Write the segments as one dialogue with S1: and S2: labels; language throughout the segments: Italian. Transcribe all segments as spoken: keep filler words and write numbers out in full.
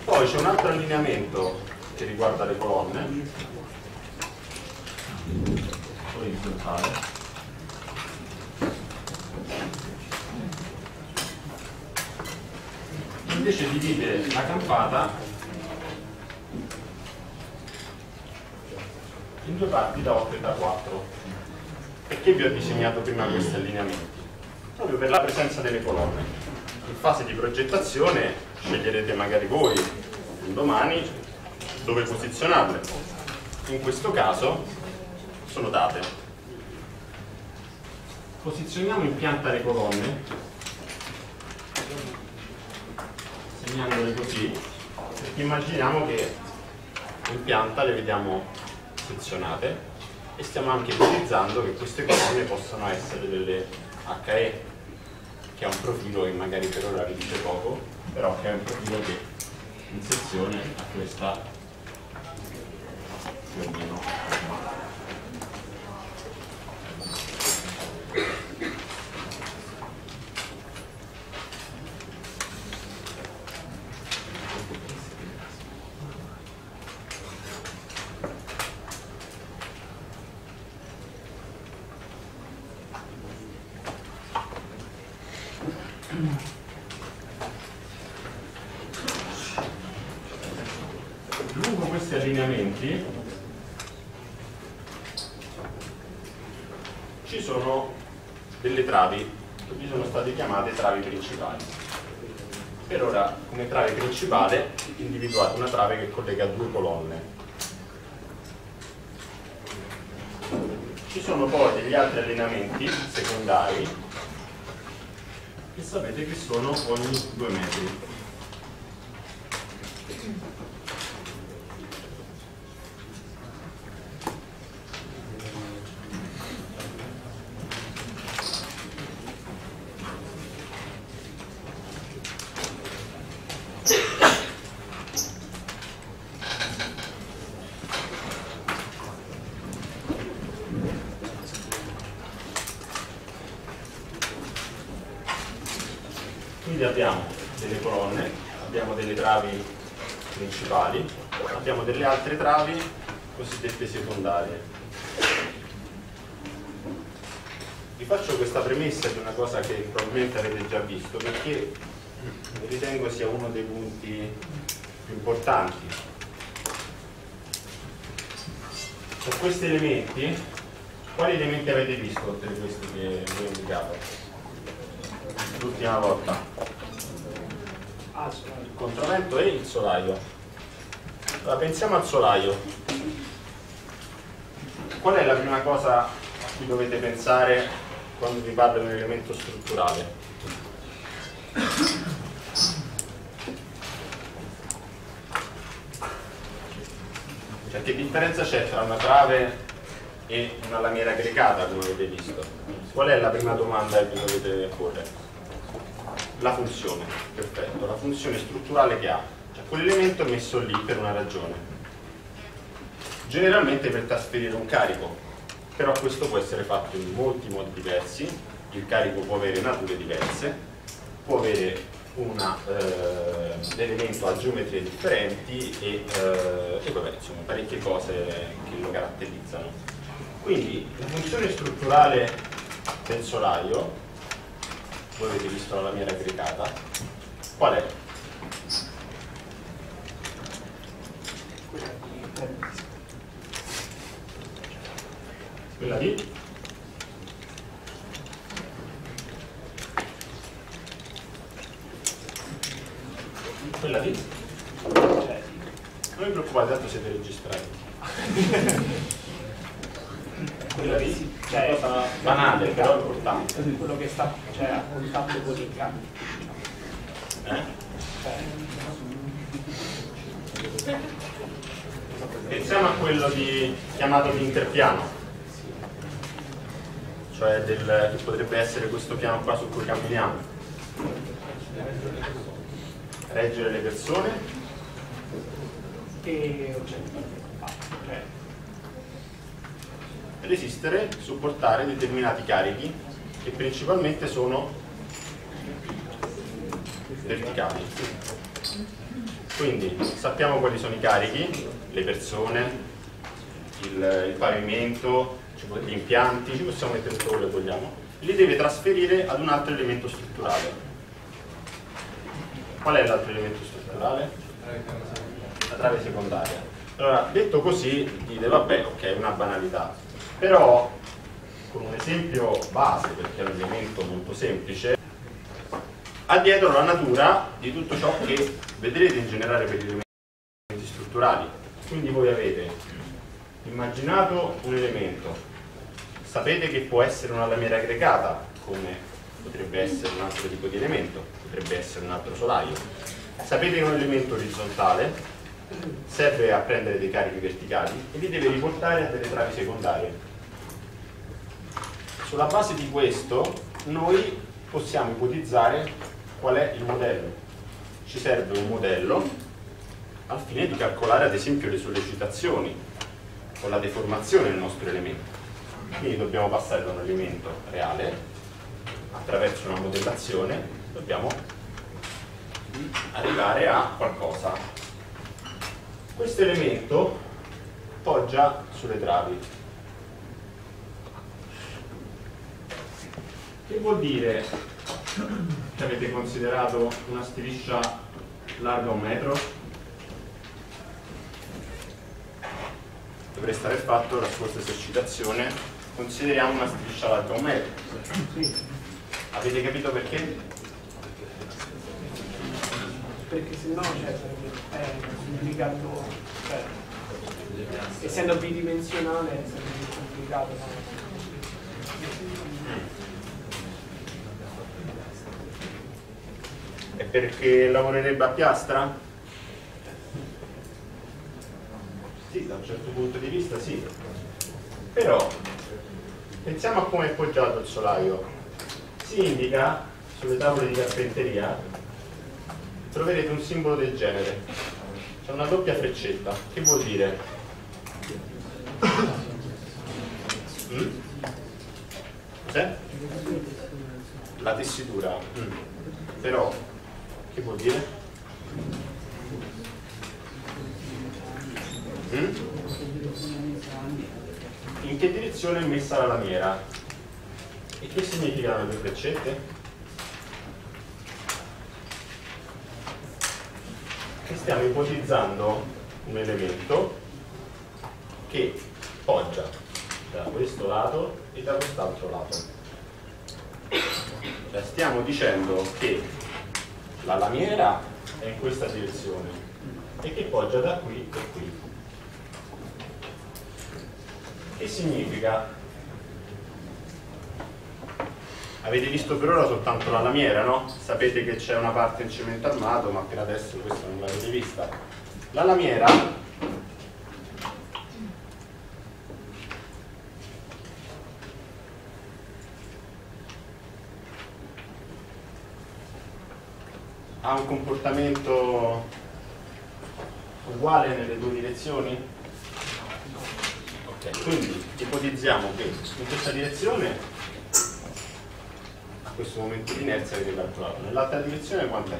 S1: Poi c'è un altro allineamento che riguarda le colonne, orizzontale. Invece divide la campata in due parti da otto e da quattro. Perché vi ho disegnato prima questi allineamenti? Proprio per la presenza delle colonne. In fase di progettazione sceglierete magari voi un domani dove posizionarle. In questo caso sono date. Posizioniamo in pianta le colonne, segnandole così, perché immaginiamo che in pianta le vediamo sezionate e stiamo anche ipotizzando che queste colonne possano essere delle H E, che ha un profilo che magari per ora vi dice poco, però che è un profilo che in sezione a questa più o meno. Lungo questi allineamenti ci sono delle travi che vi sono state chiamate travi principali. Per ora come trave principale individuate una trave che collega due colonne. Ci sono poi degli altri allineamenti secondari che sapete che sono ogni due metri. Quindi abbiamo delle colonne, abbiamo delle travi principali, abbiamo delle altre travi cosiddette secondarie. Vi faccio questa premessa di una cosa che probabilmente avete già visto, perché ritengo sia uno dei punti più importanti. Su questi elementi, quali elementi avete visto oltre a questi che vi ho indicato? L'ultima volta il contravento e il solaio. Allora pensiamo al solaio. Qual è la prima cosa a cui dovete pensare quando vi parlo di un elemento strutturale? Cioè, che differenza c'è tra una trave e una lamiera aggregata, come avete visto? Qual è la prima domanda che vi dovete porre? La funzione, perfetto, la funzione strutturale che ha. Cioè, quell'elemento è messo lì per una ragione. Generalmente per trasferire un carico, però questo può essere fatto in molti modi diversi. Il carico può avere nature diverse, può avere un eh, elemento a geometrie differenti e, eh, e vabbè, insomma, parecchie cose che lo caratterizzano. Quindi la funzione strutturale del solaio, voi avete visto la lamiera aggregata, qual è? Quella di? Quella di? Non vi preoccupate, tanto siete registrati. Quella di? Cioè, è una cosa banale, però importante.
S2: Quello che sta, cioè, a contatto con il cambio.
S1: Eh?
S2: Cioè.
S1: Pensiamo a quello di, chiamato di interpiano, cioè del, che potrebbe essere questo piano qua su cui camminiamo. Reggere le persone
S2: E oggetti.
S1: okay. Resistere, supportare determinati carichi che principalmente sono verticali. Quindi sappiamo quali sono i carichi, le persone, il, il pavimento, gli impianti, ci possiamo mettere tutto quello che vogliamo, li deve trasferire ad un altro elemento strutturale. Qual è l'altro elemento strutturale? La trave secondaria. Allora, detto così, dite vabbè, ok, è una banalità, però con un esempio base, perché è un elemento molto semplice, ha dietro la natura di tutto ciò che vedrete in generale per gli elementi strutturali. Quindi voi avete immaginato un elemento, sapete che può essere una lamiera aggregata, come potrebbe essere un altro tipo di elemento, potrebbe essere un altro solaio. Sapete che è un elemento orizzontale, serve a prendere dei carichi verticali e li deve riportare a delle travi secondarie. Sulla base di questo noi possiamo ipotizzare qual è il modello. Ci serve un modello al fine di calcolare ad esempio le sollecitazioni o la deformazione del nostro elemento. Quindi dobbiamo passare da un elemento reale attraverso una modellazione, dobbiamo arrivare a qualcosa. Questo elemento poggia sulle travi. Che vuol dire che avete considerato una striscia larga un metro? Dovreste aver fatto la scorsa esercitazione, consideriamo una striscia larga un metro. Avete capito perché?
S2: Perché se no cioè, è complicato, cioè, essendo bidimensionale sarebbe complicato. No?
S1: È perché lavorerebbe a piastra? Sì, da un certo punto di vista sì. Però pensiamo a come è poggiato il solaio. Si indica sulle tavole di carpenteria, troverete un simbolo del genere. C'è una doppia freccetta. Che vuol dire? Mm? Cos'è? La tessitura. Mm. Però che vuol dire? Mm? In che direzione è messa la lamiera? E che significano le freccette? Che stiamo ipotizzando un elemento che poggia da questo lato e da quest'altro lato. Cioè stiamo dicendo che la lamiera è in questa direzione e che poggia da qui e qui. Che significa? Avete visto per ora soltanto la lamiera, no? Sapete che c'è una parte in cemento armato, ma per adesso questa non l'avete vista. La lamiera ha un comportamento uguale nelle due direzioni? Ok, quindi ipotizziamo che in questa direzione a questo momento di inerzia avete calcolato, nell'altra direzione quanto è?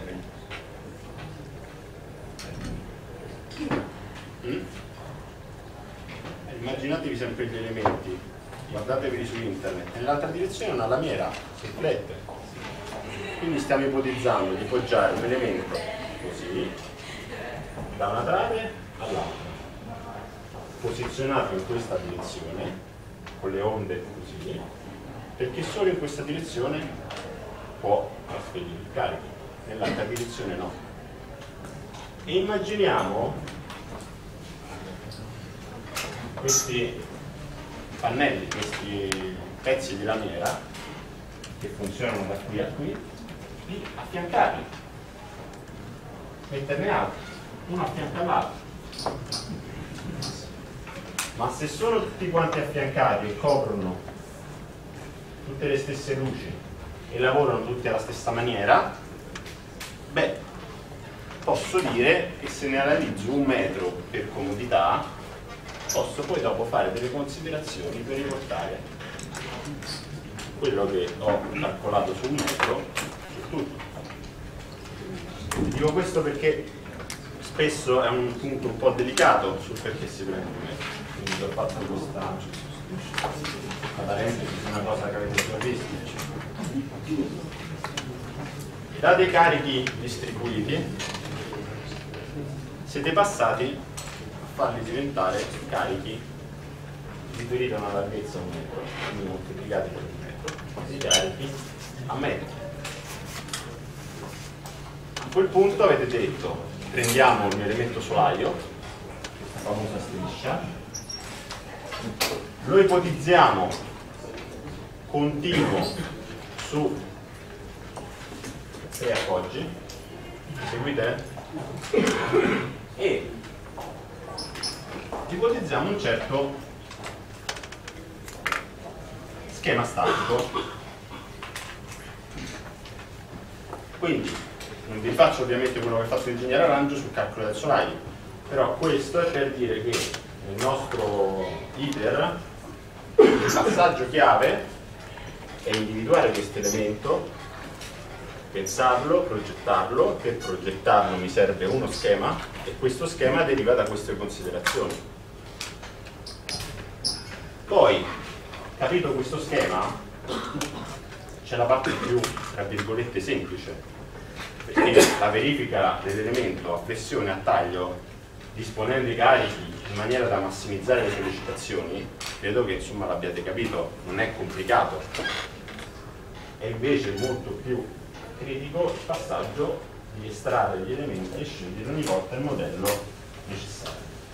S1: Mm? Eh, immaginatevi sempre gli elementi, guardateveli su internet, nell'altra direzione una lamiera si riflette. Quindi stiamo ipotizzando di poggiare un elemento così, da una trave all'altra, posizionato in questa direzione, con le onde così, perché solo in questa direzione può trasferire il carico, nell'altra direzione no. E immaginiamo questi pannelli, questi pezzi di lamiera, che funzionano da qui a qui, di affiancarli, metterne altri, uno affianca all'altro. Ma se sono tutti quanti affiancati e coprono tutte le stesse luci e lavorano tutti alla stessa maniera, beh, posso dire che se ne realizzo un metro per comodità, posso poi dopo fare delle considerazioni per riportare quello che ho calcolato sul metro su tutto. Dico questo perché questo è un punto un po' delicato sul perché si prende un metro, quindi vi ho fatto questa parentesi, una cosa che avete già visto. Da dei carichi distribuiti siete passati a farli diventare carichi riferiti a una larghezza un metro, quindi moltiplicati per un metro, questi carichi a metro. A quel punto avete detto: prendiamo un elemento solaio, questa famosa striscia, lo ipotizziamo continuo su tre appoggi, seguite? E ipotizziamo un certo schema statico. Quindi non vi faccio ovviamente quello che ha fatto l'ingegnere Aranjo sul calcolo del solaio, però questo è per dire che nel nostro iter il passaggio chiave è individuare questo elemento, pensarlo, progettarlo. Per progettarlo mi serve uno schema e questo schema deriva da queste considerazioni. Poi, capito questo schema, c'è la parte più, tra virgolette, semplice, perché la verifica dell'elemento a flessione, a taglio, disponendo i carichi in maniera da massimizzare le sollecitazioni, credo che insomma l'abbiate capito, non è complicato. È invece molto più critico il passaggio di estrarre gli elementi e scegliere ogni volta il modello necessario.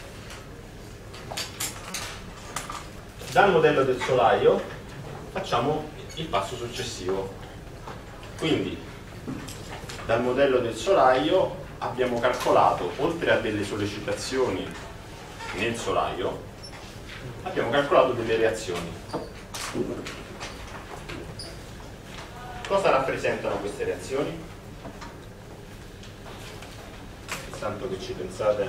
S1: Dal modello del solaio facciamo il passo successivo. Quindi dal modello del solaio abbiamo calcolato, oltre a delle sollecitazioni nel solaio, abbiamo calcolato delle reazioni. Cosa rappresentano queste reazioni? Tanto che ci pensate,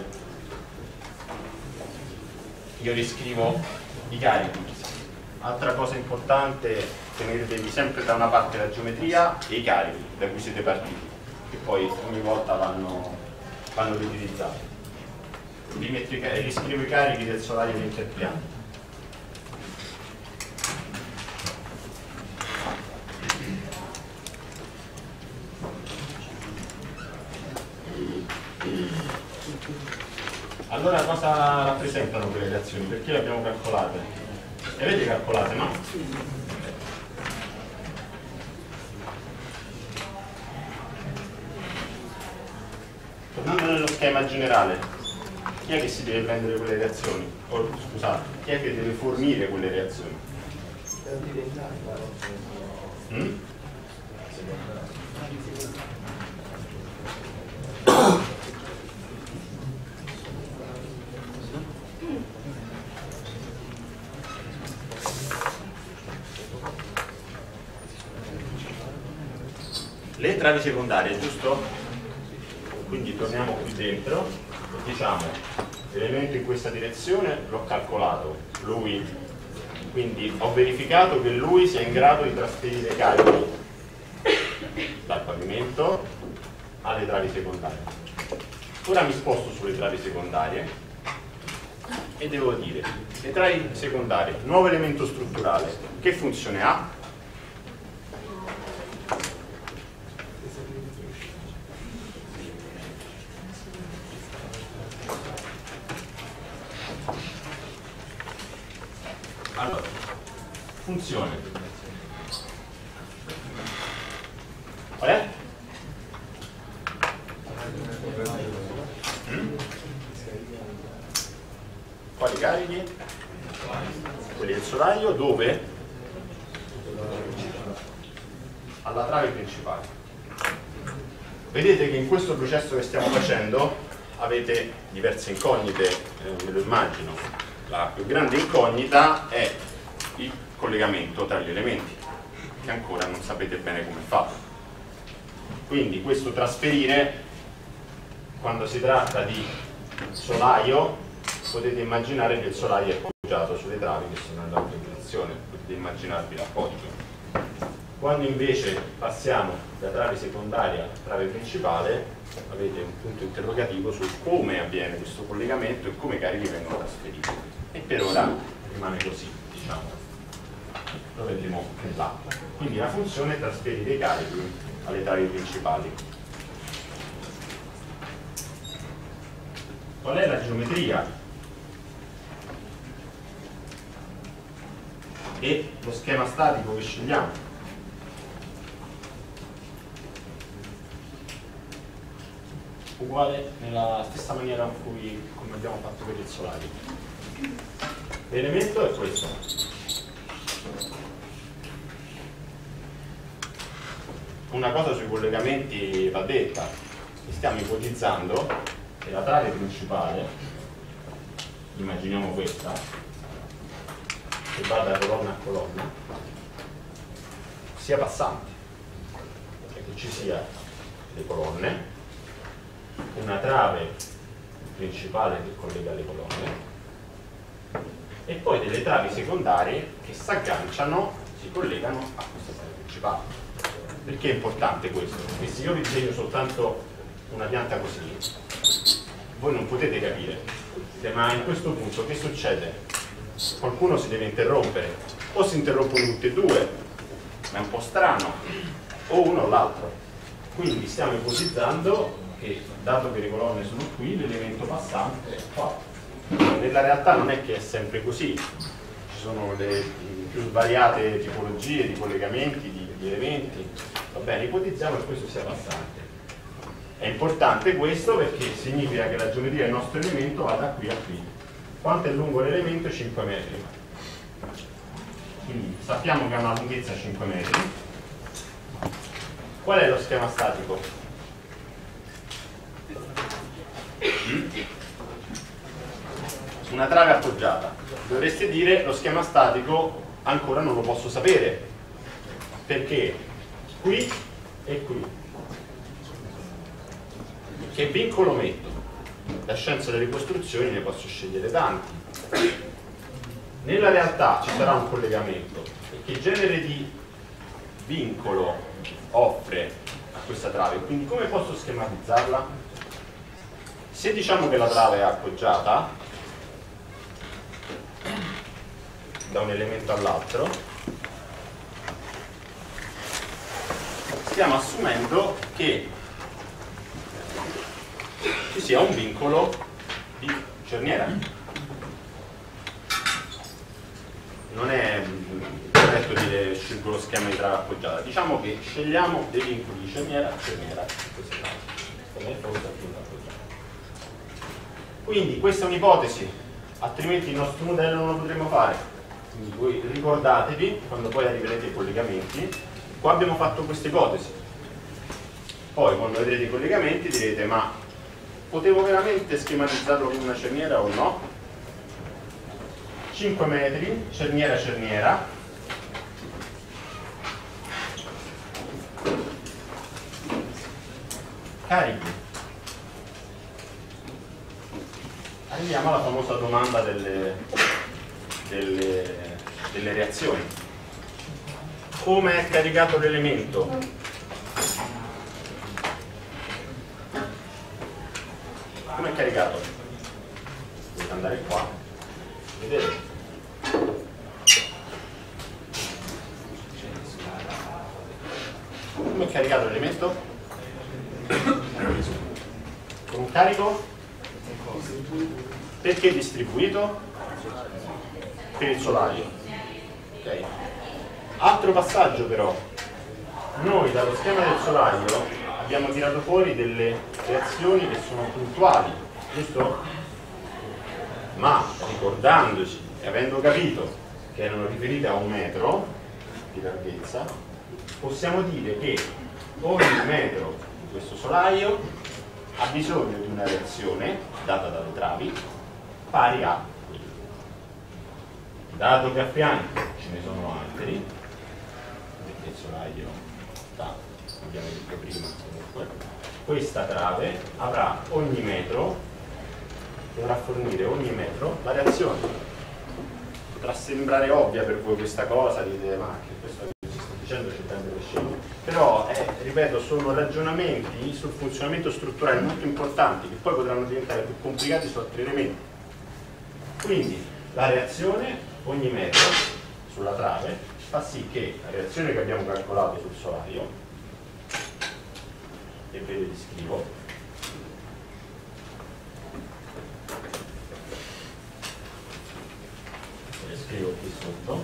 S1: io riscrivo i carichi. Altra cosa importante, tenetevi sempre da una parte la geometria e i carichi da cui siete partiti, che poi ogni volta vanno, vanno riutilizzati. Vi metto i, riscrivo i carichi del solaio di interpiano. Allora cosa rappresentano quelle reazioni? Perché le abbiamo calcolate? Le avete calcolate, no? Tornando nello schema generale, chi è che si deve prendere quelle reazioni? O, scusate, chi è che deve fornire quelle reazioni? Mm? Le travi secondarie, giusto? Quindi torniamo qui dentro e diciamo l'elemento in questa direzione l'ho calcolato, lui, quindi ho verificato che lui sia in grado di trasferire carichi dal pavimento alle travi secondarie. Ora mi sposto sulle travi secondarie e devo dire, le travi secondarie, nuovo elemento strutturale, che funzione ha? Allora, funzione. Qual è? Mm? Quali carichi? Quelli del solaio, dove? Alla trave principale. Vedete che in questo processo che stiamo facendo avete diverse incognite, eh, me lo immagino. La più grande incognita è il collegamento tra gli elementi, che ancora non sapete bene come è fatto. Quindi questo trasferire, quando si tratta di solaio, potete immaginare che il solaio è poggiato sulle travi che sono nell'altra direzione, potete immaginarvi l'appoggio. Quando invece passiamo da trave secondaria a trave principale avete un punto interrogativo su come avviene questo collegamento e come i carichi vengono trasferiti, e per ora rimane così, diciamo, lo vedremo più là. Quindi la funzione è trasferire i carichi alle travi principali. Qual è la geometria e lo schema statico che scegliamo? Uguale nella stessa maniera in cui come abbiamo fatto per il solario. L'elemento è questo. Una cosa sui collegamenti va detta: stiamo ipotizzando che la trave principale, immaginiamo questa, che va da colonna a colonna, sia passante, cioè che ci sia le colonne, una trave principale che collega le colonne e poi delle travi secondarie che si agganciano, si collegano a questa trave principale. Perché è importante questo? Perché se io vi disegno soltanto una pianta così, voi non potete capire, ma in questo punto che succede? Qualcuno si deve interrompere, o si interrompono tutti e due, ma è un po' strano, o uno o l'altro. Quindi stiamo ipotizzando che, dato che le colonne sono qui, l'elemento passante è qua. Nella realtà non è che è sempre così, ci sono le più svariate tipologie di collegamenti, di, di elementi. Va bene, ipotizziamo che questo sia passante. È importante questo perché significa che la geometria del nostro elemento va da qui a qui. Quanto è lungo l'elemento? cinque metri. Quindi sappiamo che ha una lunghezza cinque metri. Qual è lo schema statico? Una trave appoggiata. Dovreste dire lo schema statico ancora non lo posso sapere, perché qui e qui. Che vincolo metto? La scienza delle costruzioni ne posso scegliere tanti. Nella realtà ci sarà un collegamento, e che genere di vincolo offre a questa trave? Quindi come posso schematizzarla? Se diciamo che la trave è appoggiata da un elemento all'altro, stiamo assumendo che ci sia un vincolo di cerniera. Non è corretto dire scelgo lo schema di trave appoggiata, diciamo che scegliamo dei vincoli di cerniera, cerniera, quindi questa è un'ipotesi, altrimenti il nostro modello non lo potremo fare. Quindi voi ricordatevi, quando poi arriverete ai collegamenti, qua abbiamo fatto questa ipotesi. Poi quando vedrete i collegamenti direte: ma potevo veramente schematizzarlo con una cerniera o no? cinque metri, cerniera cerniera. Carichi. Arriviamo alla famosa domanda delle, delle, delle reazioni. Come è caricato l'elemento? Come è caricato? Dovete andare qua. Vedete? Come è caricato l'elemento? Con un carico? Perché distribuito? Per il solario. Okay. Altro passaggio però, noi dallo schema del solario abbiamo tirato fuori delle reazioni che sono puntuali, giusto? Ma ricordandoci e avendo capito che erano riferite a un metro di larghezza, possiamo dire che ogni metro di questo solaio ha bisogno di una reazione data dalle travi pari a quello. Dato che a fianco ce ne sono altri, perché il solaio sta, abbiamo detto prima comunque, questa trave avrà ogni metro, dovrà fornire ogni metro la reazione. Potrà sembrare ovvia per voi questa cosa, dite: ma che questo che ci sto dicendo ci prende capisci? Però, eh, ripeto, sono ragionamenti sul funzionamento strutturale molto importanti che poi potranno diventare più complicati su altri elementi. Quindi la reazione ogni metro sulla trave fa sì che la reazione che abbiamo calcolato sul solaio, e ve le descrivo, ve le scrivo qui sotto,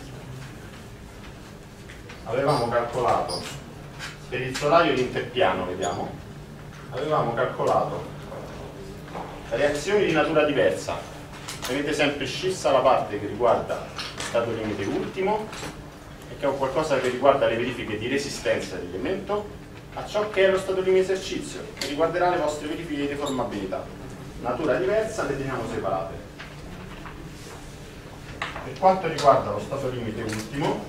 S1: avevamo calcolato per il solaio l'interpiano, vediamo, avevamo calcolato reazioni di natura diversa. Tenete sempre scissa la parte che riguarda stato limite ultimo e che è qualcosa che riguarda le verifiche di resistenza dell'elemento a ciò che è lo stato limite esercizio, che riguarderà le vostre verifiche di deformabilità. Natura diversa, le teniamo separate. Per quanto riguarda lo stato limite ultimo,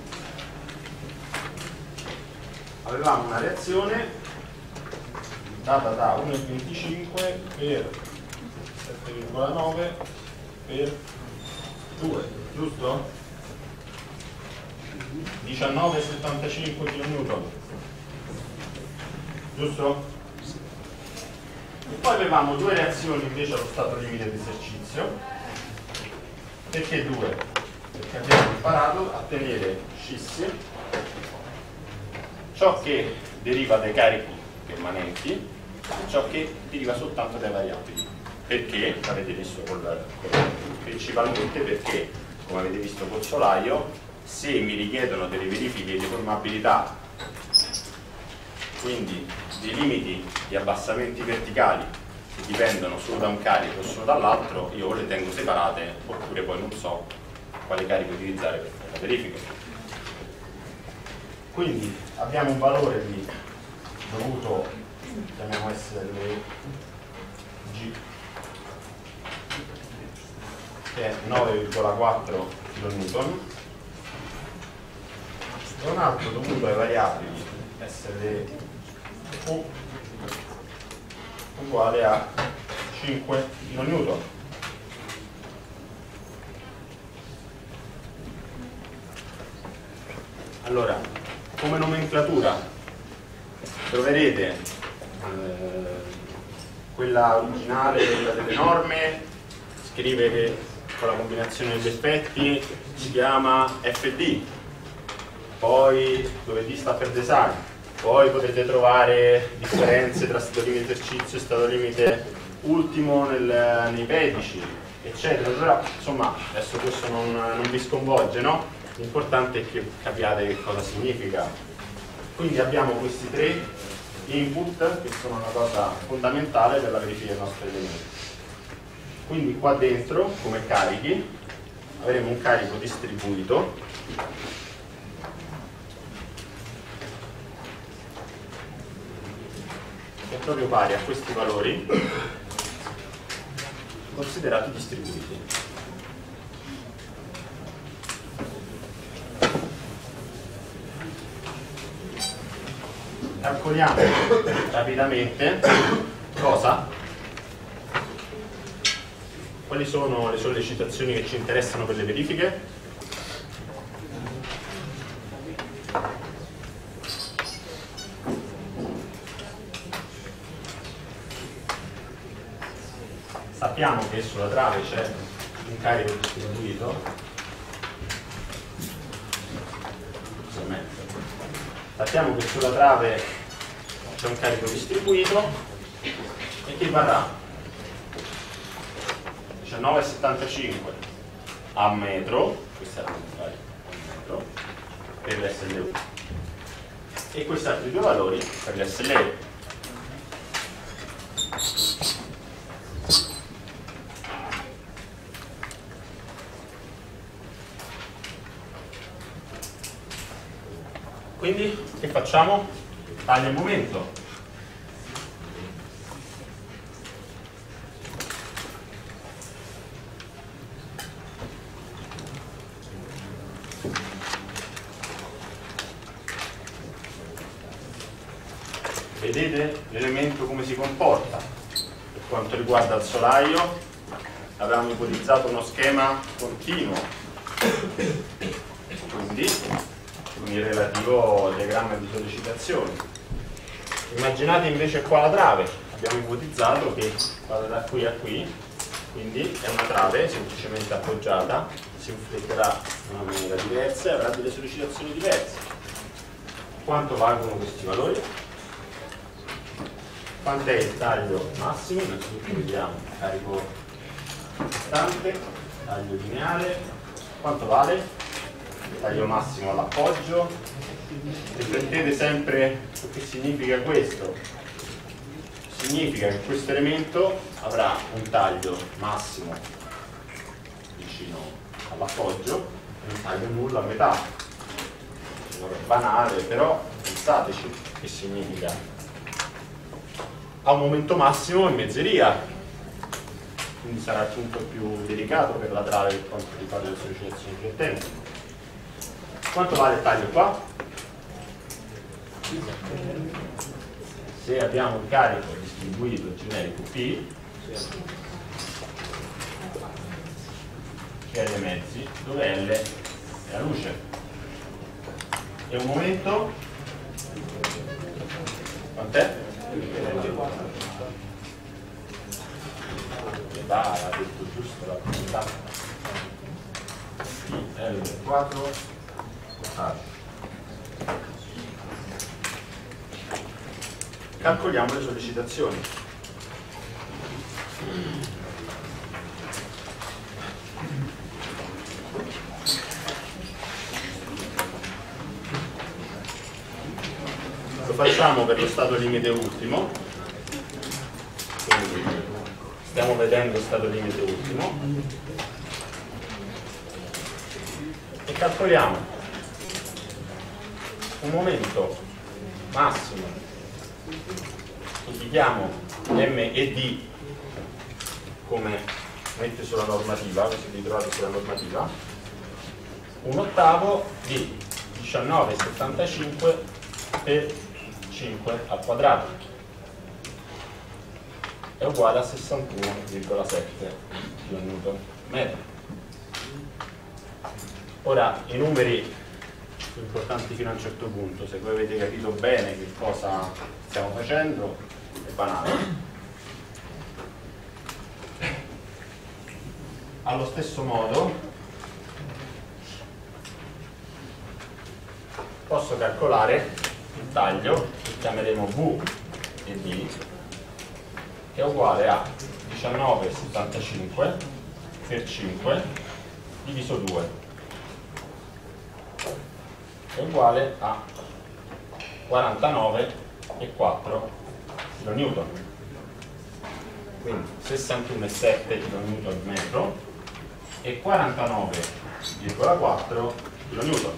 S1: avevamo una reazione data da uno virgola venticinque per sette virgola nove per due, giusto? diciannove virgola settantacinque kN, giusto? E poi avevamo due reazioni invece allo stato limite di esercizio. Perché due? Perché abbiamo imparato a tenere scissi ciò che deriva dai carichi permanenti e ciò che deriva soltanto dai variabili. Perché? L'avete visto col, col, principalmente perché, come avete visto col solaio, se mi richiedono delle verifiche di deformabilità, quindi dei limiti di abbassamenti verticali che dipendono solo da un carico o solo dall'altro, io le tengo separate, oppure poi non so quale carico utilizzare per fare la verifica. Quindi abbiamo un valore di dovuto, chiamiamo S L G, che è nove virgola quattro kN, e un altro dovuto ai variabili S L U uguale a cinque kN. Allora, come nomenclatura troverete eh, quella originale, quella delle norme, scrive che con la combinazione degli effetti si chiama F D, poi dove D sta per design, poi potete trovare differenze tra stato limite esercizio e stato limite ultimo nel, nei pedici, eccetera. Però insomma adesso questo non, non vi sconvolge, no? L'importante è che capiate che cosa significa. Quindi abbiamo questi tre input che sono una cosa fondamentale per la verifica dei nostri elementi. Quindi qua dentro, come carichi, avremo un carico distribuito che è proprio pari a questi valori considerati distribuiti. Calcoliamo rapidamente cosa? Quali sono le sollecitazioni che ci interessano per le verifiche? Sappiamo che sulla trave c'è un carico distribuito. Sappiamo che sulla trave c'è un carico distribuito e che varrà diciannove virgola settantacinque a metro, questo era un carico a metro, per l'S L U, e questi altri due valori per l'S L U. Quindi che facciamo? Taglia il momento. Vedete l'elemento come si comporta? Per quanto riguarda il solaio, avevamo ipotizzato uno schema continuo. Quindi con il relativo diagramma di sollecitazione. Immaginate invece qua la trave, abbiamo ipotizzato che vada da qui a qui, quindi è una trave semplicemente appoggiata, si infletterà in una maniera diversa e avrà delle sollecitazioni diverse. Quanto valgono questi valori? Quant'è il taglio massimo? Innanzitutto vediamo carico costante, taglio lineare, quanto vale? Il taglio massimo all'appoggio. Riflettete sempre su che significa questo. Significa che questo elemento avrà un taglio massimo vicino all'appoggio e un taglio nullo a metà. È banale, però pensateci che significa. Ha un momento massimo in mezzeria, quindi sarà il punto più delicato per la trave per quanto riguarda le sollecitazioni riflettenti. Quanto vale il taglio qua? Se abbiamo il carico distribuito generico P, che è le mezzi, dove L è la luce. E un momento? Quant'è? Va, ha detto giusto la quantità. L quattro H. Calcoliamo le sollecitazioni. Lo facciamo per lo stato limite ultimo, quindi stiamo vedendo stato limite ultimo e calcoliamo un momento massimo, indichiamo M e D come mette sulla normativa, questo vi trovate sulla normativa, un ottavo di diciannove virgola settantacinque per cinque al quadrato è uguale a sessantuno virgola sette kN metro. Ora i numeri sono importanti fino a un certo punto, se voi avete capito bene che cosa stiamo facendo è banale. Allo stesso modo posso calcolare il taglio che chiameremo V e D, che è uguale a diciannove virgola settantacinque per cinque diviso due, è uguale a quarantanove virgola quattro kN, quindi sessantuno virgola sette kN metro e quarantanove virgola quattro kN.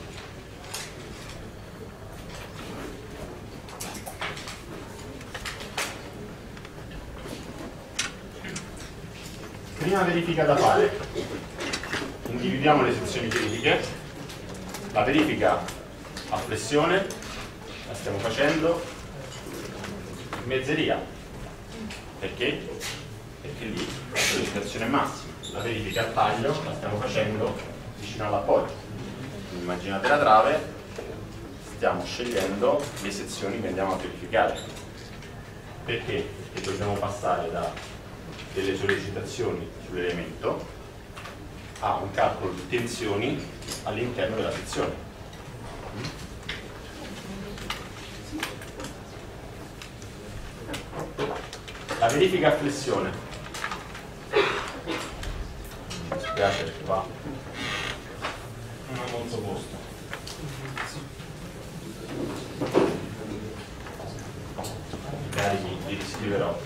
S1: Prima verifica da fare, individuiamo le sezioni critiche. La verifica a flessione la stiamo facendo in mezzeria, perché? Perché lì la sollecitazione è massima. La verifica al taglio la stiamo facendo vicino all'appoggio. Immaginate la trave, stiamo scegliendo le sezioni che andiamo a verificare. Perché? Perché dobbiamo passare da delle sollecitazioni sull'elemento a un calcolo di tensioni all'interno della sezione. La verifica a flessione. Mi spiace qua non ho molto posto. Magari li riscriverò.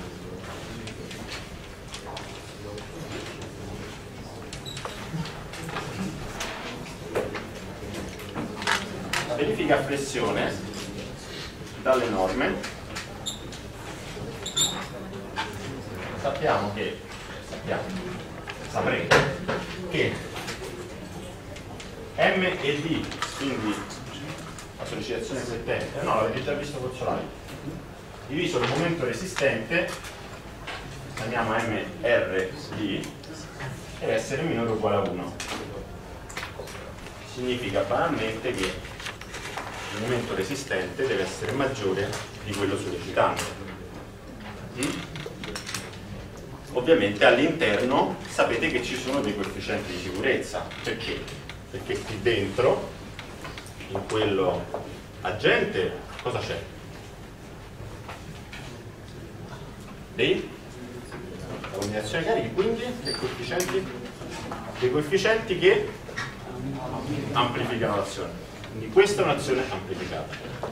S1: Verifica a flessione dalle norme sappiamo che sappiamo sapremo che M e D, quindi la sollecitazione riflettente, no, l'avete già visto col solare, diviso il momento resistente, chiamiamo M R D, deve essere minore o uguale a uno. Significa banalmente che il momento resistente deve essere maggiore di quello sollecitante. Mm? Ovviamente all'interno sapete che ci sono dei coefficienti di sicurezza. Perché? Perché qui dentro, in quello agente, cosa c'è? Dei? La combinazione carichi, quindi dei coefficienti? Dei coefficienti che amplificano l'azione. Quindi questa è un'azione amplificata.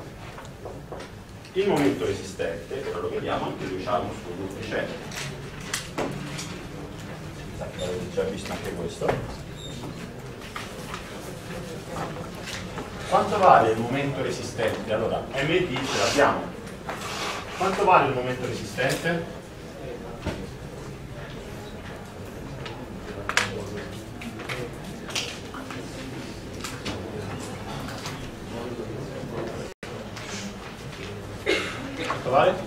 S1: Il momento resistente, però lo vediamo, anche lui ha un suo coefficiente. Avete già visto anche questo. Quanto vale il momento resistente? Allora, M D ce l'abbiamo. Quanto vale il momento resistente? Quanto vale?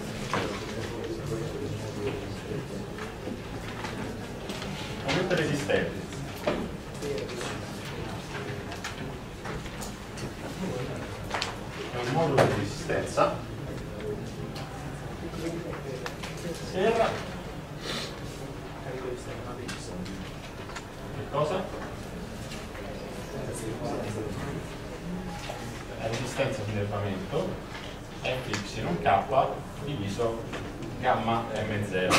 S1: Momento resistente. È un modulo di resistenza per che cosa? La resistenza di nervamento F Y K diviso gamma M zero.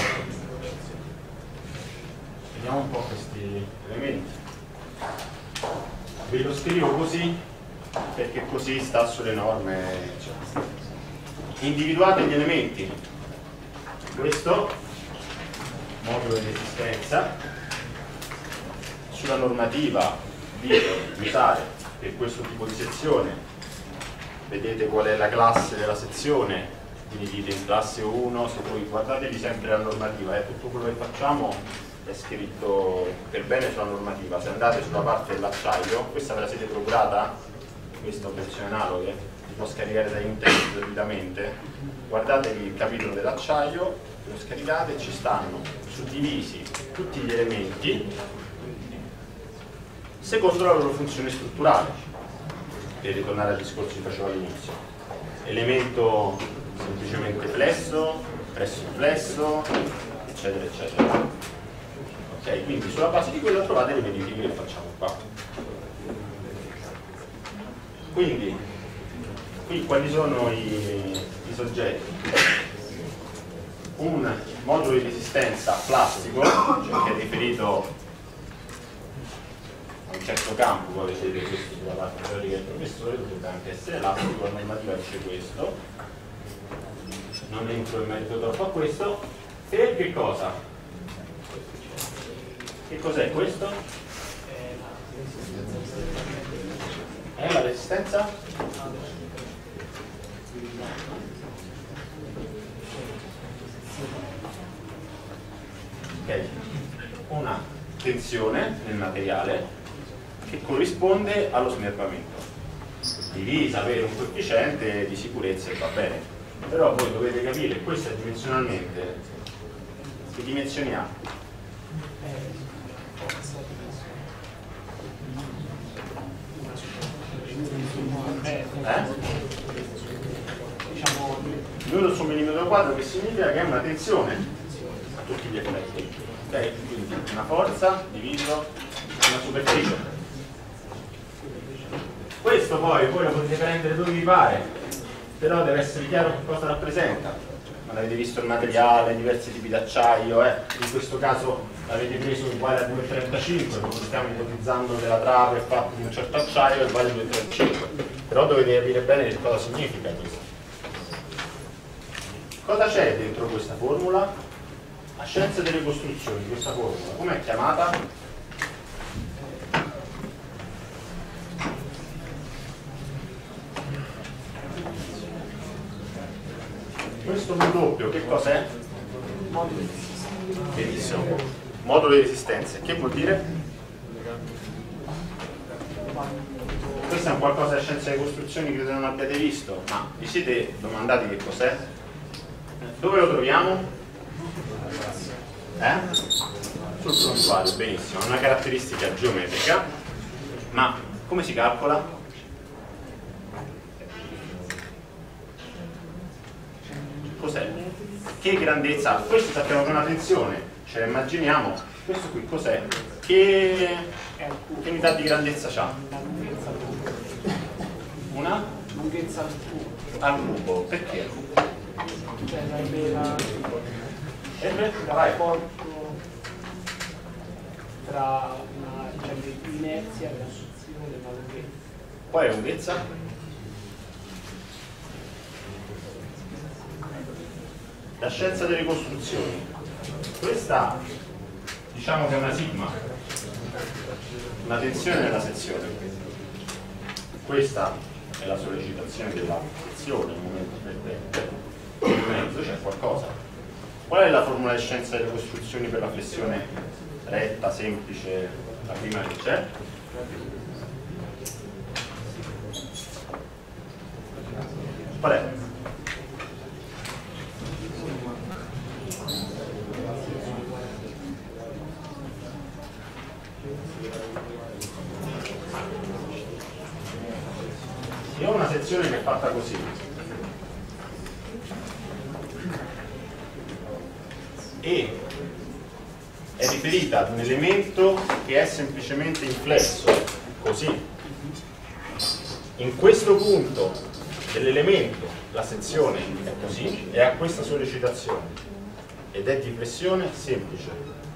S1: Vediamo un po' questi elementi. Ve lo scrivo così perché così sta sulle norme. Cioè. Individuate gli elementi. Questo modulo di resistenza, sulla normativa di usare per questo tipo di sezione. Vedete qual è la classe della sezione, quindi dite in classe uno, se voi guardatevi sempre la normativa, eh, tutto quello che facciamo è scritto per bene sulla normativa. Se andate sulla parte dell'acciaio, questa ve la siete procurata, questa operazione analoghe, si può scaricare da internet gratuitamente, guardatevi il capitolo dell'acciaio, lo scaricate e ci stanno suddivisi tutti gli elementi secondo la loro funzione strutturale, per ritornare al discorso che facevo all'inizio. Elemento semplicemente flesso, presso flesso, eccetera eccetera. Ok, quindi sulla base di quello trovate le verifiche che facciamo qua. Quindi qui quali sono i, i soggetti? Un modulo di resistenza plastico, cioè che è riferito a un certo campo, voi vedete questo sulla parte teorica del professore, dovrebbe anche essere elastico, la normativa dice questo, non entro in merito troppo a questo. E che cosa? Che cos'è questo? È la resistenza? Ok, una tensione nel materiale che corrisponde allo snervamento, divisa per un coefficiente di sicurezza e va bene, però voi dovete capire, questa è dimensionalmente, che dimensioni ha? Eh? L'uno su un millimetro quadro, che significa che è una tensione a tutti gli effetti. Ok? Quindi una forza diviso una superficie. Questo poi voi lo potete prendere dove vi pare, però deve essere chiaro che cosa rappresenta. Non avete visto il materiale, diversi tipi di acciaio, eh? In questo caso l'avete preso uguale a due virgola trentacinque, perché stiamo ipotizzando che la trave è fatta di un certo acciaio e vale due virgola trentacinque, però dovete capire bene che cosa significa questo. Cosa c'è dentro questa formula? La scienza delle costruzioni di questa formula, come è chiamata? Questo V doppio che cos'è? Benissimo. Modulo di resistenza. Che vuol dire? Questo è un qualcosa da scienza delle costruzioni che credo non abbiate visto, ma vi siete domandati che cos'è? Dove lo troviamo? Eh? Sul frontuale, benissimo. È una caratteristica geometrica, ma come si calcola? cos'è? Che grandezza ha? Questo sappiamo che è una tensione, ce la immaginiamo. Questo qui cos'è? Che, che unità di grandezza c'ha? Una?
S2: Lunghezza al cubo.
S1: Al cubo, perché?
S2: Cioè sarebbe la...
S1: E beh,
S2: il
S1: vai.
S2: rapporto tra una, diciamo, l'inerzia, la suzione e la lunghezza.
S1: Qual è la lunghezza? La scienza delle costruzioni. Questa diciamo che è una sigma, una tensione nella sezione. Questa è la sollecitazione della sezione, il momento prettente. In mezzo c'è qualcosa. Qual è la formula di scienza delle costruzioni per la flessione retta, semplice, la prima che c'è? Qual è? Io ho una sezione che è fatta così. E è riferita ad un elemento che è semplicemente inflesso, così. In questo punto dell'elemento la sezione è così e ha questa sollecitazione ed è di flessione semplice.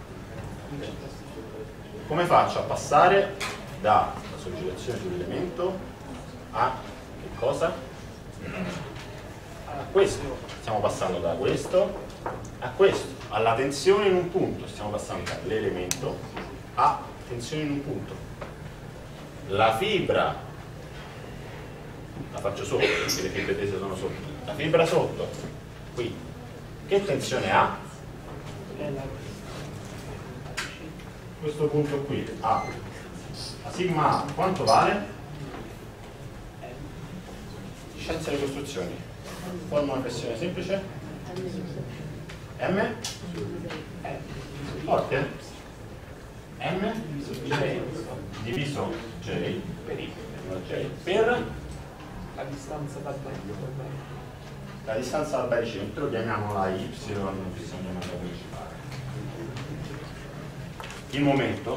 S1: Come faccio a passare dalla sollecitazione sull'elemento a che cosa? A questo. Stiamo passando da questo a questo, alla tensione in un punto. Stiamo passando dall'elemento a tensione in un punto. La fibra, la faccio sotto perché le fibre tese sono sotto, la fibra sotto, qui, che tensione ha? Questo punto qui ha, la sigma A quanto vale? Scienza delle costruzioni, formula flessione semplice, M, forte, M diviso J per
S2: la distanza dal baricentro.
S1: La distanza dal baricentro chiamiamola Y, non bisogna mandare principale. Il momento,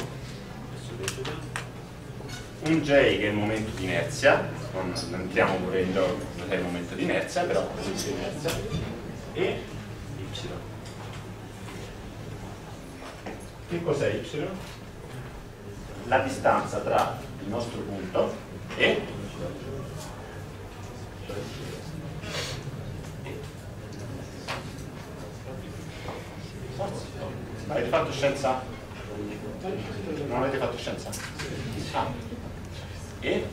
S1: un J che è il momento di inerzia, non entriamo pure in gioco è il momento di inerzia, però il momento di inerzia, e Y. Che cos'è Y? La distanza tra il nostro punto e avete fatto scienza? Non avete fatto scienza? Ah. E?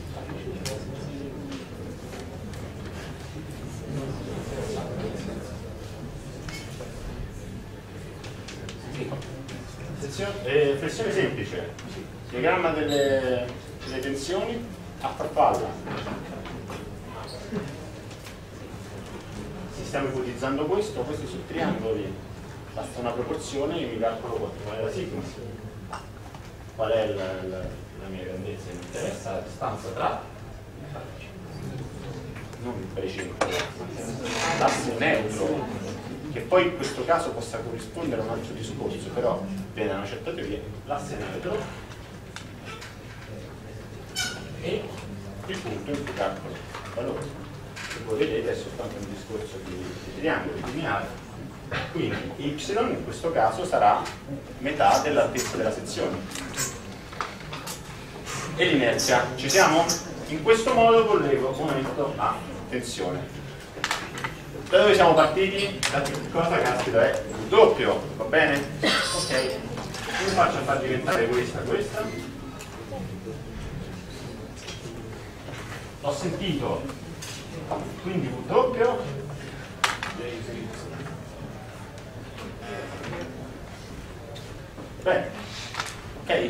S1: Sezione, eh, flessione semplice, diagramma delle, delle tensioni a farfalla. Se stiamo ipotizzando questo, questi sono triangoli, basta una proporzione e mi calcolo qual è la sigma, qual è la, la, la mia grandezza, mi interessa la distanza tra non il baricentro, l'asse neutro, che poi in questo caso possa corrispondere a un altro discorso, però viene da una certa teoria, l'asse neutro e il punto in cui calcolo il valore. Se voi vedete è soltanto un discorso di, di triangoli lineari, quindi y in questo caso sarà metà dell'altezza della sezione. E l'inerzia, ci siamo? In questo modo collego momento a tensione. Da dove siamo partiti? Da che cosa caspita è W doppio, va bene? Ok, come faccio a far diventare questa questa? L'ho sentito, quindi W doppio bene, ok?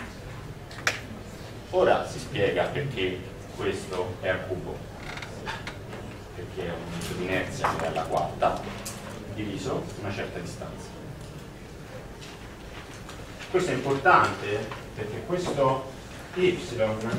S1: Ora si spiega perché questo è a cubo, perché è un momento di inerzia che è alla quarta diviso una certa distanza. Questo è importante perché questo Y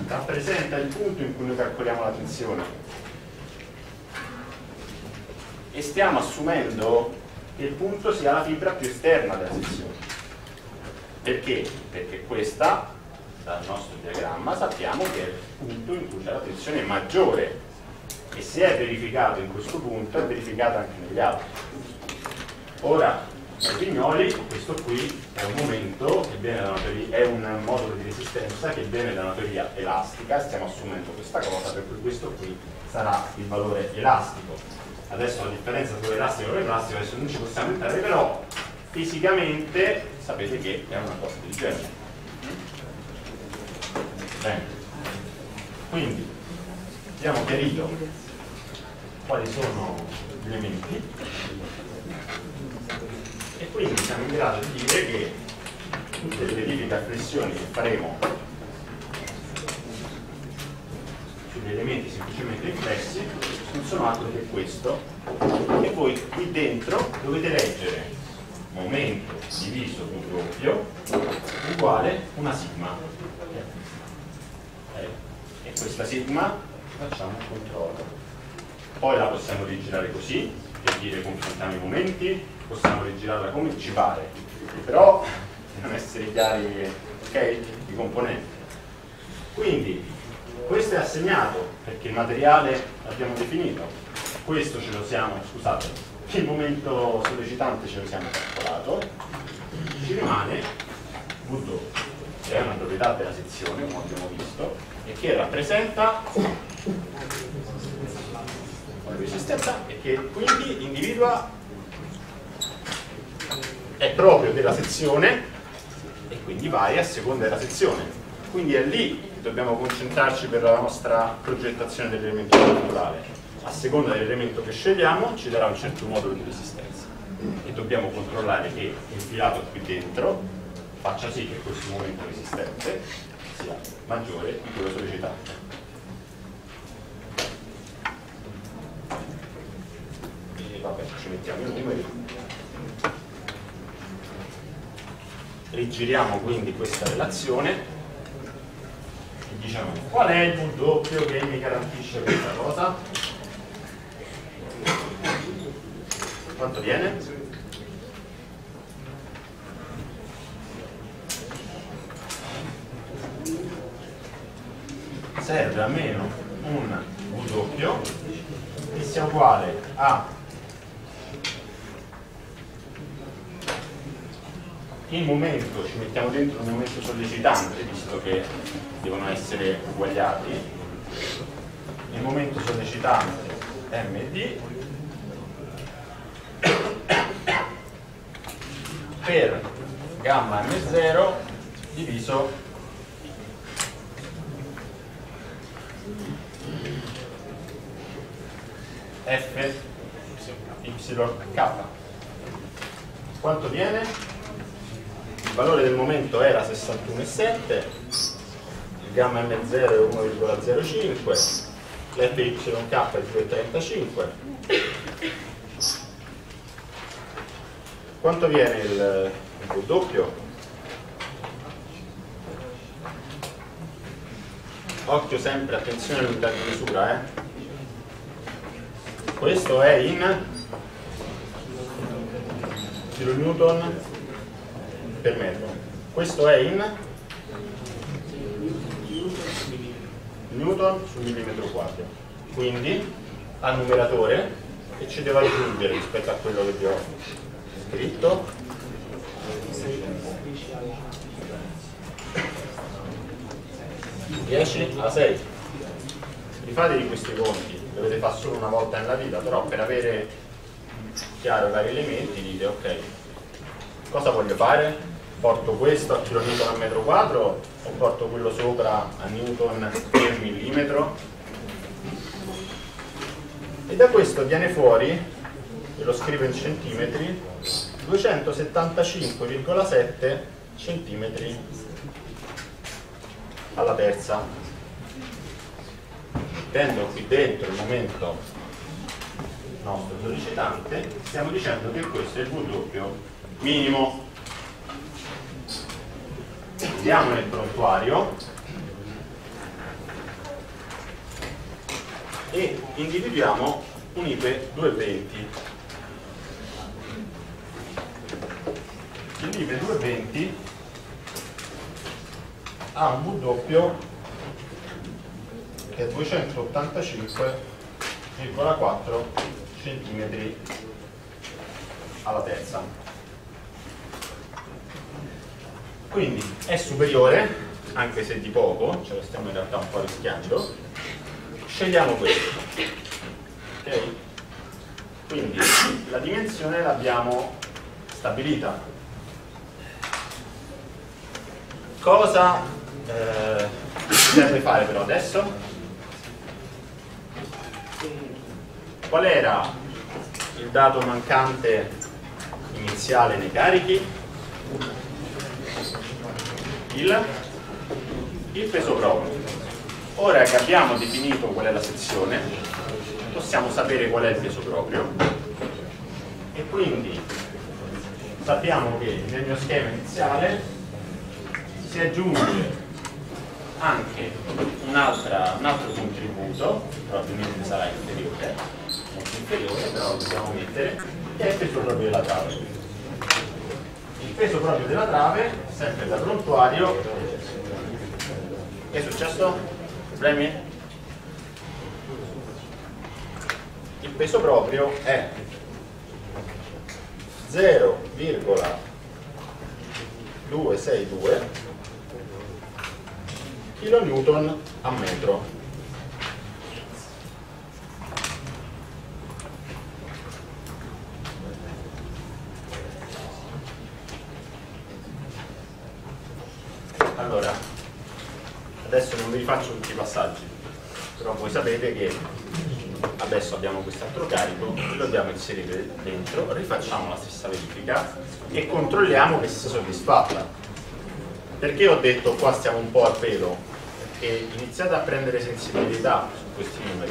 S1: rappresenta il punto in cui noi calcoliamo la tensione e stiamo assumendo che il punto sia la fibra più esterna della sezione. Perché? Perché questa, dal nostro diagramma, sappiamo che è il punto in cui c'è la tensione maggiore, e se è verificato in questo punto è verificato anche negli altri. Ora, ai pignoli, questo qui è un momento che viene da una teoria, è un modulo di resistenza che viene da una teoria elastica, stiamo assumendo questa cosa, per cui questo qui sarà il valore elastico. Adesso la differenza tra elastico e elastico adesso non ci possiamo entrare, però fisicamente sapete che è una cosa del genere. Bene, quindi abbiamo chiarito quali sono gli elementi e quindi siamo in grado di dire che tutte le verifiche a flessioni che faremo sugli elementi semplicemente inflessi non sono altro che questo, e voi qui dentro dovete leggere momento diviso W doppio uguale una sigma, eh, e questa sigma facciamo un controllo, poi la possiamo rigirare così per dire confrontiamo i momenti, possiamo rigirarla come ci pare, però devono essere chiari, ok, i componenti. Quindi questo è assegnato perché il materiale l'abbiamo definito, questo ce lo siamo, scusate, il momento sollecitante ce lo siamo calcolato, ci rimane V doppio, che è una proprietà della sezione, come abbiamo visto, e che rappresenta la resistenza e che quindi individua, è proprio della sezione e quindi varia a seconda della sezione. Quindi è lì che dobbiamo concentrarci per la nostra progettazione dell'elemento molecolare. A seconda dell'elemento che scegliamo ci darà un certo modulo di resistenza e dobbiamo controllare che infilato qui dentro faccia sì che questo momento resistente sia maggiore di quello sollecitante. E vabbè, ci mettiamo i numeri. Rigiriamo quindi questa relazione. Diciamo, qual è il V doppio che mi garantisce questa cosa? Quanto viene? Serve almeno un V doppio che sia uguale a il momento, ci mettiamo dentro un momento sollecitante visto che devono essere uguagliati, il momento sollecitante M D per gamma M zero diviso F Y K. Quanto viene? Il valore del momento era sessantuno virgola sette, il gamma M zero è uno virgola zero cinque, l'F Y K è due virgola trentacinque. Quanto viene il V doppio? Occhio sempre, attenzione all'unità di misura, eh? Questo è in kilonewton per metro, questo è in newton su millimetro quadro, quindi al numeratore, che ci deve aggiungere rispetto a quello che vi ho scritto, dieci alla sei. Rifatevi questi conti, dovete fare solo una volta nella vita, però per avere chiaro i vari elementi dite ok, cosa voglio fare? Porto questo a kilonewton al metro quadro o porto quello sopra a newton per millimetro? E da questo viene fuori, ve lo scrivo in centimetri, duecentosettantacinque virgola sette centimetri alla terza. Mettendo qui dentro il momento nostro sollecitante, stiamo dicendo che questo è il V doppio minimo. Andiamo nel prontuario e individuiamo un I P duecentoventi. il Live duecentoventi ha un V doppio che è duecentottantacinque virgola quattro centimetri alla terza, quindi è superiore, anche se di poco, ce lo stiamo in realtà un po' rischiando. Scegliamo questo, ok? Quindi la dimensione l'abbiamo stabilita. Cosa eh, serve fare però adesso? Qual era il dato mancante iniziale nei carichi? Il, il peso proprio. Ora che abbiamo definito qual è la sezione, possiamo sapere qual è il peso proprio e quindi sappiamo che nel mio schema iniziale si aggiunge anche un, altra, un altro contributo, probabilmente sarà inferiore, molto inferiore, però lo dobbiamo mettere, che è il peso proprio della trave. Il peso proprio della trave, sempre da prontuario. Che è successo? Problemi? Il peso proprio è zero virgola duecentoseintadue kilonewton a metro. Allora, adesso non vi rifaccio tutti i passaggi, però voi sapete che adesso abbiamo quest'altro carico, lo dobbiamo inserire dentro, rifacciamo la stessa verifica e controlliamo che sia soddisfatta. Perché ho detto qua stiamo un po' al pelo? Perché iniziate a prendere sensibilità su questi numeri.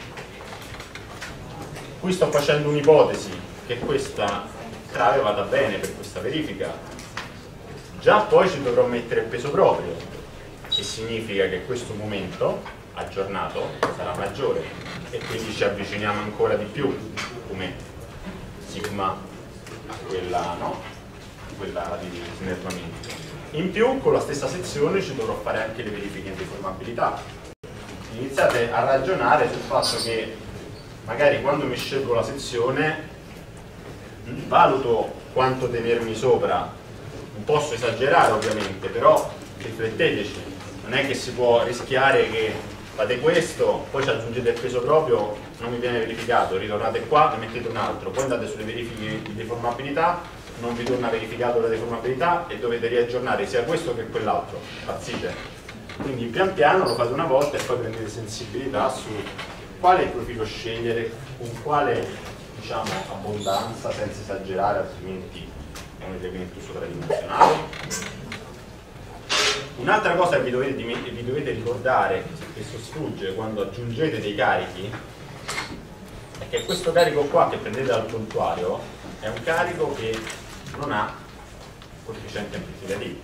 S1: Qui sto facendo un'ipotesi che questa trave vada bene per questa verifica. Già poi ci dovrò mettere il peso proprio, che significa che questo momento aggiornato sarà maggiore e quindi ci avviciniamo ancora di più come sigma a quella, no? quella di snervamento. In più con la stessa sezione ci dovrò fare anche le verifiche di deformabilità. Iniziate a ragionare sul fatto che magari quando mi scelgo la sezione valuto quanto tenermi sopra. Non posso esagerare ovviamente, però rifletteteci, non è che si può rischiare che fate questo, poi ci aggiungete il peso proprio, non vi viene verificato, ritornate qua e mettete un altro, poi andate sulle verifiche di deformabilità, non vi torna verificato la deformabilità e dovete riaggiornare sia questo che quell'altro, impazzite. Quindi pian piano lo fate una volta e poi prendete sensibilità su quale profilo scegliere, con quale diciamo abbondanza, senza esagerare, altrimenti è un elemento sovradimensionato. Un'altra cosa che vi dovete, vi dovete ricordare, se questo sfugge quando aggiungete dei carichi, è che questo carico qua che prendete dal prontuario è un carico che non ha coefficienti amplificativi.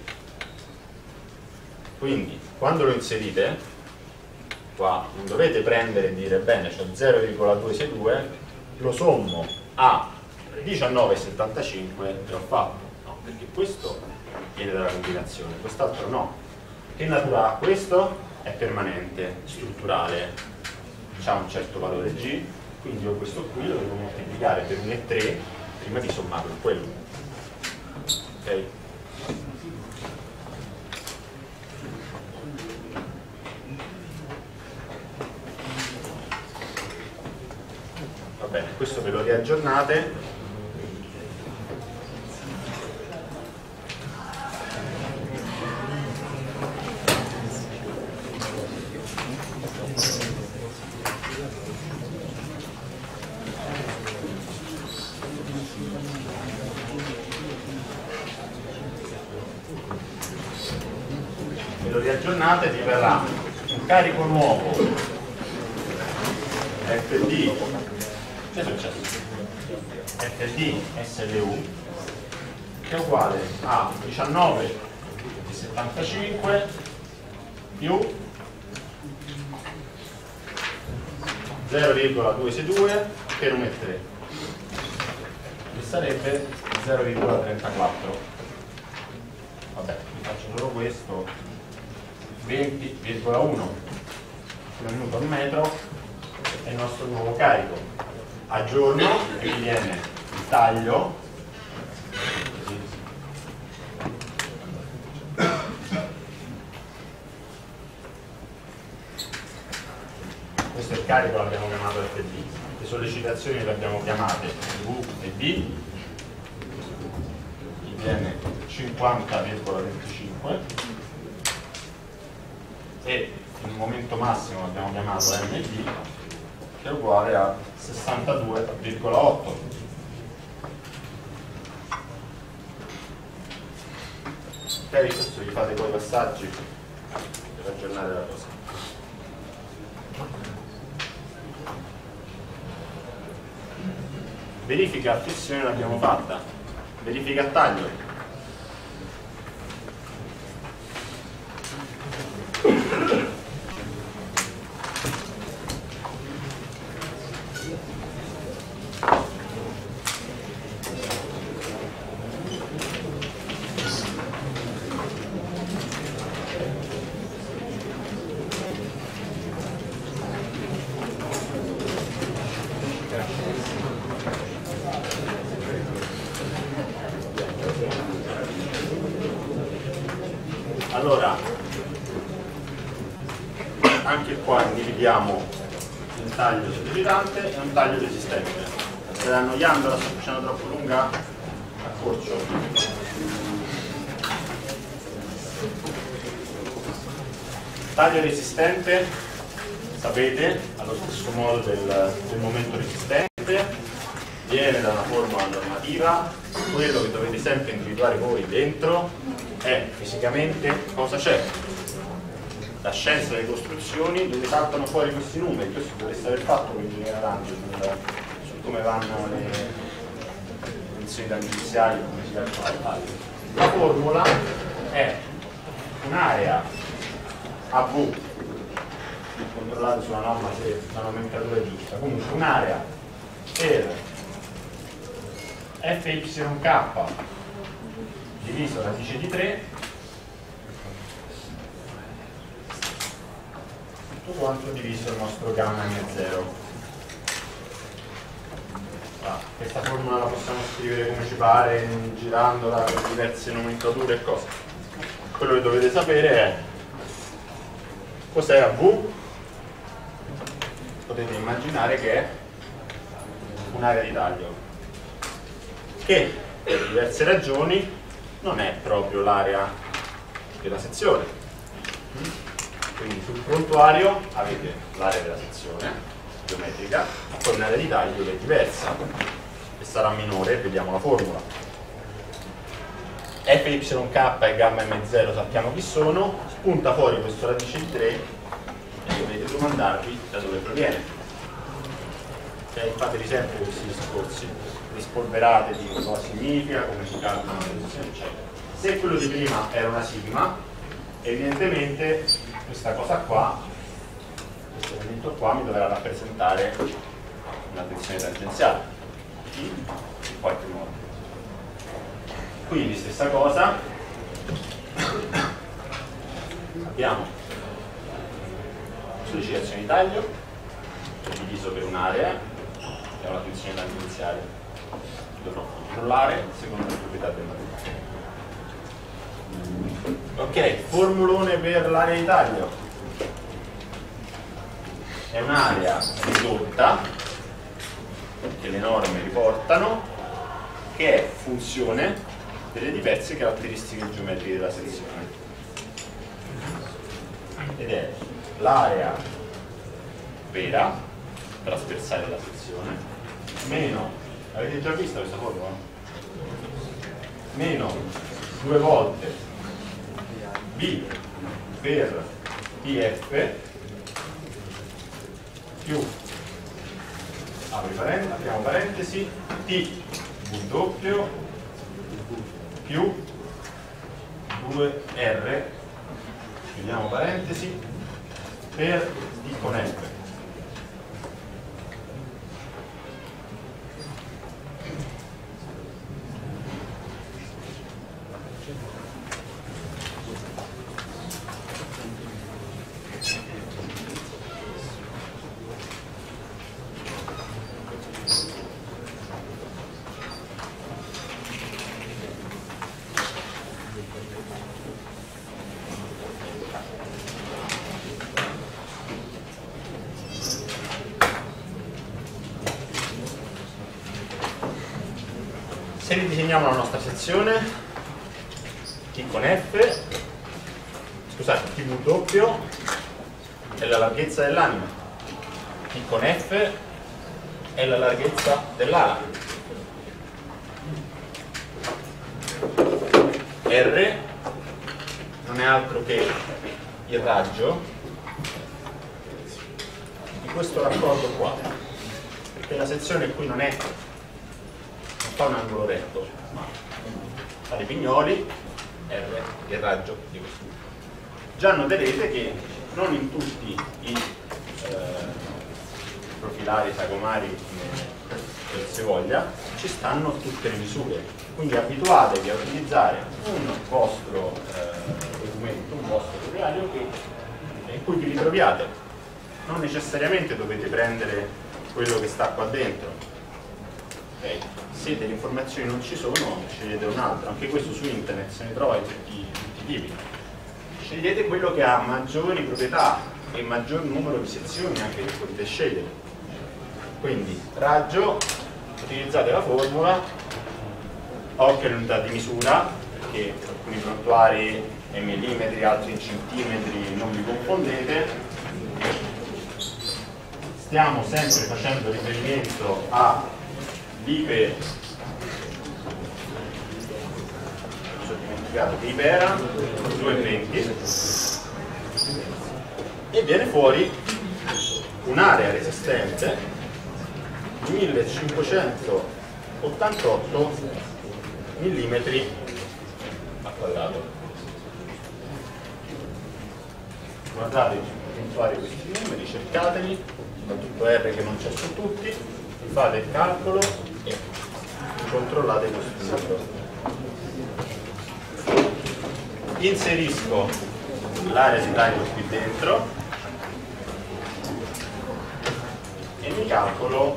S1: Quindi quando lo inserite, qua non dovete prendere e dire bene, c'ho zero virgola duecentoseintadue, lo sommo a diciannove virgola settantacinque e ho fatto. No, perché questo viene dalla combinazione, quest'altro no. Che natura ha questo? È permanente, strutturale, ha un certo valore G, quindi io questo qui lo devo moltiplicare per uno virgola tre prima di sommarlo in quello. Ok? Va bene, questo ve lo riaggiornate. Lo riaggiornate, vi verrà un carico nuovo F D, che è successo? F D S L U che è uguale a diciannove virgola settantacinque più zero virgola duecentoseintadue per uno virgola tre, che sarebbe zero virgola trentaquattro. vabbè, vi faccio solo questo, venti virgola uno minuto al metro è il nostro nuovo carico. A giorno e qui viene il taglio, questo è il carico, l'abbiamo chiamato F D, le sollecitazioni le abbiamo chiamate V e D, qui viene cinquanta virgola venticinque e il momento massimo l'abbiamo chiamato M D, che è uguale a sessantadue virgola otto. Ok, adesso vi fate poi i passaggi per aggiornare la cosa. Verifica a fissione l'abbiamo fatta, verifica a taglio. Allora, anche qua individuiamo un taglio sollecitante e un taglio resistente. Se annoiando la sto facendo troppo lunga, accorcio. Taglio resistente, sapete, allo stesso modo del, del momento resistente, viene da una formula normativa. Quello che dovete sempre individuare voi dentro è fisicamente cosa c'è. La scienza delle costruzioni, dove saltano fuori questi numeri, questo dovreste aver fatto con l'ingegnere Arangio su come vanno le funzioni tangenziali, come si calcola il taglio. La formula è un'area A V, controllate sulla norma se la nomenclatura è giusta, comunque un'area per F Y K diviso radice di tre tutto quanto diviso il nostro gamma M zero. Ah, questa formula la possiamo scrivere come ci pare, girandola per diverse nomenclature e cose. Quello che dovete sapere è cos'è A V. Potete immaginare che è un'area di taglio che per diverse ragioni non è proprio l'area della sezione. Quindi sul prontuario avete l'area della sezione geometrica, ma poi un'area di taglio che è diversa e sarà minore, vediamo la formula. F Y K e gamma M zero sappiamo chi sono, spunta fuori questo radice di tre e dovete domandarvi da dove proviene. Okay, fatevi sempre questi discorsi, rispolverate di cosa significa, come si calcola la posizione, eccetera. Se quello di prima era una sigma, evidentemente questa cosa qua, questo elemento qua mi dovrà rappresentare una tensione tangenziale in qualche modo. Quindi stessa cosa, abbiamo sollecitazione di taglio diviso per un'area che ha una tensione tangenziale, dovrò controllare secondo le proprietà del materiale. Ok, formulone per l'area di taglio. È un'area ridotta che le norme riportano, che è funzione delle diverse caratteristiche geometriche della sezione. Ed è l'area vera, trasversale della sezione, meno, avete già visto questa formula? Meno due volte B per P F più, apri parentesi, apriamo parentesi, T W più due R, chiudiamo parentesi, per D con F. definiamo la nostra sezione, T con F, scusate, T V doppio è la larghezza dell'anima, T con F è la larghezza dell'ala, R non è altro che il raggio di questo raccordo qua, perché la sezione qui non è, non fa un angolo retto, ma fa dei pignoli, R il raggio di questo. Già noterete che non in tutti i eh, profilari sagomari, come se voglia, ci stanno tutte le misure, quindi abituatevi a utilizzare un vostro eh, documento, un vostro tutorial in cui vi ritroviate. Non necessariamente dovete prendere quello che sta qua dentro, okay? Se delle informazioni non ci sono, scegliete un altro. Anche questo su internet se ne trova di tutti, tutti i tipi. Scegliete quello che ha maggiori proprietà e maggior numero di sezioni anche che potete scegliere. Quindi raggio, utilizzate la formula, occhio all'unità di misura, che alcuni prontuari è in millimetri, altri in centimetri, non vi confondete. Stiamo sempre facendo riferimento a Lipe, mi sono dimenticato, Lipera duecentoventi, e viene fuori un'area resistente di millecinquecentottantotto millimetri al quadrato. Guardate, fare questi numeri, cercateli, soprattutto R che non c'è su tutti, fate il calcolo e controllate questo numero. Inserisco l'area di taglio qui dentro e mi calcolo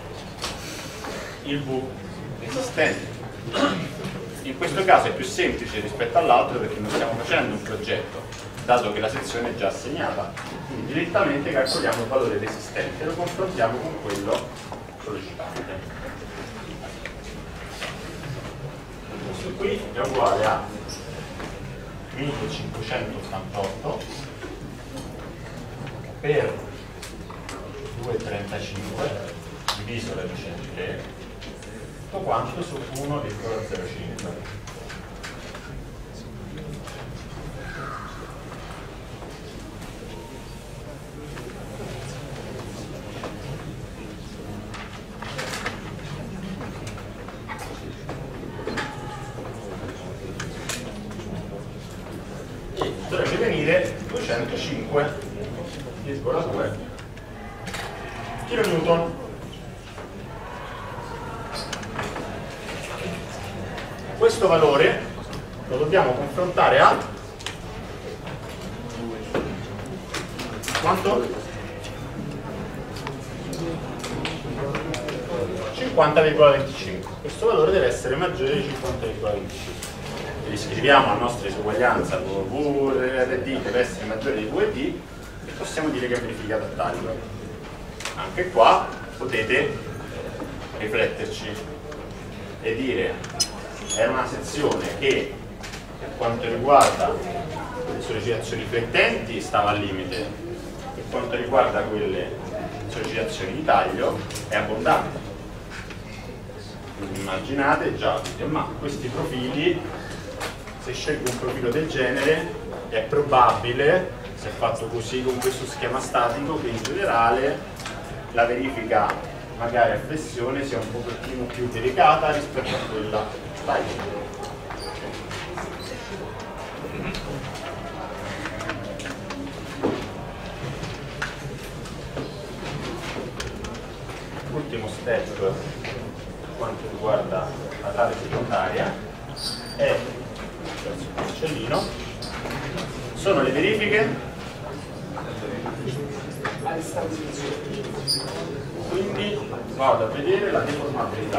S1: il V esistente. In questo caso è più semplice rispetto all'altro perché non stiamo facendo un progetto, dato che la sezione è già assegnata, quindi direttamente calcoliamo il valore resistente e lo confrontiamo con quello sollecitante. Questo qui è uguale a millecinquecentottantotto per duecentotrentacinque diviso da duecentotré, tutto quanto su uno virgola zero cinque. Dovrebbe venire duecentocinque virgola due kilonewton. Questo valore lo dobbiamo confrontare a quanto? cinquanta virgola venticinque. Questo valore deve essere maggiore di cinquanta virgola venticinque. Riscriviamo la nostra disuguaglianza, V R D deve essere maggiore di V E D e possiamo dire che è verificata a taglio. Anche qua potete rifletterci e dire è una sezione che per quanto riguarda le sollecitazioni flettenti stava al limite, per quanto riguarda quelle sollecitazioni di taglio è abbondante. Quindi immaginate già, ma questi profili, se scelgo un profilo del genere, è probabile, se è fatto così con questo schema statico, che in generale la verifica magari a flessione sia un pochettino più delicata rispetto a quella taglio. Ultimo step per quanto riguarda la trave secondaria è verso il porcellino, sono le verifiche quindi vado a vedere la deformabilità.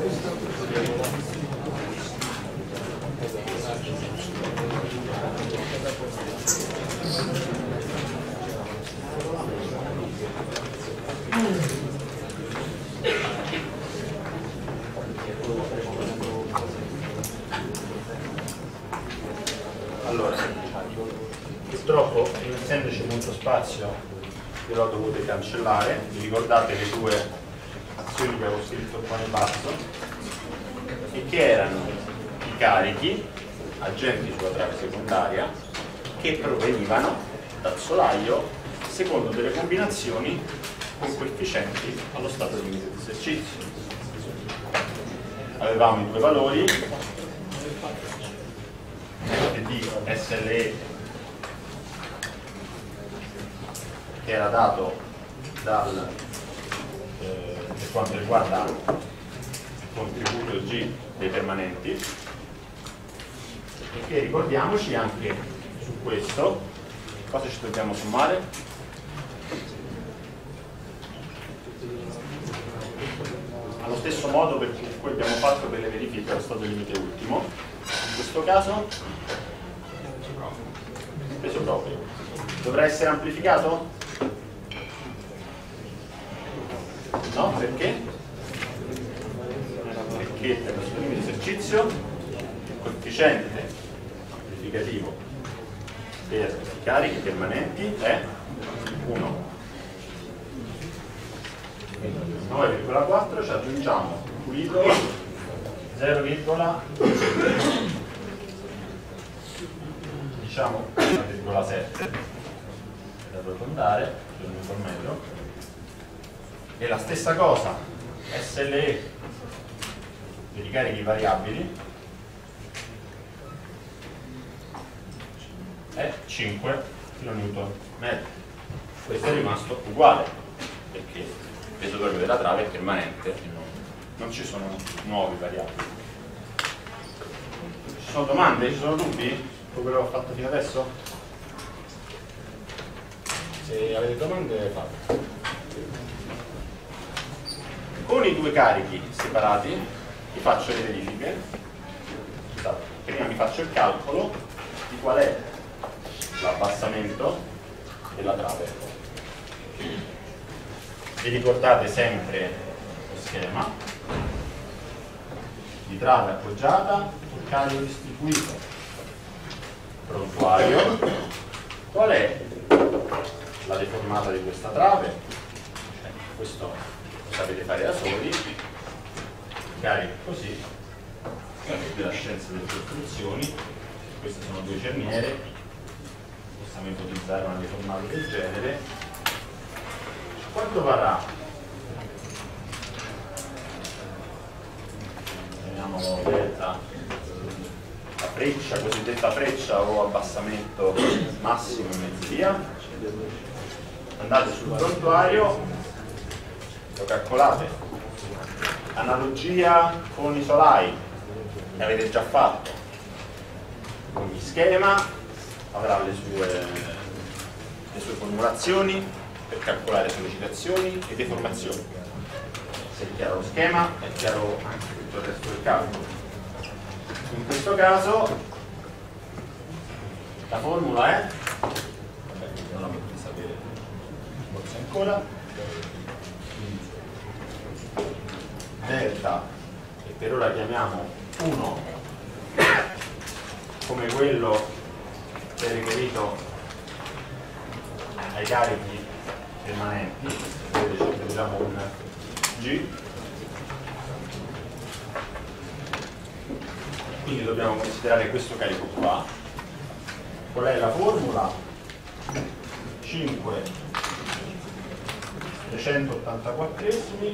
S1: Allora, purtroppo non essendoci molto spazio ve l'ho dovuto cancellare. Vi ricordate le due azioni che avevo scritto qua in basso e che erano i carichi agenti sulla trave secondaria che provenivano dal solaio secondo delle combinazioni con coefficienti allo stato limite di esercizio. Avevamo i due valori di S L E che era dato dal, eh, per quanto riguarda il contributo G dei permanenti, e che ricordiamoci anche su questo cosa ci dobbiamo sommare. Allo stesso modo per cui abbiamo fatto per le verifiche allo stato limite ultimo, in questo caso peso proprio dovrà essere amplificato? No, perché? Perché per lo stato limite di esercizio il coefficiente amplificativo per i carichi permanenti è uno. nove virgola quattro ci aggiungiamo pulito zero, diciamo uno virgola sette per arrotondare, per un po' meglio, e la stessa cosa S L E per i carichi variabili è cinque kilonewton metri. Questo è rimasto uguale perché il peso proprio della trave è permanente, non, non ci sono nuovi variabili. Ci sono domande? Ci sono dubbi? Quello che ho fatto fino adesso? Se avete domande fate. Con i due carichi separati vi faccio le verifiche. Scusate, prima vi faccio il calcolo di qual è l'abbassamento della trave. Vi ricordate sempre lo schema di trave appoggiata sul carico distribuito. Prontuario, qual è la deformata di questa trave? Questo lo sapete fare da soli, carico così, sapete la scienza delle costruzioni, queste sono due cerniere, possiamo ipotizzare una deformata del genere. Quanto varrà? Chiamiamolo delta. La freccia, cosiddetta freccia o abbassamento massimo in mezz'ia. Andate sul prontuario, lo calcolate. Analogia con i solai che avete già fatto. Ogni schema avrà le sue, le sue formulazioni per calcolare sollecitazioni e deformazioni. Se è chiaro lo schema, è chiaro anche tutto il resto del calcolo. In questo caso la formula è, vabbè, non la potete sapere forse ancora, delta, che per ora chiamiamo uno come quello che è riferito ai carichi permanenti, vedete ci aggiungiamo un G. Quindi dobbiamo considerare questo carico qua. Qual è la formula? cinque trecentottantaquattresimi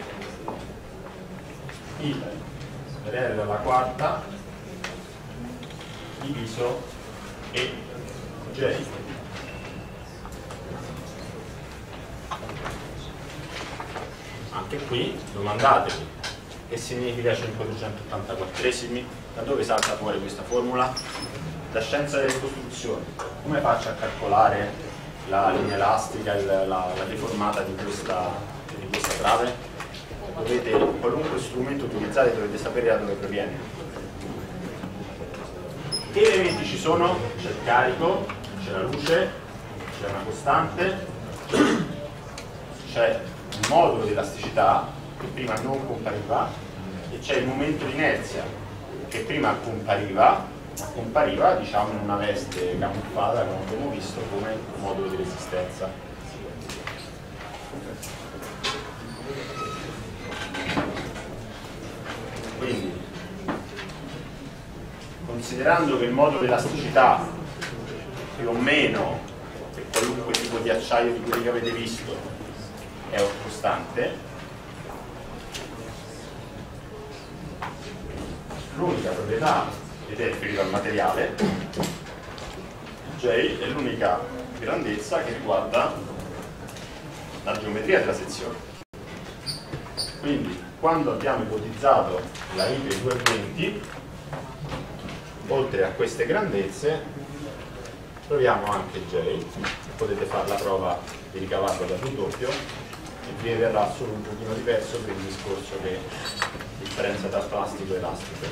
S1: I per R alla quarta diviso E J. Anche qui domandatevi che significa cinque trecentottantaquattresimi. Da dove salta fuori questa formula? La scienza delle costruzioni. Come faccio a calcolare la linea elastica, la, la, la deformata di questa, di questa trave? dovete, qualunque strumento utilizzate dovete sapere da dove proviene. Che elementi ci sono? C'è il carico, c'è la luce, c'è una costante, c'è un modulo di elasticità che prima non compariva e c'è il momento di inerzia che prima compariva, ma compariva diciamo in una veste camuffata, come abbiamo visto, come modulo di resistenza. Quindi, considerando che il modulo di elasticità più o meno per qualunque tipo di acciaio di quelli che avete visto è un costante, l'unica proprietà, ed è riferita al materiale, J è l'unica grandezza che riguarda la geometria della sezione. Quindi quando abbiamo ipotizzato la I P E duecentoventi, oltre a queste grandezze troviamo anche J, potete fare la prova di ricavarlo da più doppio e vi verrà solo un pochino diverso per il discorso che differenza tra plastico e elastico.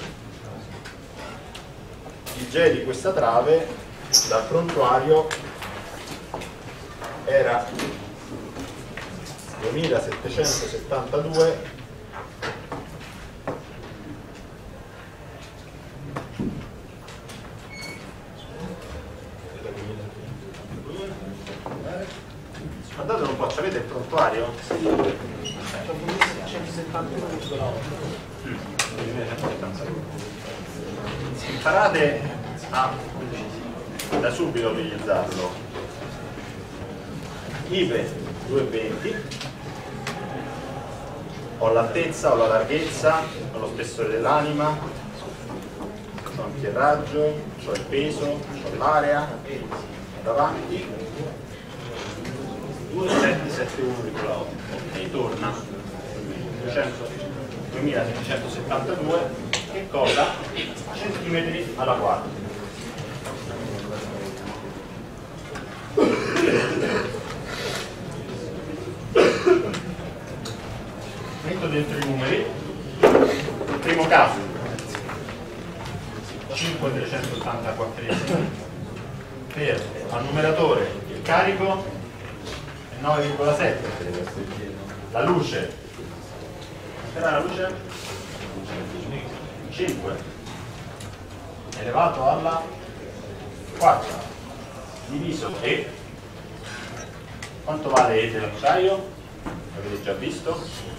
S1: Il J di questa trave dal prontuario era duemilasettecentosettantadue guardatelo un po', ci avete il prontuario? Sì, centosettantuno virgola otto. Imparate a da subito utilizzarlo. I P E duecentoventi, ho l'altezza, ho la larghezza, ho lo spessore dell'anima, ho anche il raggio, ho il peso, ho l'area davanti, duemilasettecentosettantuno virgola otto e torna duemilasettecentosettantadue, che cosa? Centimetri alla quarta. Metto dentro i numeri. Il primo caso cinque trecentottantaquattro per al numeratore il carico è nove virgola sette, la luce era la luce cinque elevato alla quarta diviso E. Quanto vale E dell'acciaio? L'avete già visto?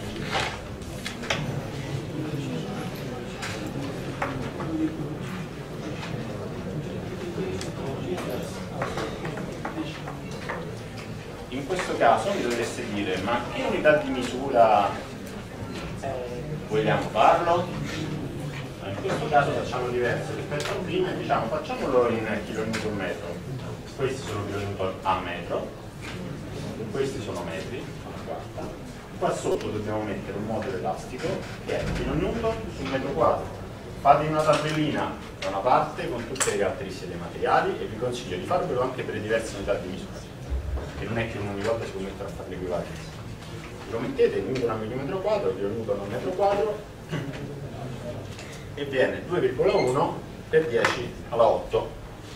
S1: In questo caso mi dovreste dire, ma che unità di misura vogliamo farlo? In questo caso facciamo diverso rispetto a prima e diciamo facciamolo in kilonewton metro. Questi sono kilonewton a metro, questi sono metri. Qua sotto dobbiamo mettere un modulo elastico che è kilonewton su metro quadro. Fate una tabellina da una parte con tutte le caratteristiche dei materiali e vi consiglio di farvelo anche per le diverse unità di misura, che non è che ogni volta si può mettere a fare l'equivalenza. Lo mettete in newton a millimetro quadro, kilonewton a metro quadro e viene due virgola uno per dieci alla otto,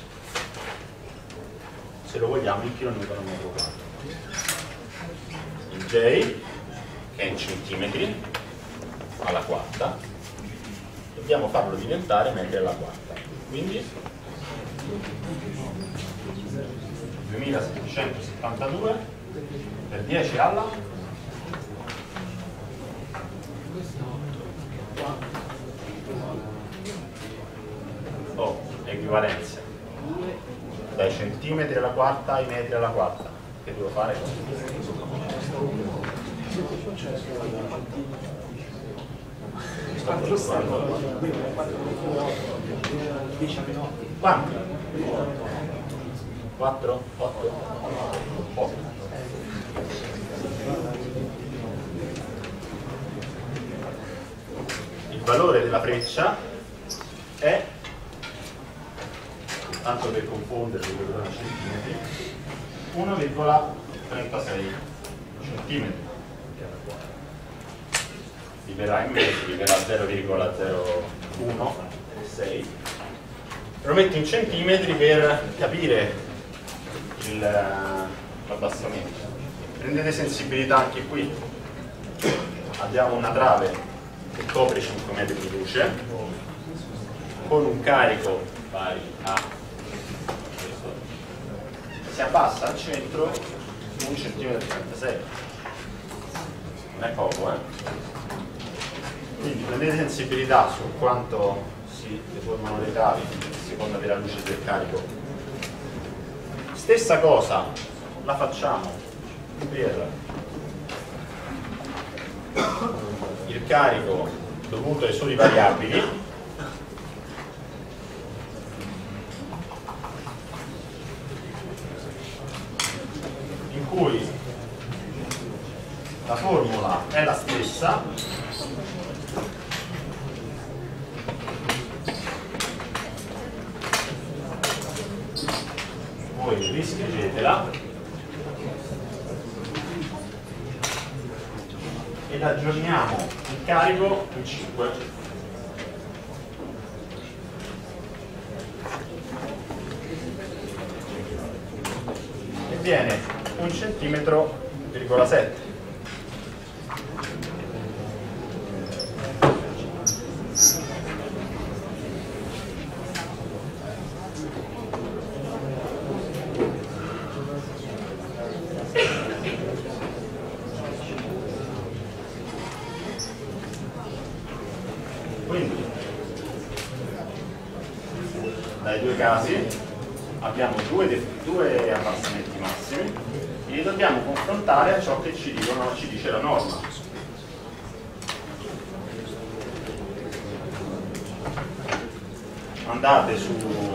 S1: se lo vogliamo in kilonewton a metro quadro. Il J, che è in centimetri alla quarta, dobbiamo farlo diventare metri alla quarta, quindi duemilasettecentosettantadue per dieci alla oh, equivalenze dai centimetri alla quarta ai metri alla quarta. Che devo fare? Quanti? quattro? otto? otto. Il valore della freccia è, tanto per confonderli con i centimetri, uno virgola trentasei centimetri. verrà in mezzo, gli verrà zero virgola zero uno sei. Lo metto in centimetri per capire l'abbassamento. Prendete sensibilità anche qui. Abbiamo una trave che copre cinque metri di luce con un carico pari a questo. Si abbassa al centro un centimetro e trentasei. Non è poco, eh? Quindi prendete sensibilità su quanto si deformano le travi a seconda della luce del carico. Stessa cosa la facciamo per il carico dovuto ai soli variabili. In cui la formula è la stessa, voi riscrivetela ed aggiorniamo il carico in cinque. E viene un centimetro virgola sette. Quindi dai due casi abbiamo due, due abbassamenti massimi e li dobbiamo confrontare a ciò che ci, dicono, ci dice la norma. Andate su,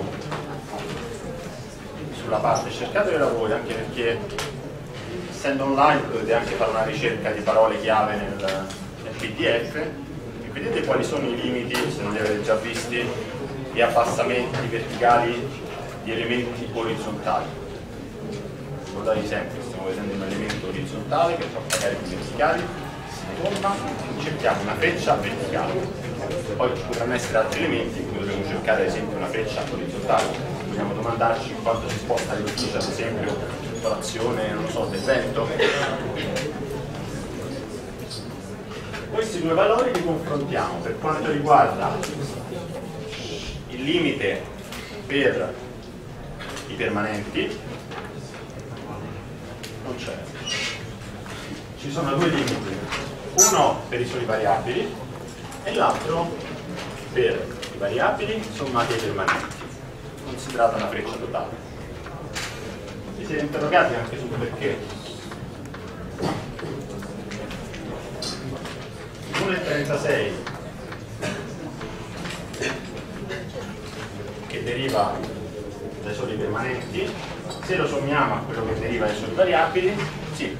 S1: sulla parte, cercatela voi, anche perché essendo online potete anche fare una ricerca di parole chiave nel, nel P D F. Vedete quali sono i limiti, se non li avete già visti, di abbassamenti verticali di elementi orizzontali. Ricordatevi sempre, stiamo vedendo un elemento orizzontale che troppa carichi verticali, si forma, cerchiamo una freccia verticale. Poi ci potranno essere altri elementi in cui dobbiamo cercare ad esempio una freccia orizzontale. Dobbiamo domandarci quanto si sposta l'edificio, ad esempio, circolazione, non so, del vento. Questi due valori li confrontiamo. Per quanto riguarda il limite per i permanenti, non c'è. Ci sono due limiti, uno per i soli variabili e l'altro per i variabili sommati ai permanenti. Non si tratta di una freccia totale. Vi siete interrogati anche sul perché? uno virgola trentasei che deriva dai soli permanenti, se lo sommiamo a quello che deriva dai soli variabili, sì.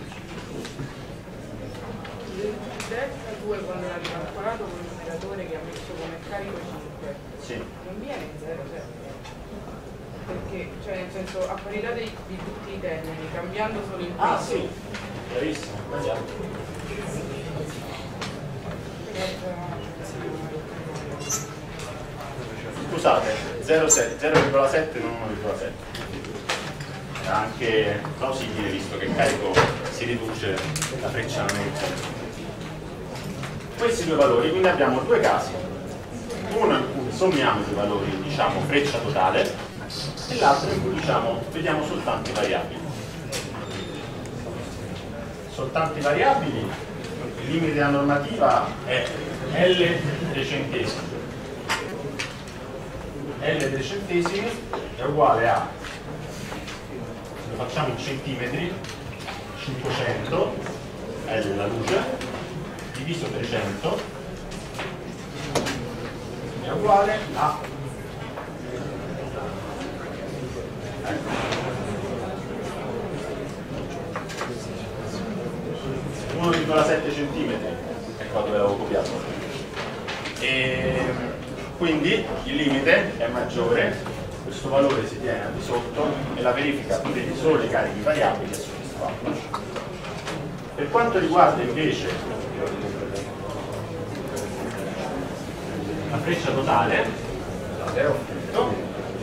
S2: Delta due quando l'ha calcolato con il numeratore che ha messo come carico cinque,
S1: Sì.
S2: non viene zero sette? Perché, cioè nel senso, a parità di, di tutti i termini, cambiando solo il peso.
S1: Ah sì, chiarissimo, sbagliato. Scusate, zero virgola sette non uno virgola sette. È anche plausibile visto che il carico si riduce, la freccia non è. Questi due valori, quindi abbiamo due casi. Uno in cui sommiamo i due valori, diciamo freccia totale, e l'altro in cui diciamo vediamo soltanto i variabili. Soltanto i variabili, il limite della normativa è L trecentesimi. L trecentesimi è uguale a, se lo facciamo in centimetri, cinquecento, L la luce, diviso trecento, è uguale a uno virgola sette centimetri, è qua dove l'avevo copiato. E quindi il limite è maggiore, questo valore si tiene al di sotto e la verifica dei soli carichi variabili è soddisfatta. Per quanto riguarda invece la freccia totale, scusate, ho finito.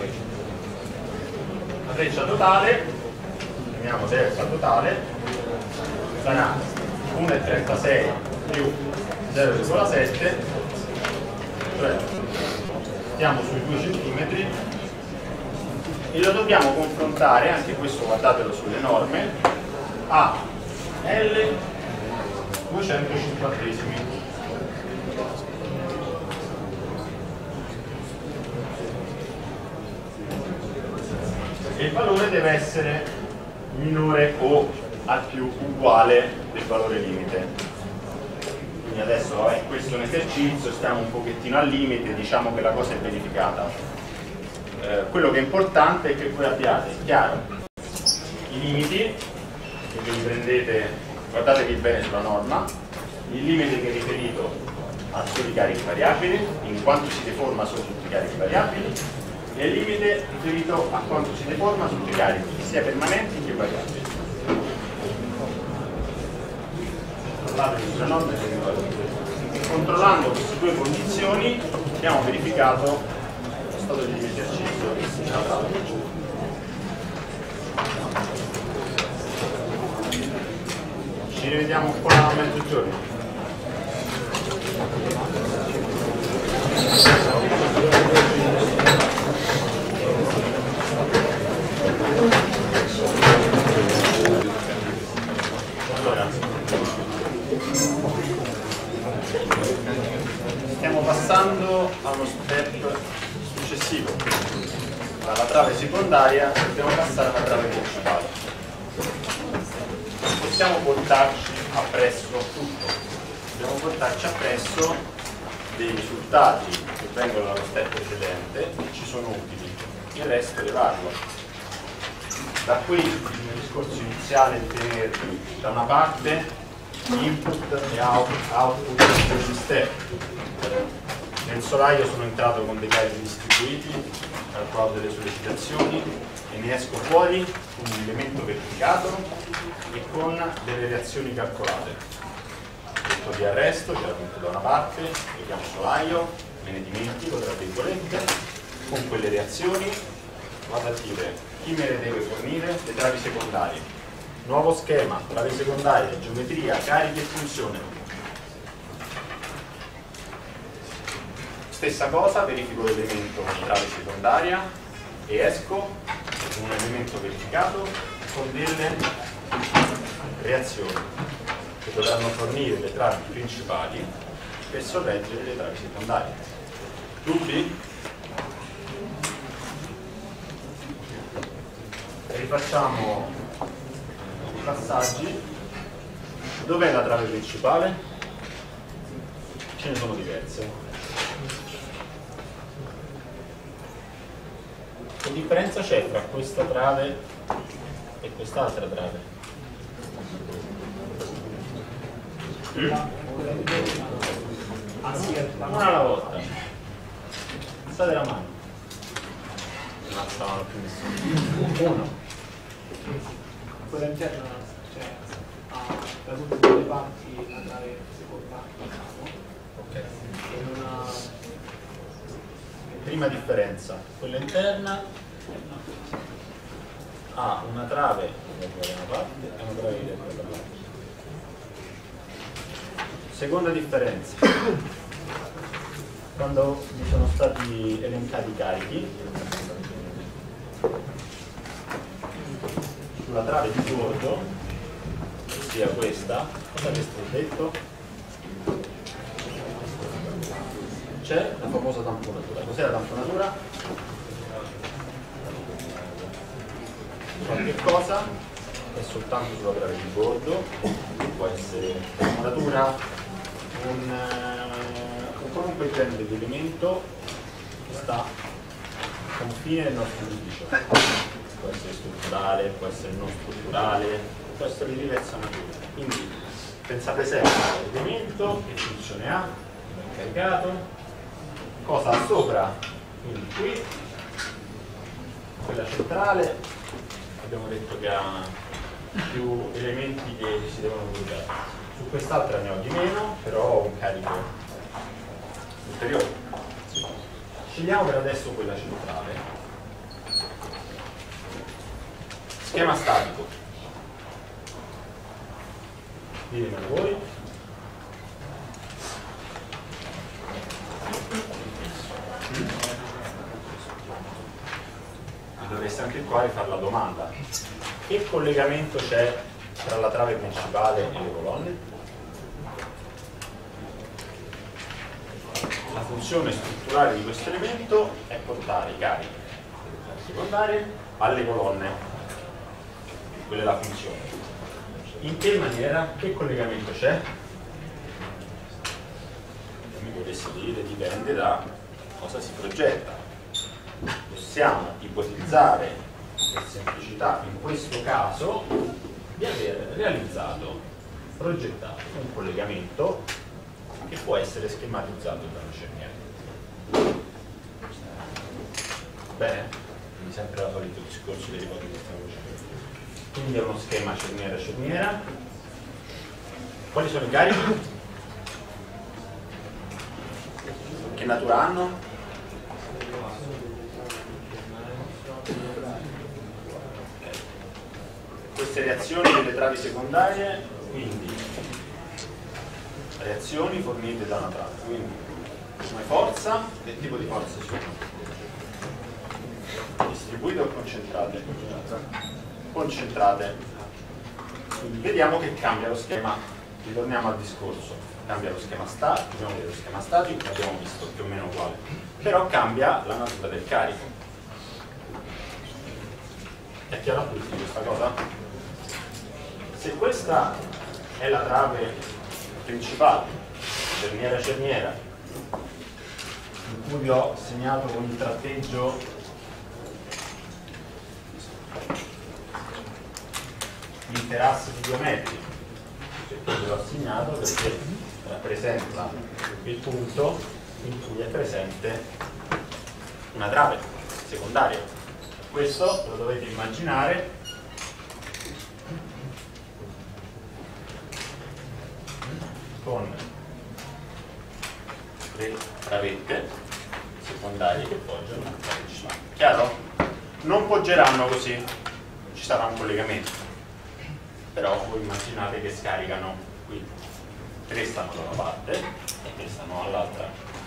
S1: La freccia totale, chiamiamo delta totale, sarà uno virgola trentasei più zero virgola sette, cioè stiamo sui due centimetri, e lo dobbiamo confrontare, anche questo guardatelo sulle norme, a L duecentocinquantesimi. E il valore deve essere minore o al più uguale del valore limite. Quindi adesso è questo è un esercizio, stiamo un pochettino al limite, diciamo che la cosa è verificata. Eh, quello che è importante è che voi abbiate chiaro i limiti, che ve li prendete, guardatevi bene sulla norma, il limite che è riferito a soli carichi variabili, in quanto si deforma su tutti i carichi variabili, e il limite riferito a quanto si deforma su tutti i carichi, sia permanenti che variabili. Sulla norma, controllando queste due condizioni abbiamo verificato lo stato di esercizio che si tratta. Ci rivediamo un po' a mezzogiorno. Allora, stiamo passando a uno step successivo. Dalla trave secondaria dobbiamo passare alla trave principale. Non possiamo portarci appresso tutto, dobbiamo portarci appresso dei risultati che vengono dallo step precedente e ci sono utili, il resto levarlo. Da qui il mio discorso iniziale di tenervi da una parte input e output degli step. Nel solaio sono entrato con dei carichi distribuiti, calcolato delle sollecitazioni e ne esco fuori con un elemento verificato e con delle reazioni calcolate. Punto di arresto, ce la punto da una parte, vediamo solaio, me ne dimentico tra virgolette, con quelle reazioni vado a dire chi me le deve fornire, le travi secondarie. Nuovo schema, trave secondarie, geometria, carichi e funzione. Stessa cosa, verifico l'elemento con trave secondaria e esco con un elemento verificato con delle reazioni che dovranno fornire le travi principali per sorreggere le travi secondarie. Dubbi? Rifacciamo i passaggi. Dov'è la trave principale? Ce ne sono diverse. Che differenza c'è tra questa trave e quest'altra trave? Mm? Una alla volta. Alzate la mano. Non stavano più nessuno. Uno.
S3: Quella interna, cioè, ha da tutte le parti la trave secondaria,
S1: Ok.
S3: e non ha...
S1: Prima differenza, quella interna ha una trave da una parte e una trave da quella parte. Seconda differenza, quando mi sono stati elencati i carichi, sulla trave di bordo, ossia questa, cosa avete detto? C'è la famosa tamponatura. Cos'è la tamponatura? Qualche cosa è soltanto sulla trave di bordo, può essere tamponatura, un, uh, comunque il genere di elemento che sta a confine del nostro giudizio. Può essere strutturale, può essere non strutturale, può essere di diversa natura. Quindi pensate sempre all'elemento, che funzione ha, caricato, cosa ha sopra, quindi qui, quella centrale, abbiamo detto che ha più elementi che si devono collegare. Su quest'altra ne ho di meno, però ho un carico ulteriore. Scegliamo per adesso quella centrale. Schema statico. Ditemelo voi. Dovreste anche qua rifare la domanda: che collegamento c'è tra la trave principale e le colonne? La funzione strutturale di questo elemento è portare i carichi secondarie alle colonne, quella è la funzione. In che maniera? Che collegamento c'è? Mi potesse dire, dipende da cosa si progetta. Possiamo ipotizzare per semplicità in questo caso di aver realizzato, progettato un collegamento che può essere schematizzato da una cerniera. Bene? Quindi sempre il solito discorso delle ipotesi che stiamo facendo. Quindi è uno schema cerniera-cerniera. Quali sono i carichi? Che natura hanno? Queste reazioni delle travi secondarie, quindi reazioni fornite da una trave, quindi come forza, che tipo di forze sono? Distribuite o concentrate? Concentrate. Quindi vediamo che cambia lo schema, ritorniamo al discorso, cambia lo schema statico, dobbiamo vedere lo schema statico che abbiamo visto più o meno uguale, però cambia la natura del carico. È chiaro a tutti questa cosa? Se questa è la trave principale, cerniera-cerniera, in cui vi ho segnato con il tratteggio l'interasse di due metri, perché ve l'ho segnato perché rappresenta il punto in cui è presente una trave secondaria. Questo lo dovete immaginare con le travette secondarie che poggiano la trave principale. Chiaro? Non poggeranno così, ci sarà un collegamento, però voi immaginate che scaricano qui, tre stanno da una parte e tre stanno dall'altra.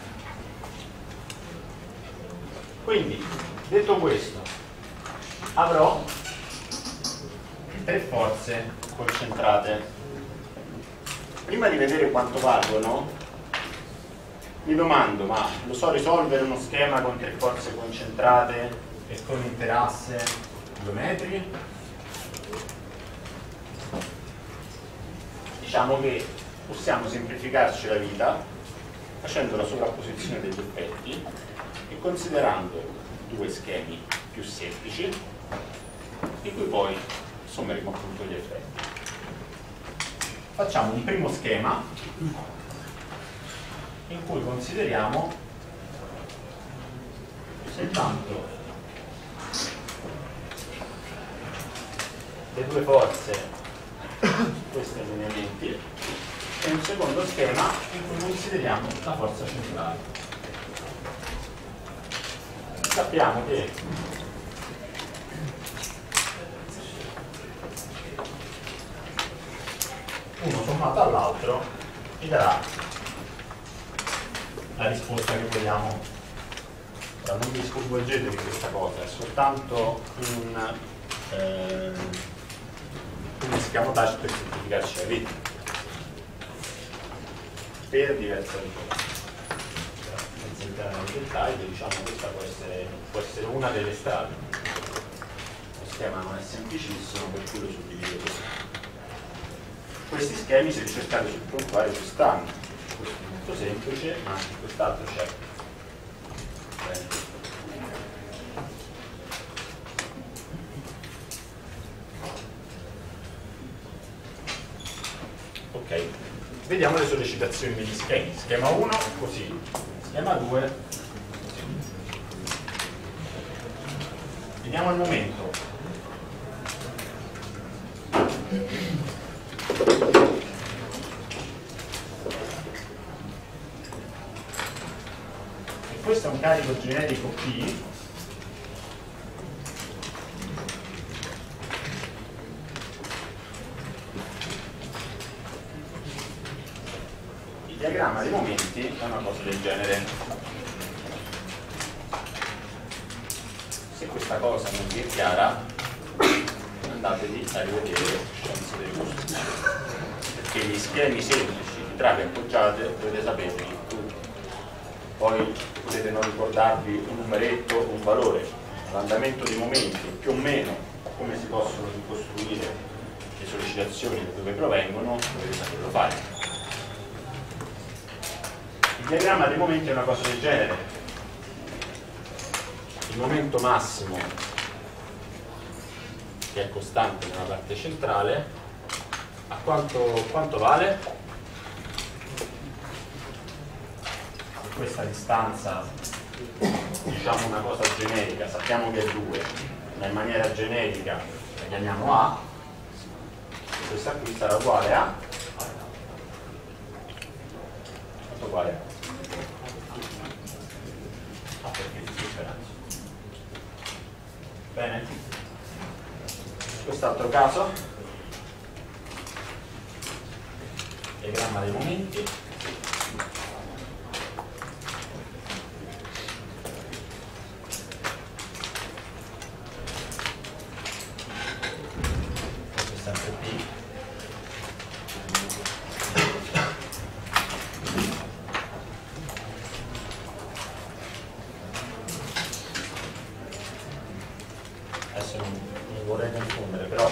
S1: Quindi, detto questo, avrò tre forze concentrate. Prima di vedere quanto valgono, mi domando, ma lo so risolvere uno schema con tre forze concentrate e con interasse due metri? Diciamo che possiamo semplificarci la vita facendo la sovrapposizione degli effetti e considerando due schemi più semplici in cui poi sommeremo appunto gli effetti. Facciamo un primo schema in cui consideriamo soltanto le due forze su questi allineamenti e un secondo schema in cui consideriamo la forza centrale. Sappiamo che uno sommato all'altro ci darà la risposta che vogliamo. Ora non vi sconvolgete di questa cosa, è soltanto un, eh, un escamotage per semplificarci la vita per diverse ragioni. Senza entrare nei dettagli, diciamo che questa può essere, può essere una delle strade. Lo schema non è semplicissimo, per cui lo suddivido così. Questi schemi, se cercate sul prontuario, ci stanno. Questo è molto semplice, ma anche quest'altro c'è. Ok, vediamo le sollecitazioni degli schemi. Schema uno, così. Schema due, così. Vediamo il momento. questo è un carico generico P il diagramma dei momenti è una cosa del genere. Se questa cosa non vi è chiara, andatevi a rivedere Scienze dei gusti, perché gli schemi semplici di travi appoggiate dovete sapere tutti. Poi potete non ricordarvi un numeretto o un valore, l'andamento dei momenti, più o meno come si possono ricostruire le sollecitazioni da dove provengono, dovete saperlo fare. Il diagramma dei momenti è una cosa del genere. Il momento massimo, che è costante nella parte centrale, a quanto, quanto vale? Se questa distanza, diciamo una cosa generica, sappiamo che è due, ma in maniera generica la chiamiamo A, questa qui sarà uguale a quanto uguale a? Ah, perché di differenza. Bene? Quest'altro caso, diagramma dei momenti. Questo è sempre P. Adesso non mi vorrei confondere, però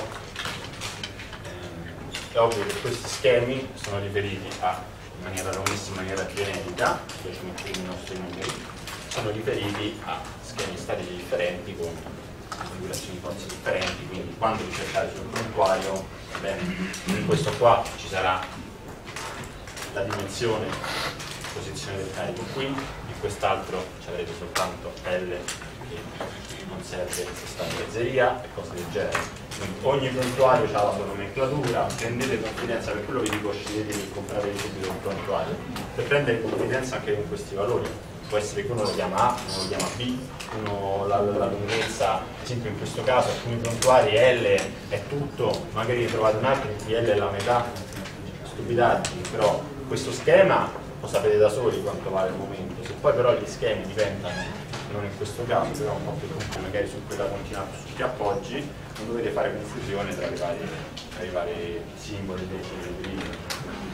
S1: ehm, è ovvio che questi schemi sono riferiti a, in maniera longissima, in maniera generica, dove ci mettiamo i nostri numeri, sono riferiti a schemi statici differenti con configurazioni di forze differenti, quindi quando vi cercate sul prontuario, bene, in questo qua ci sarà la dimensione, posizione del carico qui, in quest'altro ci avrete soltanto L che non serve questa mezzeria e cose del genere. Quindi ogni prontuario ha la sua nomenclatura, prendete confidenza, per quello vi dico scegliete di comprare subito un prontuario, per prendere confidenza anche con questi valori. Può essere che uno lo chiama A, uno lo chiama B, uno la, la lunghezza, ad esempio in questo caso alcuni prontuari L è tutto, magari trovate un altro in cui L è la metà, stupidaggini, però questo schema lo sapete da soli quanto vale il momento. Se poi però gli schemi diventano, non in questo caso, però un po' più comunque magari su quella continuata, su che appoggi, non dovete fare confusione tra i vari, tra i vari simboli dei cilindri.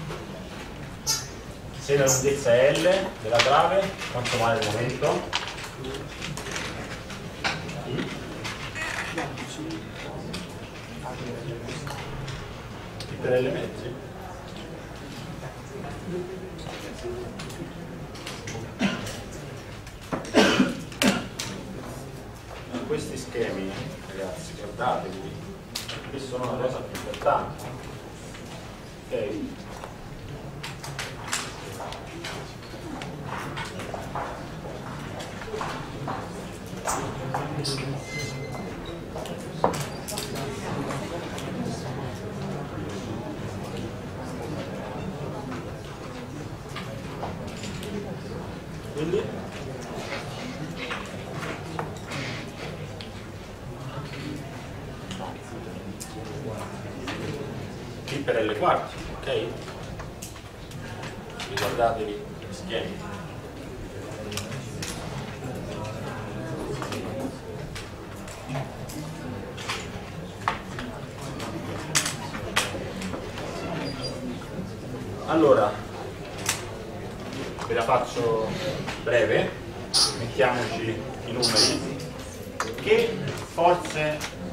S1: Se la lunghezza è L della trave, quanto vale il momento? I per L mezzi? Questi schemi, ragazzi, guardatevi, che sono la cosa più importante. Ok? Quindi P per L quarti, ok? Ricordatevi gli schemi. Allora, ve la faccio breve, mettiamoci i numeri. Che forze,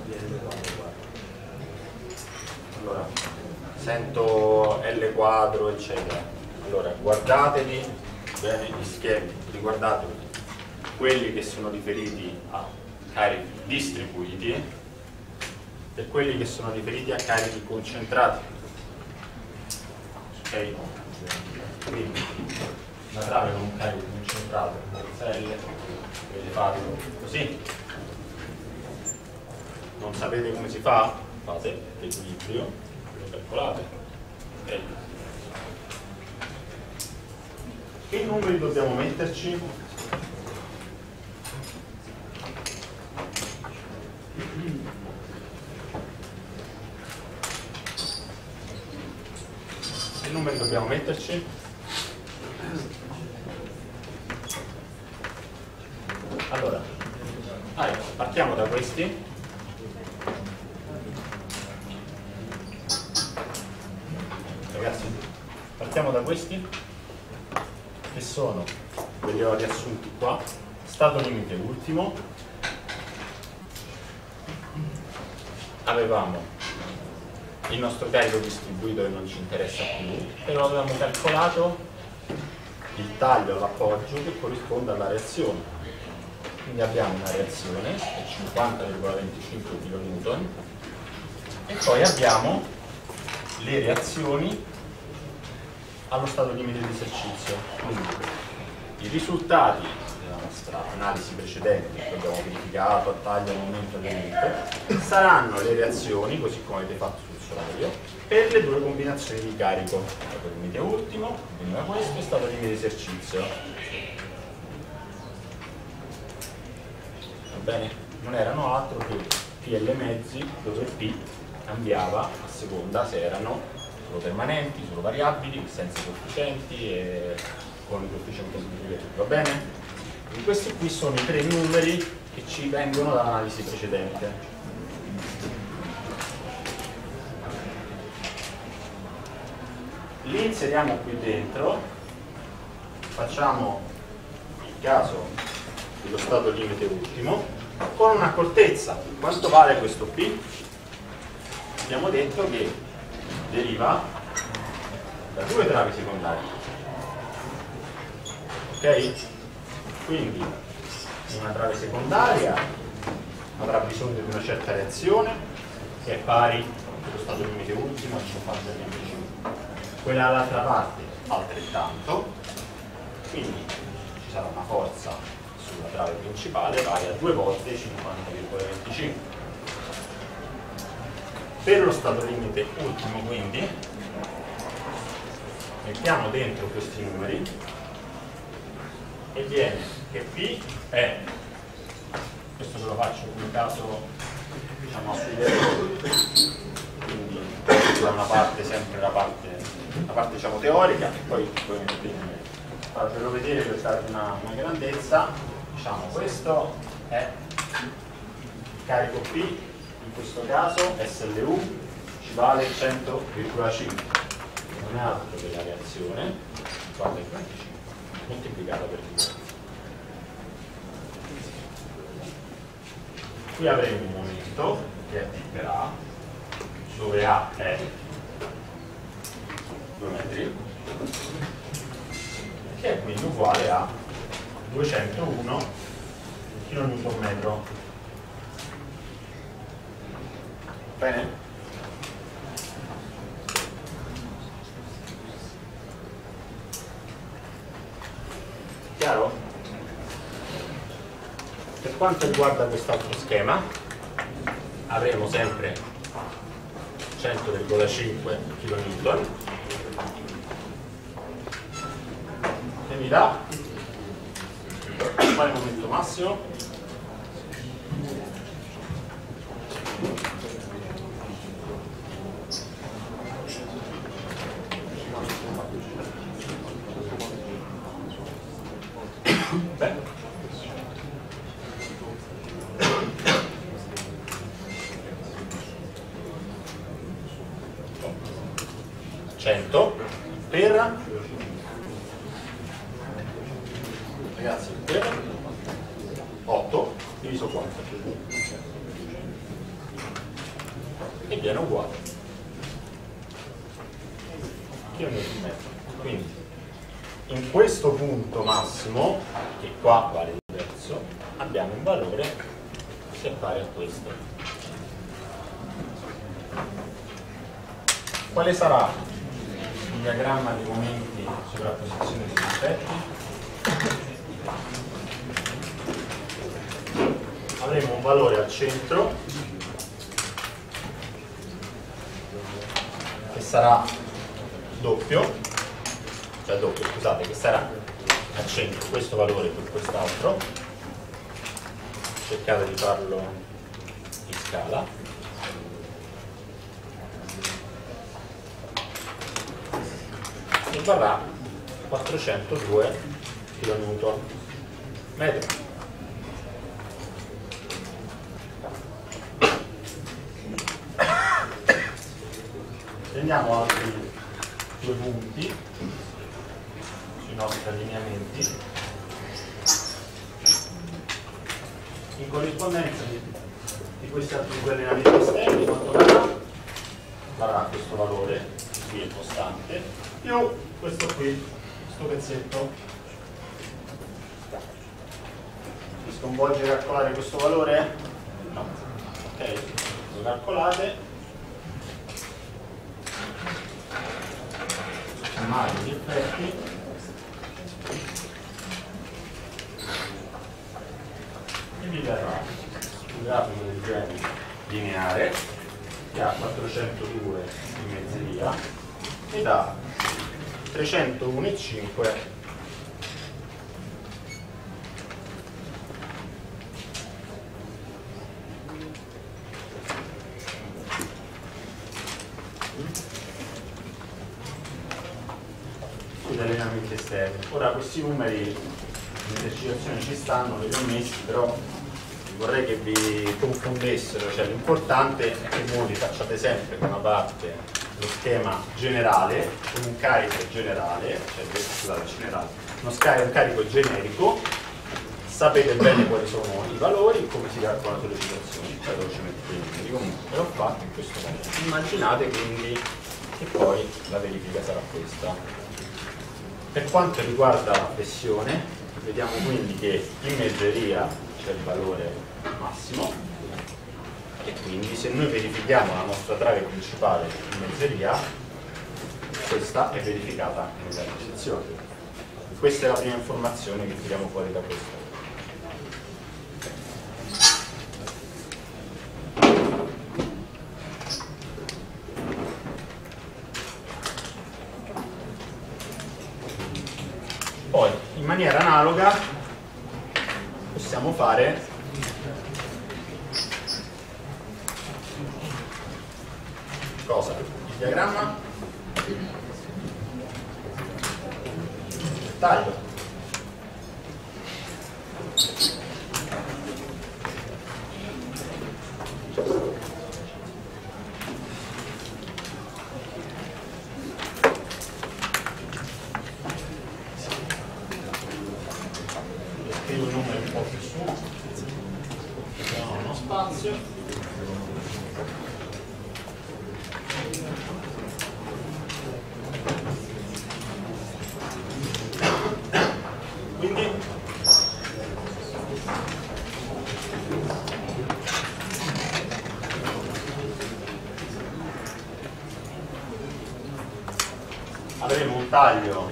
S1: allora, sento L quadro eccetera, allora guardatevi bene gli schemi, riguardatevi quelli che sono riferiti a carichi distribuiti e quelli che sono riferiti a carichi concentrati. Ok? Quindi una trave con un carico concentrato, forza L, dovete farlo così. Non sapete come si fa? Fate l'equilibrio, lo calcolate. Okay. Che numeri dobbiamo metterci? numeri dobbiamo metterci? Allora, allora partiamo da questi. Ragazzi, partiamo da questi che sono, ve li ho riassunti qua. Stato limite ultimo, avevamo il nostro carico distribuito che non ci interessa più, però avevamo calcolato il taglio all'appoggio che corrisponde alla reazione. Quindi abbiamo una reazione è cinquanta virgola venticinque kilonewton e poi abbiamo le reazioni allo stato limite di esercizio. Quindi i risultati della nostra analisi precedente che abbiamo verificato a taglio, al momento, all'evento, saranno le reazioni, così come avete fatto sul solario, per le due combinazioni di carico, stato limite ultimo, veniva questo, e stato limite di esercizio. Va bene? Non erano altro che P L mezzi, dove P cambiava a seconda se erano solo permanenti, solo variabili, senza coefficienti e con i coefficienti significativi. Va bene? E questi qui sono i tre numeri che ci vengono dall'analisi precedente. Li inseriamo qui dentro, facciamo il caso dello stato limite ultimo con un'accortezza. Quanto vale questo P? Abbiamo detto che deriva da due travi secondarie. Ok? Quindi una trave secondaria avrà bisogno di una certa reazione che è pari allo stato limite ultimo a cinquanta virgola venticinque. Quella dall'altra parte altrettanto, quindi ci sarà una forza sulla trave principale pari a due volte cinquanta virgola venticinque. Per lo stato limite ultimo, quindi, mettiamo dentro questi numeri e viene che P è, questo ve lo faccio come caso, diciamo, a sui quindi da una parte sempre la parte, la parte diciamo, teorica, e poi, poi farvelo vedere per darvi una, una grandezza. Diciamo, questo è il carico P, in questo caso S L U ci vale cento virgola cinque, non è altro che la reazione cinquanta virgola venticinque moltiplicata per due. Qui avremo un momento che è T per A, dove A è due metri, che è quindi uguale a duecentouno chilonewton metro. Bene? Chiaro? Per quanto riguarda quest'altro schema, avremo sempre cento virgola cinque kilonewton che mi dà quale momento massimo? Beh, cento per ragazzi per otto diviso quattro e viene uguale chilometri e mezzo. Quindi in questo punto massimo, che qua vale diverso, abbiamo un valore che è pari a questo. Quale sarà il diagramma dei momenti sovrapposizione degli effetti? Avremo un valore al centro che sarà doppio, cioè doppio, scusate, che sarà al centro questo valore per quest'altro. Cercate di farlo in scala. varrà quattrocentodue kilonewton metro. Prendiamo altri due punti sui nostri allineamenti. In corrispondenza di, di questi altri due allineamenti esterni, quanto varrà? Varrà questo valore qui è costante più questo qui, questo pezzetto. Vi sconvolge calcolare questo valore? No. Ok, lo calcolate. Sommare gli effetti e vi verrà un grafico del genere lineare che ha quattrocentodue in mezzeria e da trecentouno virgola cinque sugli allineamenti esterni. Ora questi numeri in esercitazione ci stanno, ve li ho messi, però vorrei che vi confondessero, cioè l'importante è che voi facciate sempre da una parte lo schema generale, con un carico generale, cioè scusate, generale, uno scarico, un carico generico, sapete bene quali sono i valori, come si calcolano le situazioni, poi velocemente i numeri, comunque l'ho fatto in questo modo. Immaginate quindi che poi la verifica sarà questa. Per quanto riguarda la pressione, vediamo quindi che in mezzeria c'è il valore massimo e quindi se noi verifichiamo la nostra trave principale in mezzeria, questa è verificata nella posizione. Questa è la prima informazione che tiriamo fuori da questo. Poi, in maniera analoga, possiamo fare cosa? Il diagramma taglio. Scrivo i numeri un po' più su, abbiamo uno spazio. Quindi avremo un taglio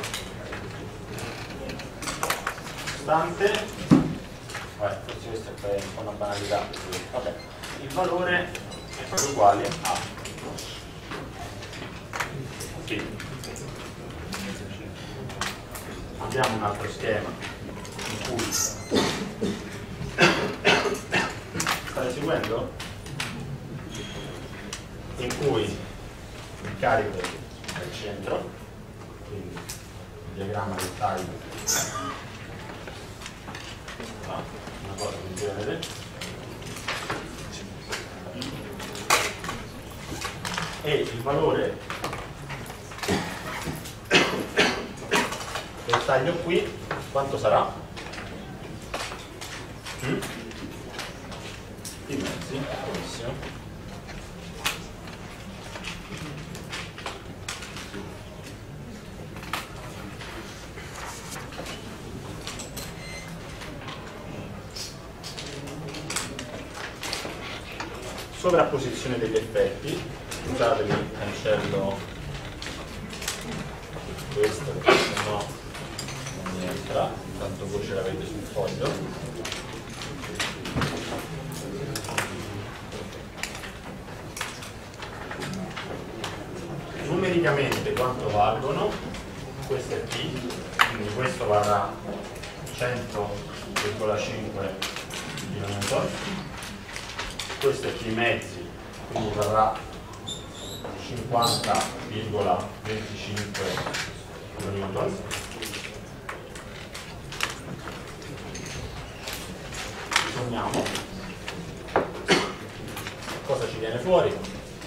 S1: costante. Vabbè, forse questo è un po' una banalità. Vabbè, il valore è proprio uguale a quindi abbiamo un altro schema in cui state seguendo? In cui il carico è al centro, quindi il diagramma del taglio, una cosa del genere, e il valore del taglio qui quanto sarà? Mm? I mezzi, benissimo. Sovrapposizione degli effetti, scusatemi, cancello questo perché sennò non mi entra, intanto voi ce l'avete sul foglio. Numericamente quanto valgono? Questo è P, quindi questo varrà cento virgola cinque kN. Questo è P mezzi, quindi varrà cinquanta virgola venticinque Newton. Sommiamo. Cosa ci viene fuori?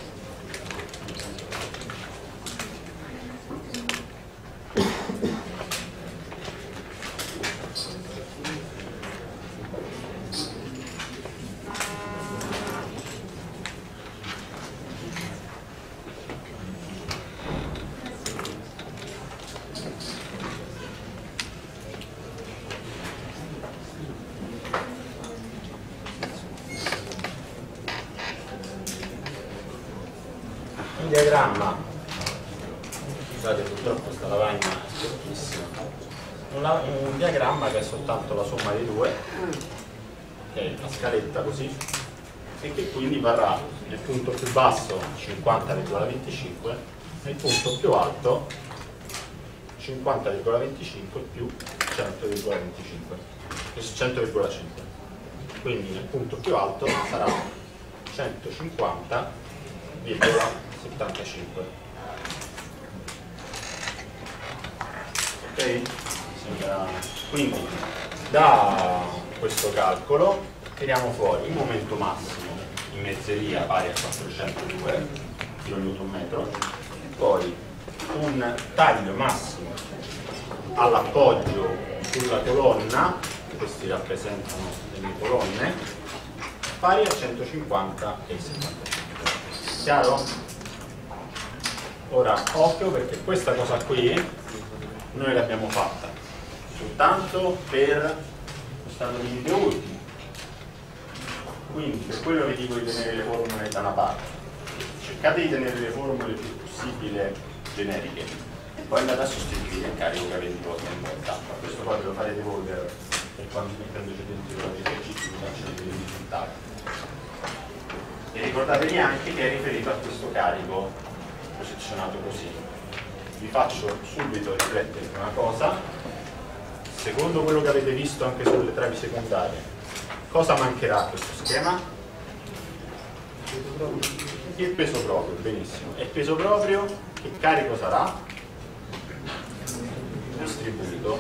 S1: Un diagramma, scusate purtroppo sta lavagna è sporchissima, un, un diagramma che è soltanto la somma dei due, che è una scaletta così, e che quindi varrà nel punto più basso cinquanta virgola venticinque, nel punto più alto cinquanta virgola venticinque più cento virgola venticinque, cento virgola cinque, quindi nel punto più alto sarà centocinquanta virgola settantacinque. Ok? Sembra... Quindi da questo calcolo tiriamo fuori il momento massimo in mezzeria pari a quattrocentodue kN, poi un taglio massimo all'appoggio sulla colonna, questi rappresentano le mie colonne, pari a centocinquanta e settantacinque. Chiaro? Ora, occhio perché questa cosa qui noi l'abbiamo fatta soltanto per lo stato di limite ultimo. Quindi per quello vi dico di tenere le formule da una parte. Cercate di tenere le formule il più possibile generiche e poi andate a sostituire il carico che avete di volta in volta. Ma questo poi ve lo farete voi per, per quando mettendoci dentro gli esercizi vi faccio vedere i risultati. E ricordatevi anche che è riferito a questo carico posizionato così. Vi faccio subito riflettere una cosa, secondo quello che avete visto anche sulle travi secondarie, cosa mancherà a questo schema? Il peso proprio, benissimo. E il peso proprio che carico sarà? Distribuito.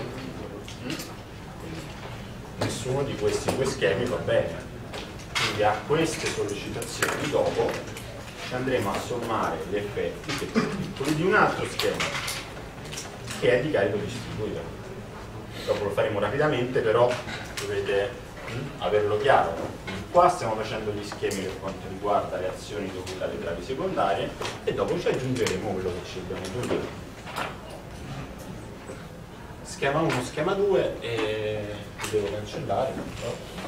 S1: Nessuno di questi due schemi va bene, quindi a queste sollecitazioni dopo andremo a sommare gli effetti che più piccoli di un altro schema che è di carico distribuito. Dopo lo faremo rapidamente, però dovete mh, averlo chiaro. Qua stiamo facendo gli schemi per quanto riguarda le azioni dovute alle travi secondarie e dopo ci aggiungeremo quello che ci dobbiamo aggiungere. Schema uno, schema due e devo cancellare. No?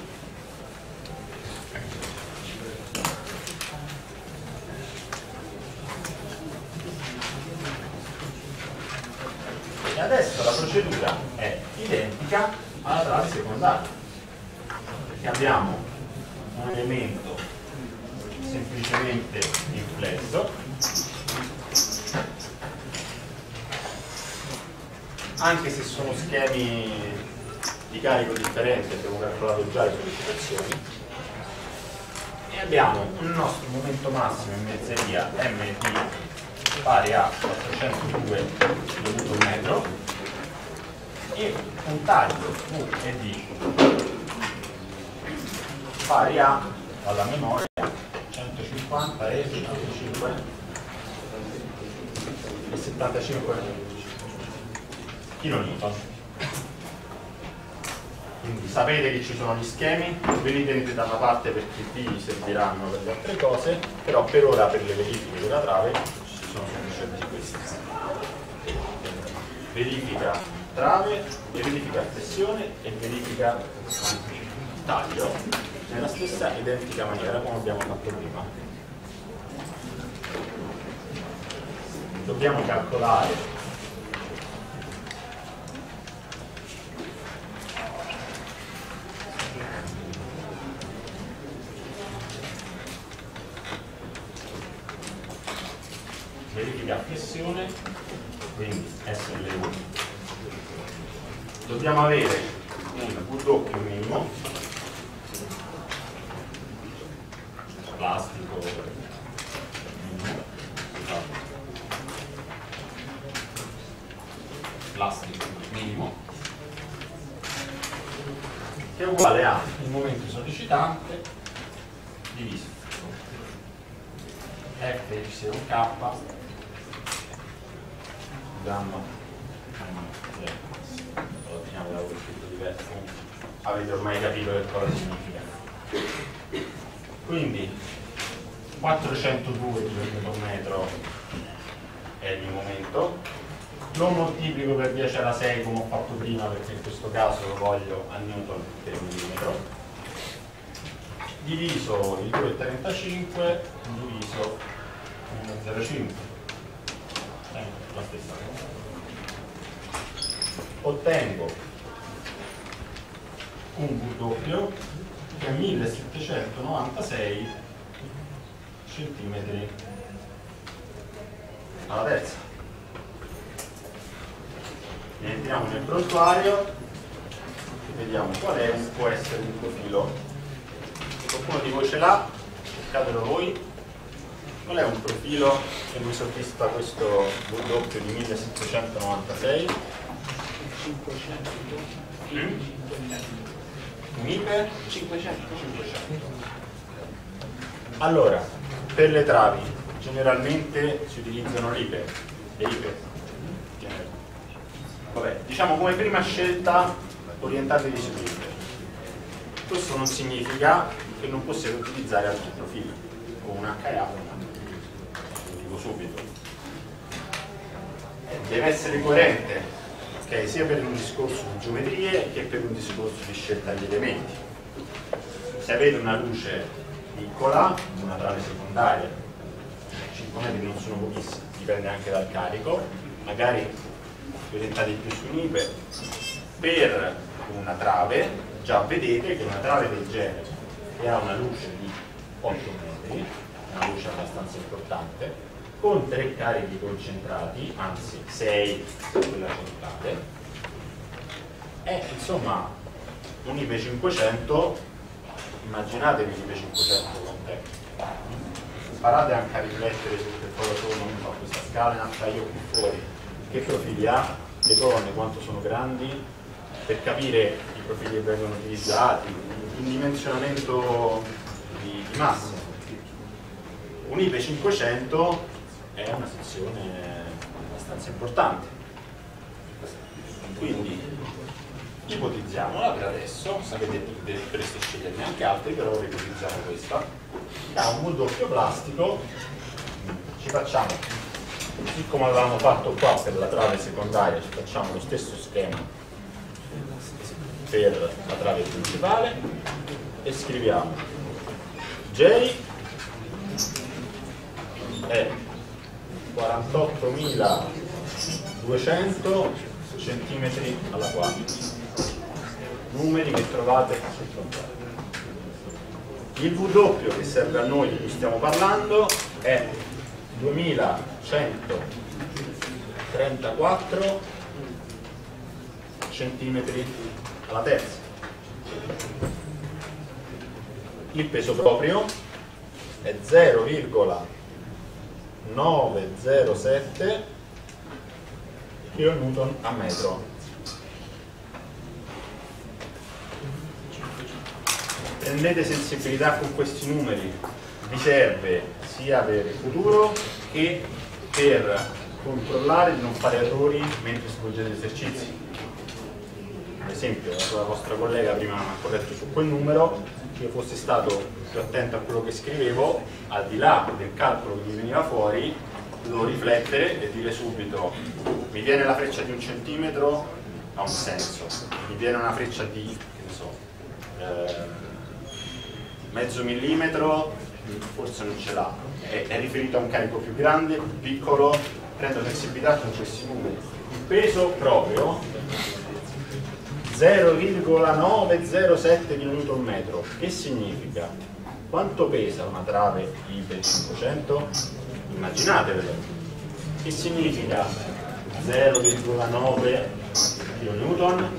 S1: E adesso la procedura è identica alla trave secondaria, perché abbiamo un elemento semplicemente inflesso, anche se sono schemi di carico differente, abbiamo calcolato già le sollecitazioni, e abbiamo un nostro momento massimo in mezzeria M D pari a quattrocentodue kN e un taglio U e D pari a, alla memoria, centocinquanta e settantacinque e settantacinque kN. Quindi sapete che ci sono gli schemi, venite da una parte perché vi serviranno per le altre cose, però per ora per le verifiche della trave sono sufficienti questi. Verifica trave, e verifica flessione e verifica taglio nella stessa identica maniera come abbiamo fatto prima. Dobbiamo calcolare verifica flessione, quindi S L U. Dobbiamo avere un W minimo, plastico minimo, il momento sollecitante diviso F Y K gamma lo teniamo da scritto diverso, avete ormai capito che cosa significa. Quindi quattrocentodue km è il mio momento, lo moltiplico per dieci alla sei come ho fatto prima, perché in questo caso lo voglio a newton per millimetro, diviso il due virgola trentacinque diviso uno virgola zero cinque, eh, la stessa cosa. Ottengo un V doppio che è millesettecentonovantasei centimetri alla terza. Ne entriamo nel prontuario e vediamo qual è, può essere un profilo. Se qualcuno di voi ce l'ha, cercatelo voi. Qual è un profilo che mi soddisfa questo V doppio di millesettecentonovantasei?
S3: cinquecento.
S1: Mm? Un iper?
S3: cinquecento.
S1: cinquecento. Allora, per le travi generalmente si utilizzano l'iper, le iper. Vabbè, diciamo come prima scelta orientatevi sull'iper. Questo non significa che non possiate utilizzare altri profili, o un H A, lo dico subito. Deve essere coerente, ok, sia per un discorso di geometrie che per un discorso di scelta degli elementi. Se avete una luce piccola, una trave secondaria, cinque metri non sono pochissimi, dipende anche dal carico, magari orientate più su un iper. Per una trave già vedete che una trave del genere che ha una luce di otto metri, una luce abbastanza importante, con tre carichi concentrati, anzi sei quella centrale, è insomma un I P cinquecento. Immaginatevi l'I P cinquecento con te, imparate anche a riflettere su che cosa sono, mi fa questa scala, taglio qui fuori, che profili ha, le colonne quanto sono grandi, per capire i profili che vengono utilizzati, il dimensionamento di, di massa. Un I P cinquecento è una sezione abbastanza importante, quindi ipotizziamola per adesso, sapete che potreste sceglierne anche altri, però ipotizziamo questa, che ha un V doppio plastico. Ci facciamo, così come avevamo fatto qua per la trave secondaria, ci facciamo lo stesso schema per la trave principale e scriviamo J è quarantottomiladuecento centimetri alla quadra, numeri che trovate sul prontuario. Il V doppio che serve a noi, di cui stiamo parlando, è duemilacentotrentaquattro centimetri alla terza. Il peso proprio è zero virgola novecentosettanta kilonewton a metro. Prendete sensibilità con questi numeri, vi serve sia per il futuro che per controllare di non fare errori mentre svolgete gli esercizi. Ad esempio, la vostra collega prima ha corretto su quel numero, se io fossi stato più attento a quello che scrivevo, al di là del calcolo che mi veniva fuori, dovevo riflettere e dire subito: mi viene la freccia di un centimetro, ha un senso, mi viene una freccia di, che ne so, eh, mezzo millimetro, forse non ce l'ha, è, è riferito a un carico più grande, più piccolo, prendo sensibilità con questi numeri. Il peso proprio zero virgola novecentosetanta kilonewton metro. Che significa? Quanto pesa una trave I P cinquecento? Immaginatevelo. Che significa zero virgola nove kilonewton?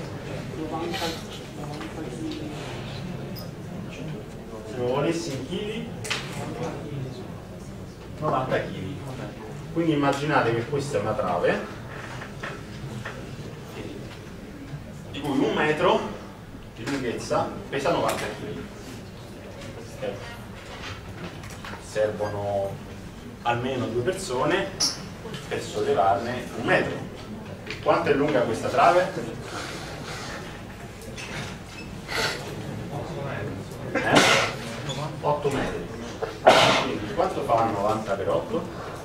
S1: Se lo volessi in chili, novanta chili. Quindi immaginate che questa è una trave di cui un metro di lunghezza lunghezza pesa novanta chili. Okay. Servono almeno due persone per sollevarne un metro. Quanto è lunga questa trave? Eh? otto metri. Quindi quanto fa novanta per otto?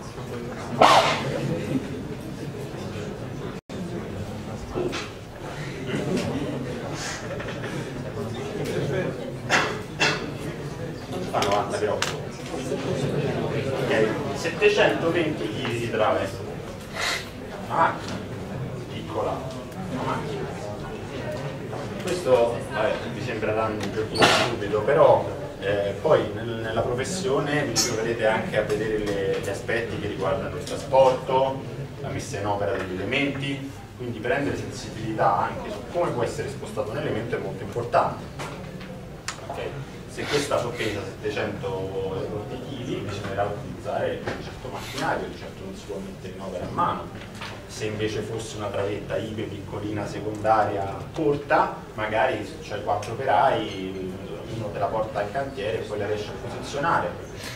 S1: Quanto fa novanta per otto? Ok, settecentoventi chili di trave. Una macchina piccola, una macchina. Questo vabbè, mi sembra un giochino stupido, però eh, poi nel, nella professione vi troverete anche a vedere le, gli aspetti che riguardano il trasporto, la messa in opera degli elementi, quindi prendere sensibilità anche su come può essere spostato un elemento è molto importante. Okay. Se questa pesa settecento chili bisognerà utilizzare un certo macchinario, di certo non si può mettere in opera a mano. Se invece fosse una travetta iper piccolina secondaria corta, magari se c'hai quattro operai, uno te la porta in cantiere e poi la riesce a posizionare.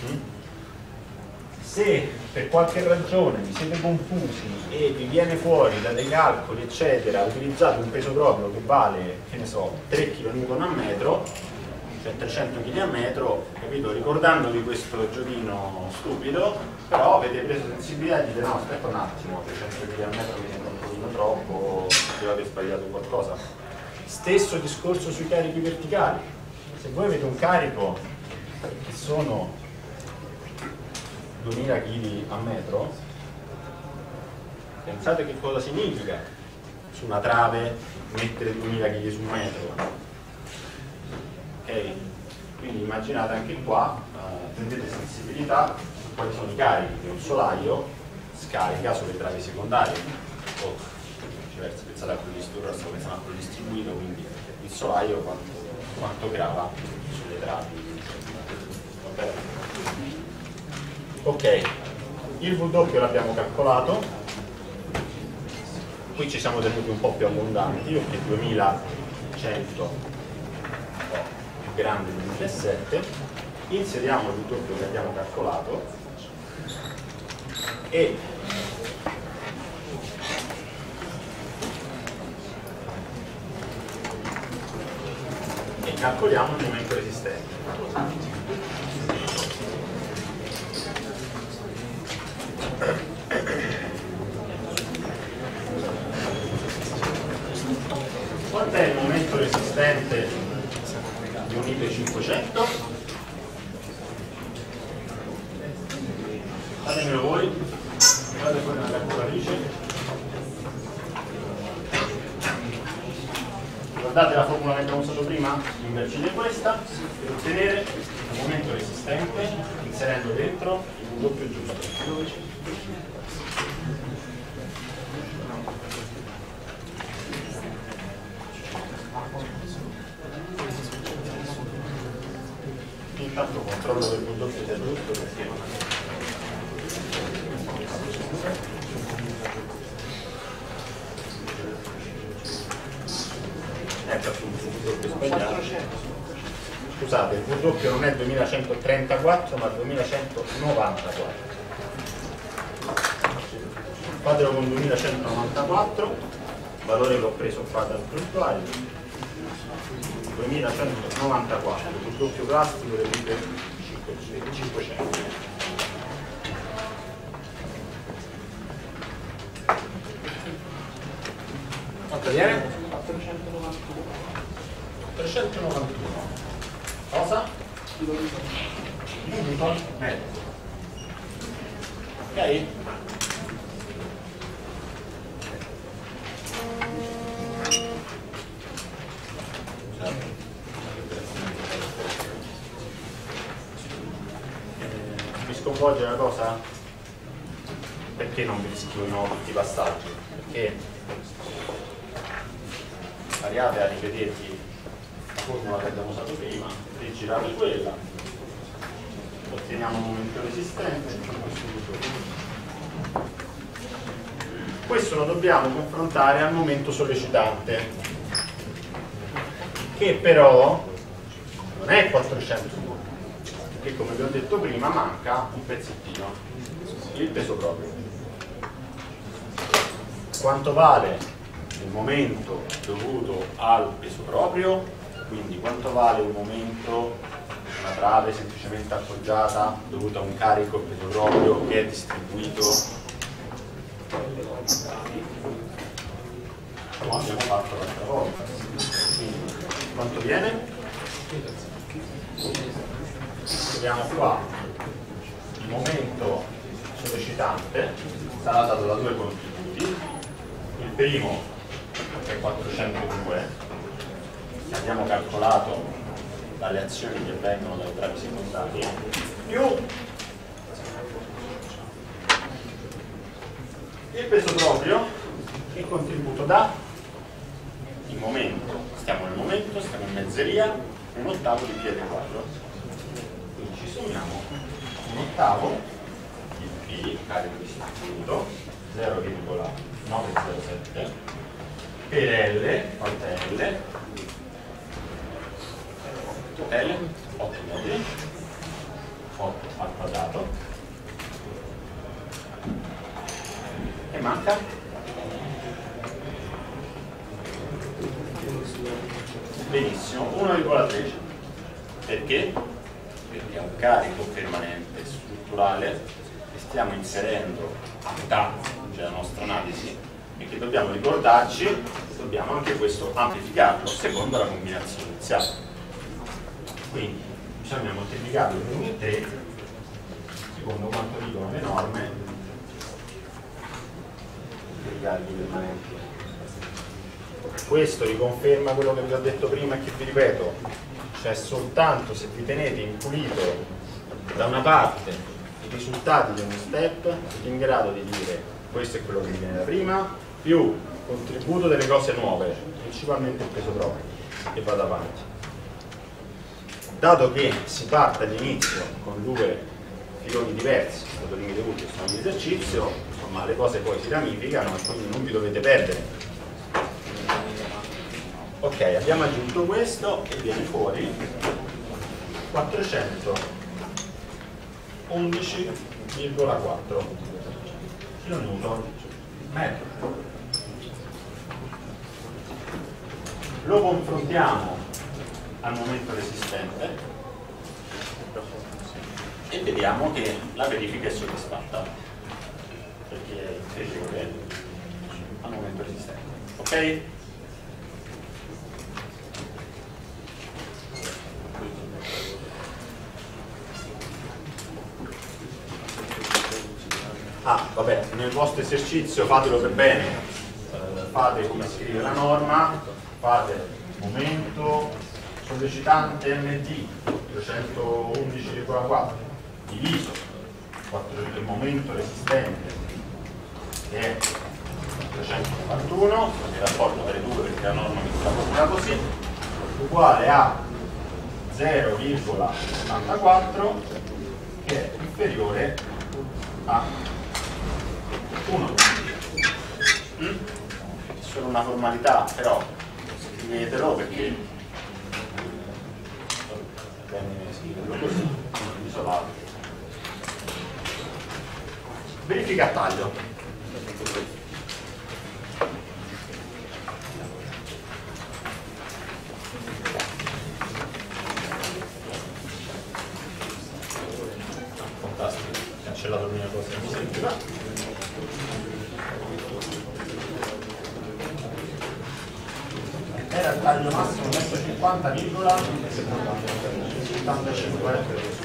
S1: Se per qualche ragione vi siete confusi e vi viene fuori da dei calcoli eccetera, utilizzate un peso proprio che vale, che ne so, tre chilonewton a metro, cioè trecento chili a metro, capito? Ricordandovi questo giochino stupido, però avete preso sensibilità e dite no, aspetta un attimo, trecento chili a metro mi sembra un pochino troppo, avete sbagliato qualcosa. Stesso discorso sui carichi verticali. Se voi avete un carico che sono duemila chili a metro, pensate che cosa significa su una trave mettere duemila chili su un metro. Okay. Quindi immaginate anche qua, eh, prendete sensibilità su quali sono i carichi che un solaio scarica sulle travi secondarie, o viceversa, pensate a quello distribuito, stavo pensando a quello distribuito, quindi il solaio quanto, quanto grava sulle travi. Va bene? Ok, il V l'abbiamo calcolato, qui ci siamo tenuti un po' più abbondanti perché duemilacento grande duemilasette, inseriamo il doppio che abbiamo calcolato e e calcoliamo il momento resistente. Quant'è il momento resistente di un I P cinquecento? Fatemelo voi, guardate fuori una calcolatrice. Guardate la formula che abbiamo usato prima, invertite questa per ottenere il momento resistente inserendo dentro il doppio giusto. Intanto controllo che il prodotto sia giusto perché ecco appunto il prodotto sbagliato. Scusate, il prodotto non è duemilacentotrentaquattro ma duemilacentonovantaquattro. Fatelo con duemilacentonovantaquattro, valore che ho preso qua dal prontuario. duemilacentonovantaquattro, il doppio plastico del I P cinquecento. Quanto viene?
S3: quattrocentonovantuno.
S1: quattrocentonovantuno. Cosa? Newton metro. Ok? Mi sconvolge una cosa? Perché non vi scrivo di nuovo tutti i passaggi? Perché variate a ripetervi la formula che abbiamo usato prima, rigirate quella, otteniamo un momento resistente. Questo lo dobbiamo confrontare al momento sollecitante. che però non è quattrocentodue, che come vi ho detto prima manca un pezzettino, il peso proprio. Quanto vale il momento dovuto al peso proprio? Quindi quanto vale un momento, una trave semplicemente appoggiata dovuta a un carico peso proprio che è distribuito come abbiamo fatto l'altra volta? Quindi quanto viene? Vediamo qua, il momento sollecitante sarà dato da due contributi. Il primo è quattrocentodue, che abbiamo calcolato dalle azioni che vengono dalle travi secondarie, più il peso proprio, che contributo dà? Il momento, stiamo nel momento, stiamo in mezzeria, un ottavo di piede quadro. Quindi ci sommiamo un ottavo di P, carico distribuito, zero virgola novecentosettantasette, per L, quanto è L? L, otto metri, otto al quadrato, e manca? Benissimo, uno virgola tredici. Perché? Perché è un carico permanente strutturale che stiamo inserendo a metà della nostra analisi e che dobbiamo ricordarci, dobbiamo anche questo amplificarlo secondo la combinazione iniziale. Quindi bisogna moltiplicarlo per uno virgola tre secondo quanto dicono le norme dei carichi permanenti. Questo riconferma quello che vi ho detto prima e che vi ripeto, cioè soltanto se vi tenete impulito da una parte i risultati di uno step siete in grado di dire questo è quello che viene da prima, più contributo delle cose nuove, principalmente il peso proprio, e vado avanti. Dato che si parte all'inizio con due filoni diversi, dato limite utile e sono di esercizio, insomma le cose poi si ramificano e quindi non vi dovete perdere. Ok, abbiamo aggiunto questo e viene fuori quattrocentoundici virgola quattro kilonewton metro. Lo confrontiamo al momento resistente e vediamo che la verifica è soddisfatta perché è inferiore al momento resistente. Ok? Ah, vabbè, nel vostro esercizio fatelo per bene, eh, fate come scrive la norma, fate momento sollecitante M D quattrocentoundici virgola quattro diviso il momento resistente che è quattrocentonovantuno, il rapporto tra i due perché la norma mi sta proprio così, uguale a zero virgola ottantaquattro che è inferiore a uno. Mm? È solo una formalità, però scrivetelo perché bene scriverlo così, isolato. Verifica a taglio. Fantastico, cancellato la mia cosa che mi serviva. Era il taglio massimo centocinquanta virgola settantacinque.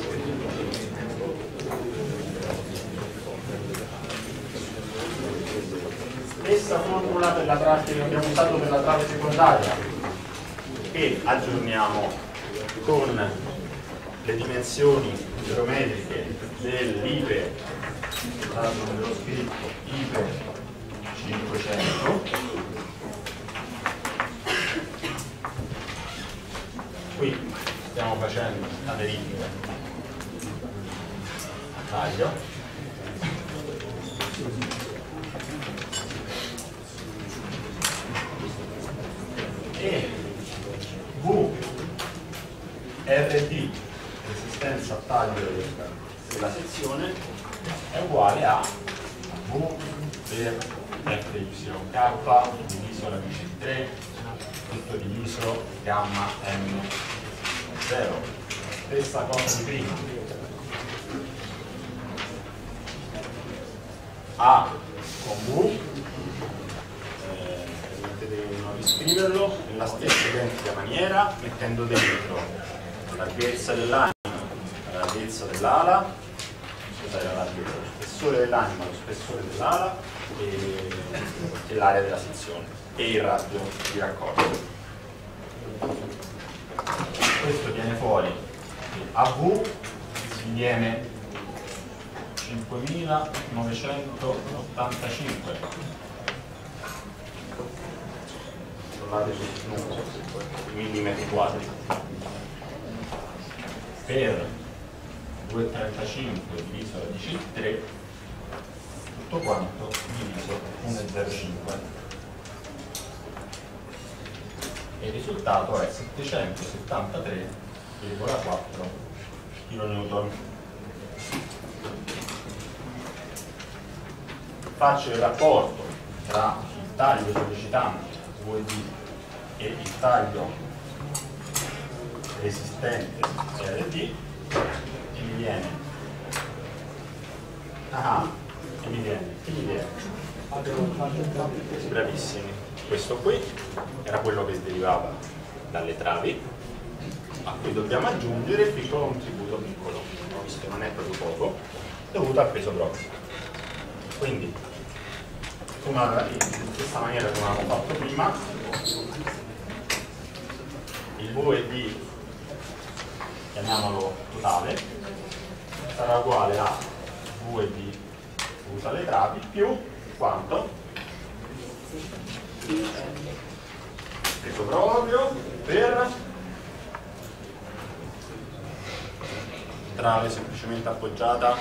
S1: Stessa formula per la trave che abbiamo usato per la trave secondaria e aggiorniamo con le dimensioni geometriche dell'I P E, tra l'altro non ve l'ho scritto, I P E cinquecento. Qui stiamo facendo la verifica a taglio e V R D, resistenza a taglio della sezione, è uguale a V per F Y K diviso radice di tre, tutto diviso gamma M zero. Stessa cosa di prima. A con V, eh, potete non riscriverlo, nella stessa identica maniera, mettendo dentro la larghezza dell'anima, la larghezza dell'ala, scusate, la larghezza, lo spessore dell'anima, lo spessore dell'ala e, e l'area della sezione e il raggio di raccordo. Questo viene fuori A V si viene cinquemilanovecentottantacinque, controllate sul numero, millimetri quadri, per duecentotrentacinque diviso radice di tre, tutto quanto diviso uno virgola zero cinque, e il risultato è settecentosettantatré virgola quattro kN. Faccio il rapporto tra il taglio sollecitante V D e il taglio resistente R D e mi viene ah, e mi viene, e mi viene bravissimi, questo qui era quello che derivava dalle travi, a cui dobbiamo aggiungere il piccolo contributo piccolo, visto che non è proprio poco, dovuto al peso proprio. Quindi, come in questa maniera come avevamo fatto prima, il V e D, chiamiamolo totale, sarà uguale a V e D usa le travi più quanto? Peso proprio per trave semplicemente appoggiata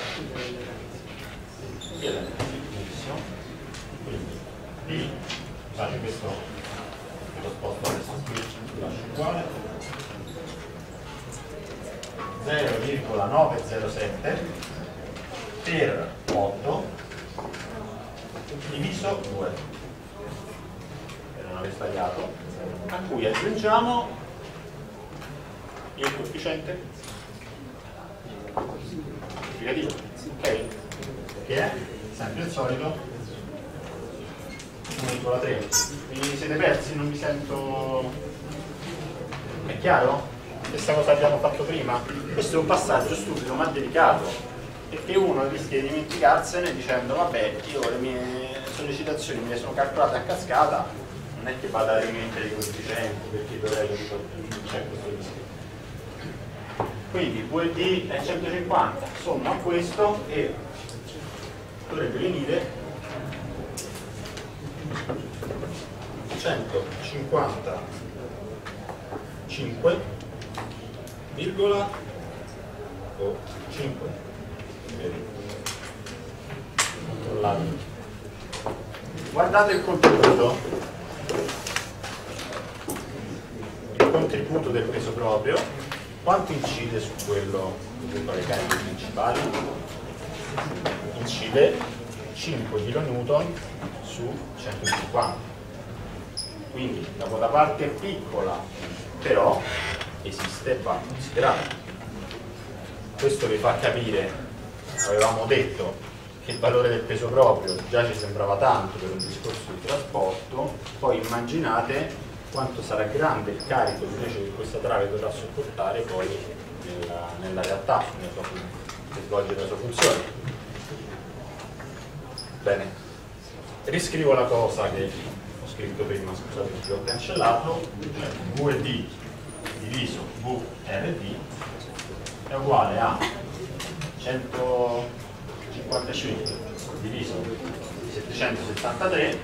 S1: e benissimo. Quindi D, scusate, questo lo sposto adesso qui, lo lascio uguale, zero virgola novecentosettantasette per otto diviso due, per non aver sbagliato, a cui aggiungiamo il coefficiente significativo, ok? Che è sempre il solito uno virgola tre. Vi siete persi? Non vi sento. È chiaro? Questa cosa abbiamo fatto prima? Questo è un passaggio stupido ma delicato, perché uno rischia di dimenticarsene dicendo vabbè, io le mie sollecitazioni me le sono calcolate a cascata, non è che vada a rimettere i coefficienti perché dovrei c'è questo rischio. Quindi V e D è centocinquanta, sommo a questo e dovrebbe venire centocinquantacinque virgola cinque. Controllate. Guardate il contributo, il contributo del peso proprio, quanto incide su quello con le cariche principali? Incide cinque chilonewton su centocinquanta, quindi la quota parte è piccola, però esiste e va considerata. Questo vi fa capire, avevamo detto che il valore del peso proprio già ci sembrava tanto per un discorso di trasporto, poi immaginate quanto sarà grande il carico invece che questa trave dovrà sopportare poi nella, nella realtà, nella sua, che svolge la sua funzione. Bene, riscrivo la cosa che ho scritto prima, scusate che ho cancellato, cioè V e D diviso V R D è uguale a centocinquantacinque diviso settecentosettantatré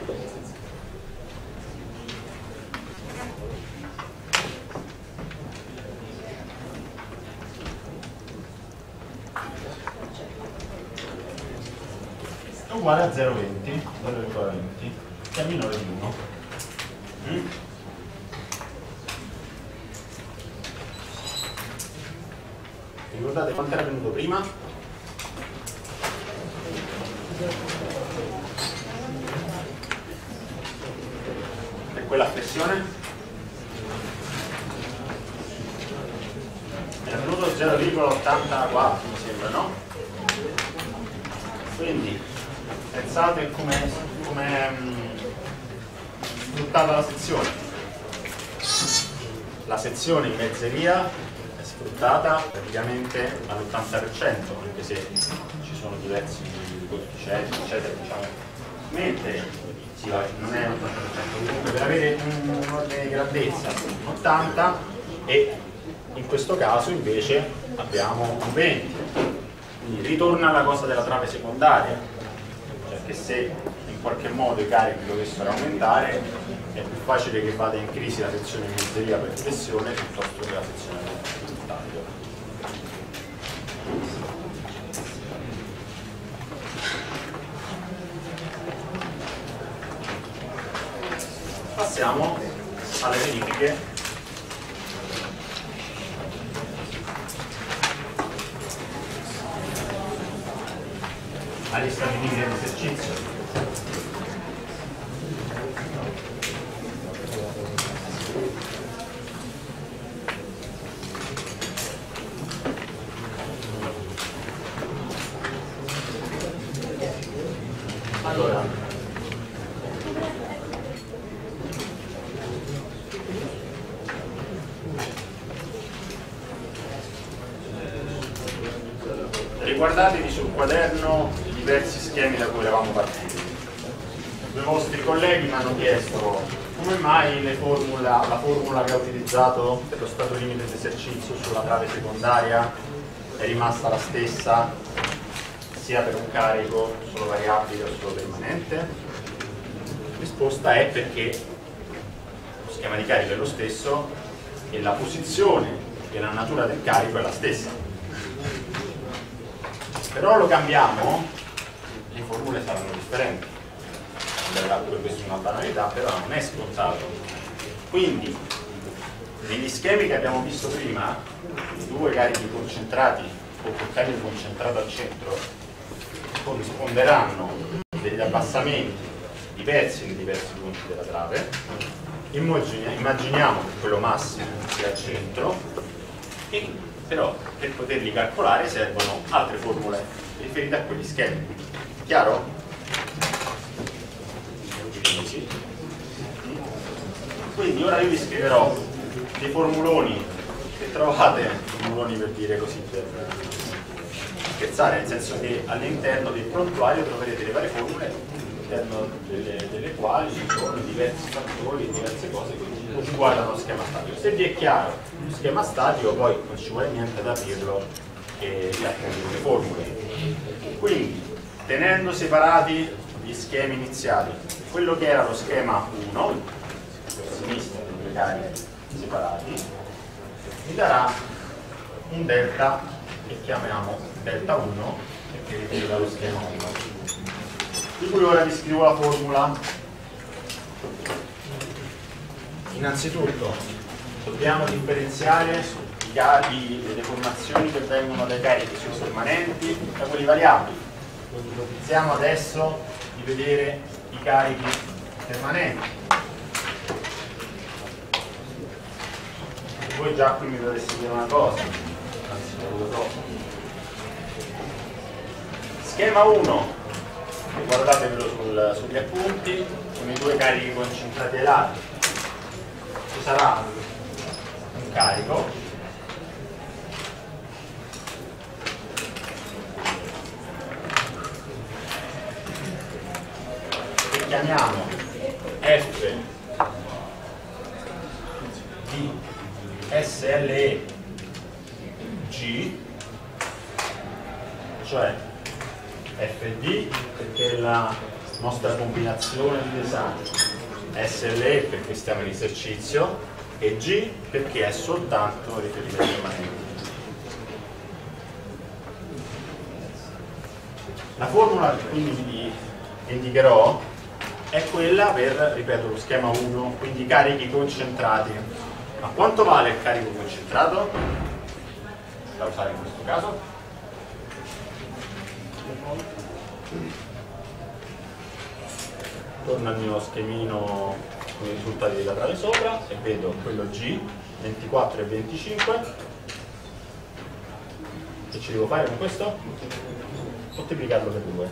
S1: è uguale a zero virgola venti, che è minore di uno. Mm? Ricordate quanto era venuto prima? Per quella flessione? Era venuto zero virgola ottantaquattro, mi sembra, no? Quindi pensate come è sfruttata la sezione. La sezione in mezzeria è sfruttata praticamente all'ottanta per cento, anche se ci sono diversi coefficienti, eccetera, diciamo. Mentre sì, vabbè, non è l'ottanta per cento, comunque per avere un, un ordine di grandezza ottanta, e in questo caso invece abbiamo un venti. Quindi ritorna la cosa della trave secondaria, cioè che se in qualche modo i carichi dovessero aumentare è più facile che vada in crisi la sezione in mezzeria per flessione piuttosto che la sezione statico. Passiamo alle verifiche agli stabilimenti dell'esercizio. Allora, riguardatevi sul quaderno i diversi schemi da cui eravamo partiti. Due vostri colleghi mi hanno chiesto come mai le formula, la formula che ha utilizzato per lo stato limite dell'esercizio sulla trave secondaria è rimasta la stessa sia per un carico solo variabile o solo permanente? La risposta è perché lo schema di carico è lo stesso e la posizione e la natura del carico è la stessa. Però lo cambiamo, le formule saranno differenti. Sembrerà pure questa una banalità, però non è scontato. Quindi, negli schemi che abbiamo visto prima, i due carichi concentrati o col carico concentrato al centro corrisponderanno degli abbassamenti diversi nei diversi punti della trave. Immaginiamo che quello massimo sia al centro, e però per poterli calcolare servono altre formule riferite a quegli schemi. Chiaro? Quindi ora io vi scriverò dei formuloni che trovate, formuloni per dire così, per scherzare, nel senso che all'interno del prontuario troverete le varie formule all'interno delle, delle quali ci sono diversi fattori, diverse cose che riguardano lo schema statico. Se vi è chiaro lo schema statico, poi non ci vuole niente da aprirlo e apprendere le formule. Quindi, tenendo separati gli schemi iniziali, quello che era lo schema uno, a sinistra, due carichi separati, mi darà un delta che chiamiamo delta uno, perché viene dallo schema uno, di cui ora vi scrivo la formula. Innanzitutto dobbiamo differenziare i carichi, le deformazioni che vengono dai carichi sui permanenti da quelli variabili. Iniziamo adesso di vedere i carichi permanenti. E voi già qui mi dovreste dire una cosa, anzi ve lo so. Schema uno, guardatevelo sul, sugli appunti, con i due carichi concentrati ai lati. Ci sarà un carico che chiamiamo F di S L E G, cioè F D perché è la nostra combinazione di esami, S L E perché stiamo in esercizio e G perché è soltanto riferimento permanente. La formula che quindi vi indicherò è quella per, ripeto, lo schema uno, quindi carichi concentrati. Ma quanto vale il carico concentrato? da usare in questo caso. Torno al mio schemino con i risultati della trave sopra e vedo quello G, ventiquattro e venticinque. Che ci devo fare con questo? Moltiplicarlo per due.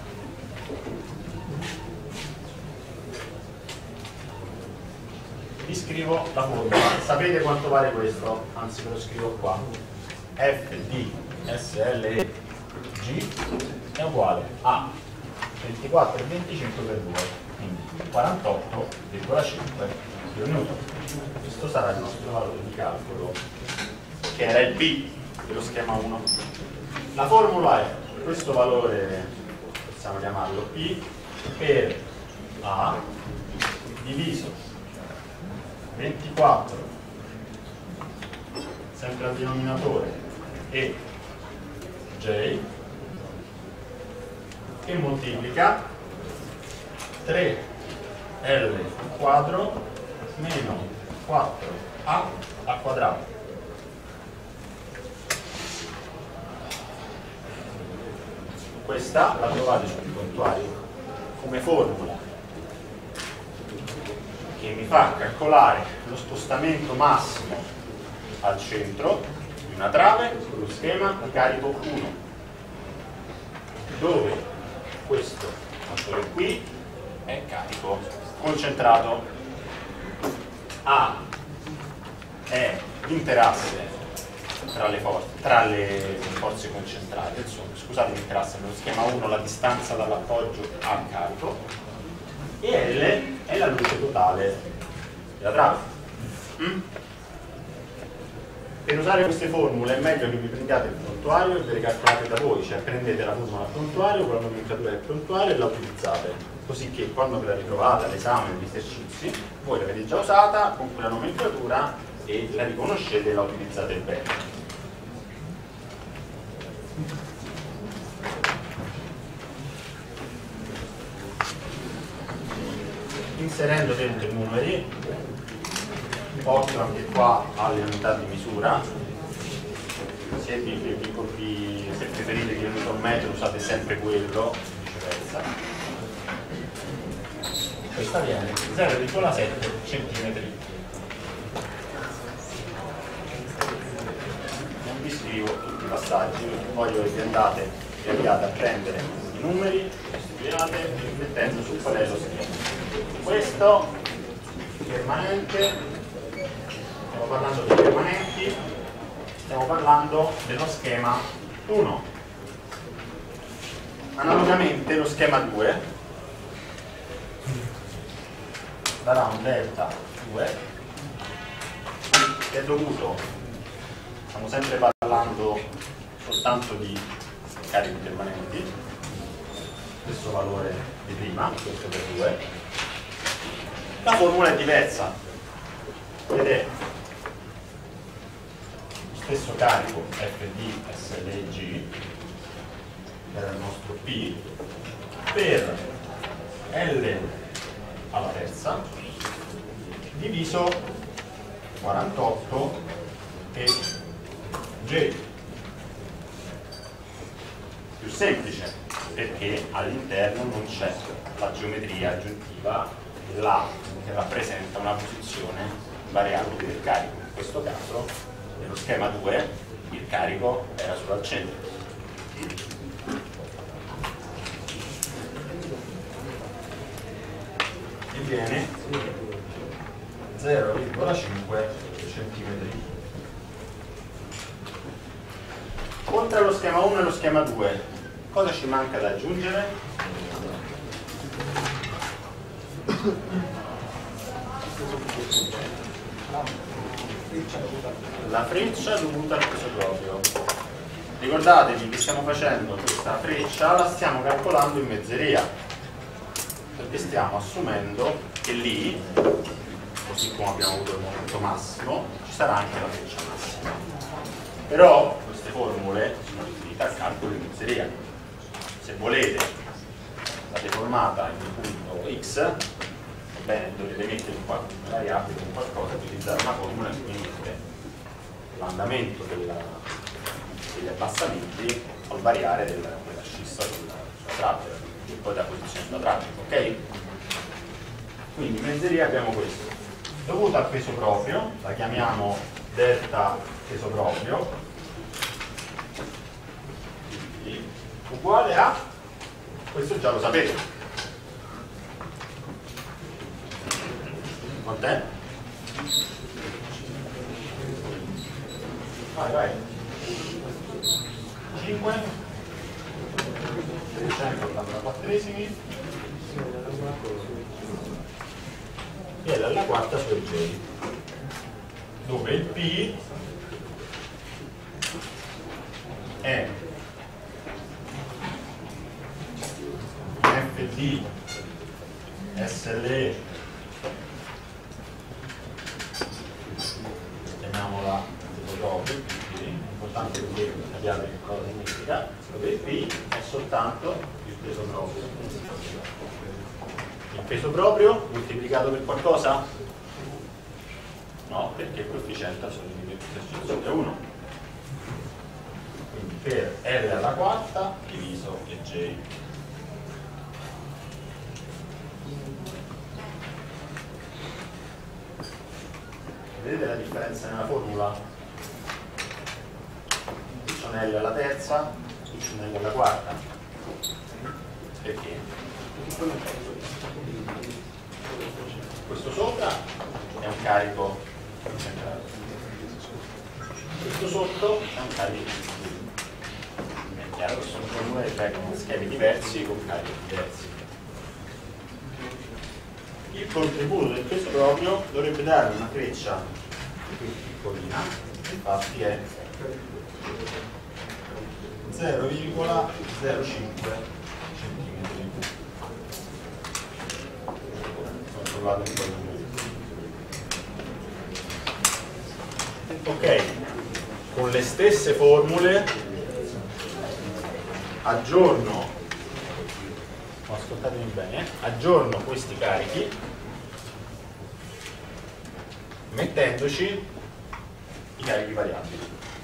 S1: Vi scrivo la formula. Sapete quanto vale questo? Anzi, ve lo scrivo qua. F di S L E G è uguale a ventiquattro e venticinque per due, quindi quarantotto virgola cinque kN. Questo sarà il nostro valore di calcolo, che era il P dello schema uno. La formula è questo valore, possiamo chiamarlo P, per A diviso ventiquattro, sempre al denominatore, e J, che moltiplica tre L quadro meno quattro A al quadrato. Questa la trovate sul prontuario come formula che mi fa calcolare lo spostamento massimo al centro di una trave con lo schema di carico uno, dove questo motore qui è carico concentrato. A è l'interasse tra le, for tra le forze concentrate, insomma, scusate, l'interasse nello schema uno, la distanza dall'appoggio al carico, e L è la luce totale della trave. Mm? Per usare queste formule è meglio che vi prendiate il prontuario e ve le calcolate da voi, cioè prendete la formula al prontuario con la nomenclatura del prontuario e la utilizzate, così che quando ve la ritrovate all'esame degli esercizi voi l'avete già usata con quella nomenclatura e la riconoscete e la utilizzate bene. Inserendo dentro i numeri, occhio anche qua alle unità di misura. Se, vi, vi, vi, se preferite che io uso un metro usate sempre quello, viceversa. Questa viene zero virgola sette centimetri. Non vi scrivo tutti i passaggi, voglio che vi andate e andiate a prendere i numeri, studiate mettendo su qual è lo schema. Questo permanente, stiamo parlando dei permanenti, stiamo parlando dello schema uno. Analogamente lo schema due darà un delta due che è dovuto, stiamo sempre parlando soltanto di carichi permanenti, stesso valore di prima, questo per due. La formula è diversa ed è lo stesso carico F D S L E G, che era il nostro P, per L alla terza diviso quarantotto e J. Più semplice perché all'interno non c'è la geometria aggiuntiva là che rappresenta una posizione variabile del carico. In questo caso nello schema due il carico era solo al centro. E viene zero virgola cinque centimetri. Oltre allo schema uno e lo schema due, cosa ci manca da aggiungere? La freccia dovuta al peso proprio. Ricordatevi che stiamo facendo questa freccia, la stiamo calcolando in mezzeria, perché stiamo assumendo che lì, così come abbiamo avuto il momento massimo, ci sarà anche la freccia massima. Però queste formule sono riferite al calcolo in mezzeria. Se volete la deformata in punto x, bene, dovete mettere qua una variabile con qualcosa, utilizzare una formula che mette l'andamento della abbassamenti al variare del, della scissa sulla, sulla trattera e poi da posizione da traffico, ok? Quindi in mezzeria abbiamo questo. Dovuto al peso proprio, la chiamiamo delta peso proprio, uguale a, questo già lo sapete, quant'è? Vai, vai. cinque, trecentottantaquattresimi, e L alla quarta su J, dove il P è F D S L E, chiamiamola proprio, è importante che capiate che cosa significa, dove il P è soltanto il peso proprio. Il peso proprio moltiplicato per qualcosa? No, perché il coefficiente assoluto di esercizio è uno. Quindi per L alla quarta diviso E J. Vedete la differenza nella formula? Qui c'è un L alla terza, qui c'è un L alla quarta. Perché? Questo sopra è un carico concentrato, questo sotto è un carico. È chiaro che sono formule che vengono schemi diversi con carichi diversi. Il contributo del peso proprio dovrebbe dare una freccia più piccolina, infatti è zero virgola zero cinque centimetri. Controllate un po' il numero. Ok, con le stesse formule aggiorno, ascoltatemi bene, aggiorno questi carichi mettendoci i carichi variabili.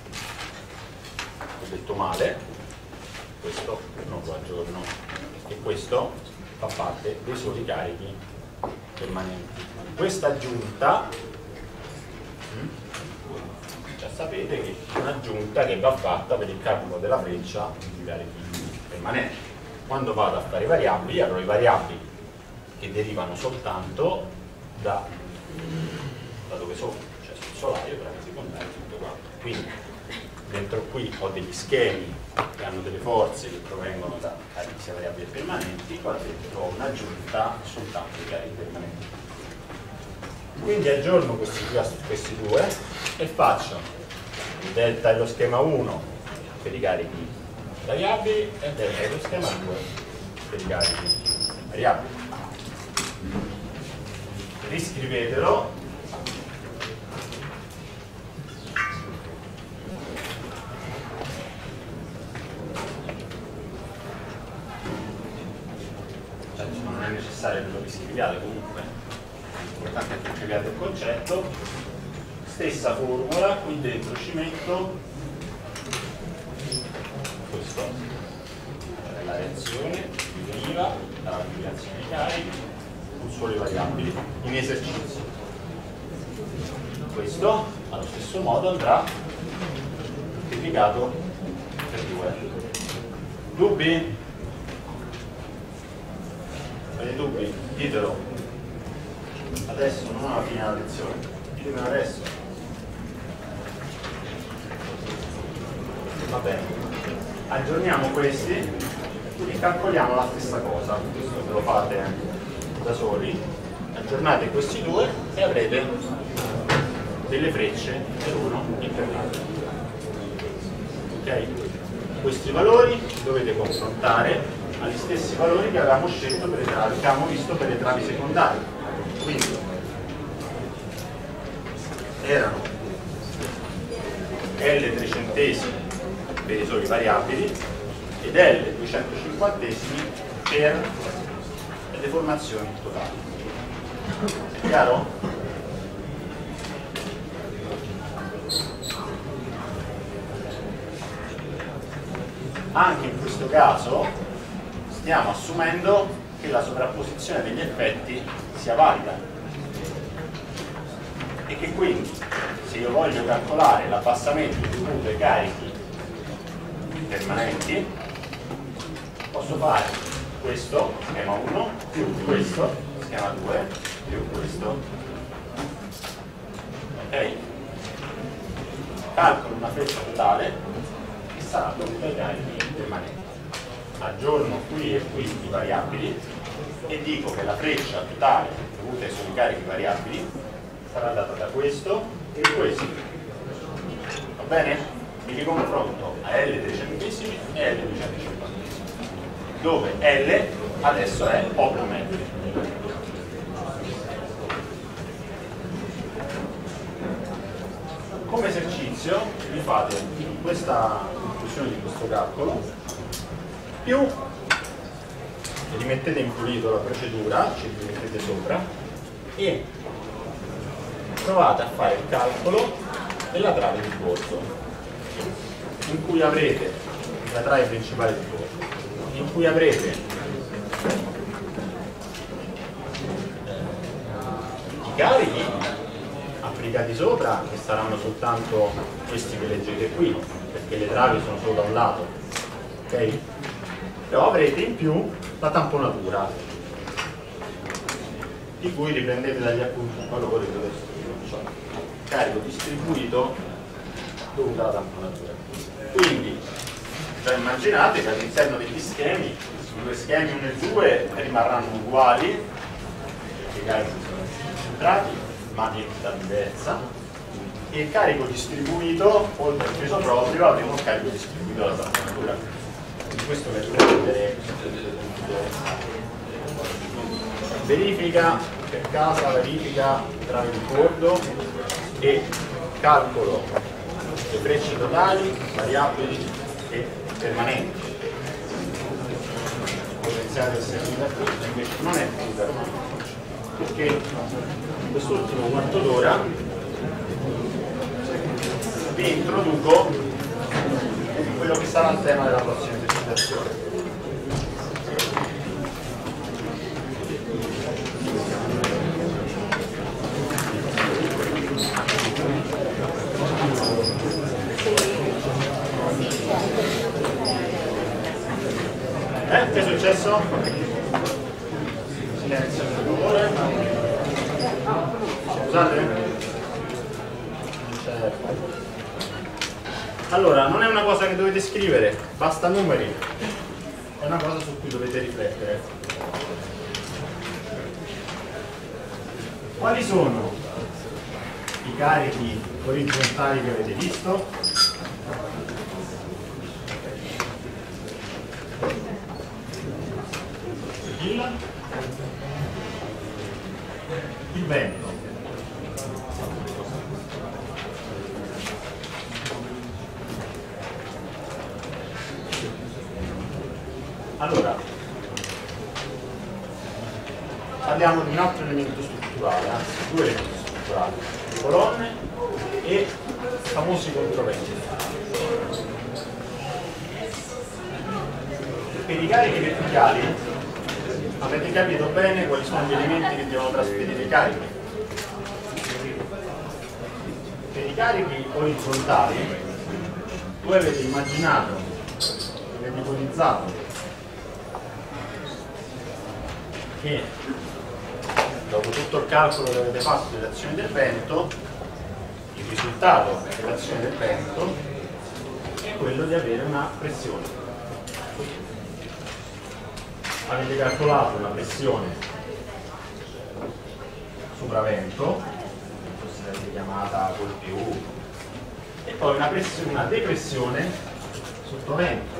S1: Ho detto male, questo non lo aggiorno e questo fa parte dei soli carichi permanenti. Questa aggiunta, già sapete che è un'aggiunta che va fatta per il calcolo della freccia di carichi permanenti. Quando vado a fare i variabili, avrò i variabili che derivano soltanto da, da dove sono, cioè sul solaio, per la secondaria, tutto quanto. Quindi dentro qui ho degli schemi che hanno delle forze che provengono da carichi sia variabili permanenti, qua dentro ho un'aggiunta soltanto di carichi permanenti. Quindi aggiorno questi due, questi due e faccio il delta dello schema uno per i carichi variabili e il delta dello schema due per i carichi variabili. Riscrivetelo. Cioè, non è necessario che lo riscriviate comunque, l'importante è che capiate il concetto. Stessa formula, qui dentro ci metto questo, cioè la reazione che deriva dalla moltiplicazione dei carichi con sole variabili in esercizio. Questo allo stesso modo andrà moltiplicato per due. Dubbi? Avete dubbi? Ditelo. Adesso non ho la fine della lezione, ditemelo adesso. Va bene, aggiorniamo questi e calcoliamo la stessa cosa. Questo ve lo fate da soli, aggiornate questi due e avrete delle frecce per uno e per l'altro. Ok? Questi valori dovete confrontare agli stessi valori che avevamo scelto per le travi, che avevamo visto per le travi secondarie. Quindi erano L trecentesimi per i soli variabili ed L duecentocinquantesimi per le deformazioni totali. È chiaro? anche in questo caso stiamo assumendo che la sovrapposizione degli effetti sia valida e che quindi se io voglio calcolare l'abbassamento dovuto ai carichi permanenti posso fare questo, schema uno, più questo, schema due, più questo. Ok? Calcolo una freccia totale che sarà dovuta ai carichi permanenti. Aggiorno qui e qui i variabili e dico che la freccia totale dovuta ai suoi carichi variabili sarà data da questo e questo. Va bene? Mi riconfronto a L trecentesimi e L duecentocinquantesimi, dove L adesso è odometri. Come esercizio vi fate questa conclusione di questo calcolo, più rimettete in pulito la procedura, ci rimettete sopra e provate a fare il calcolo della trave di bordo, in cui avrete la trave principale di bordo, in cui avrete i carichi applicati sopra, che saranno soltanto questi che leggete qui, perché le travi sono solo da un lato, ok? Però avrete in più la tamponatura, di cui riprendete dagli appunti il valore dove cioè, carico distribuito dovuto alla tamponatura. Quindi cioè, immaginate che all'interno degli schemi, i due schemi uno e due rimarranno uguali, perché i carichi sono centrati, ma di entità diversa, e il carico distribuito, oltre al peso proprio, avremo il carico distribuito alla tamponatura. Quindi questo per prendere verifica per casa, verifica trave di bordo e calcolo le frecce totali, variabili e permanenti. Potenziale servita qui, invece non è servita qui, perché in quest'ultimo quarto d'ora vi introduco quello che sarà il tema della prossima esercitazione. Eh? Che è successo? Silenzio per favore. Scusate? Allora, non è una cosa che dovete scrivere, basta numeri. È una cosa su cui dovete riflettere. Quali sono i carichi orizzontali che avete visto? Il, il vento. Allora, parliamo di un altro elemento strutturale, anzi due elementi strutturali, le colonne e i famosi controventi. Per i carichi verticali avete capito bene quali sono gli elementi che devono trasferire i carichi. Per i carichi orizzontali voi avete immaginato, avete ipotizzato che dopo tutto il calcolo che avete fatto dell'azione del vento, il risultato dell'azione del vento è quello di avere una pressione. Avete calcolato una pressione sopravvento, forse l'avete chiamata col più, e poi una, pressione, una depressione sottovento.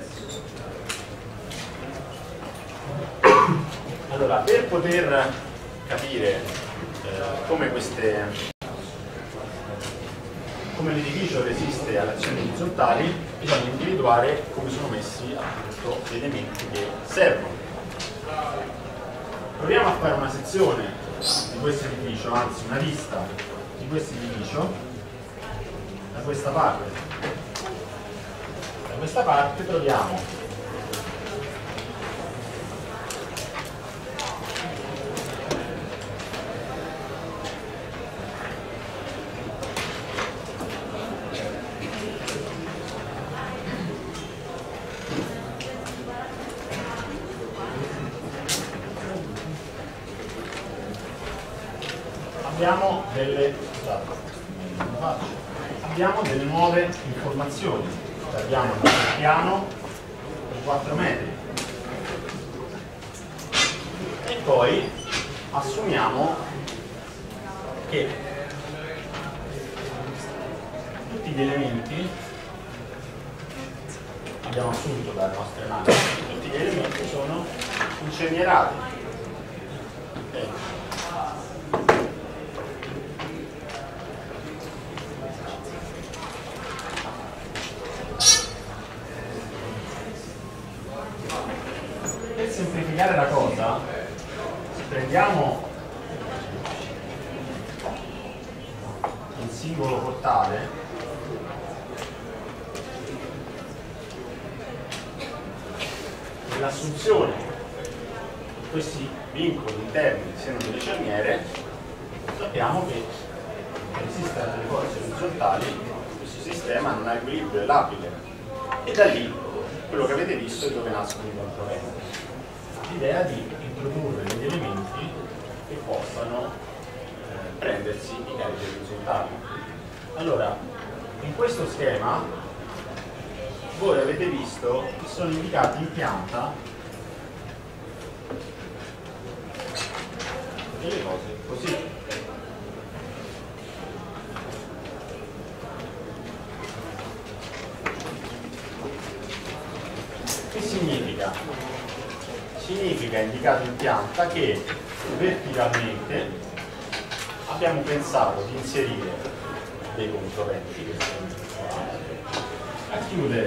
S1: Allora, per poter capire eh, come queste come l'edificio resiste alle azioni orizzontali, bisogna individuare come sono messi appunto gli elementi che servono. Proviamo a fare una sezione di questo edificio, anzi una vista di questo edificio da questa parte. Da questa parte troviamo abbiamo delle, abbiamo delle nuove informazioni. Abbiamo il nostro piano di quattro metri e poi assumiamo che tutti gli elementi, abbiamo assunto dalle nostre analisi, tutti gli elementi sono incernierati. Okay. Per semplificare la cosa, prendiamo il singolo portale e l'assunzione che questi vincoli interni siano delle cerniere, sappiamo che per esistere delle forze orizzontali questo sistema non ha equilibrio labile, e da lì quello che avete visto è dove nascono i controversi. L'idea di introdurre degli elementi che possano eh, prendersi i carichi orizzontali. Allora, in questo schema voi avete visto che sono indicati in pianta delle cose così. Che significa? Significa, indicato in pianta, che verticalmente abbiamo pensato di inserire dei controventi che sono qua, a chiudere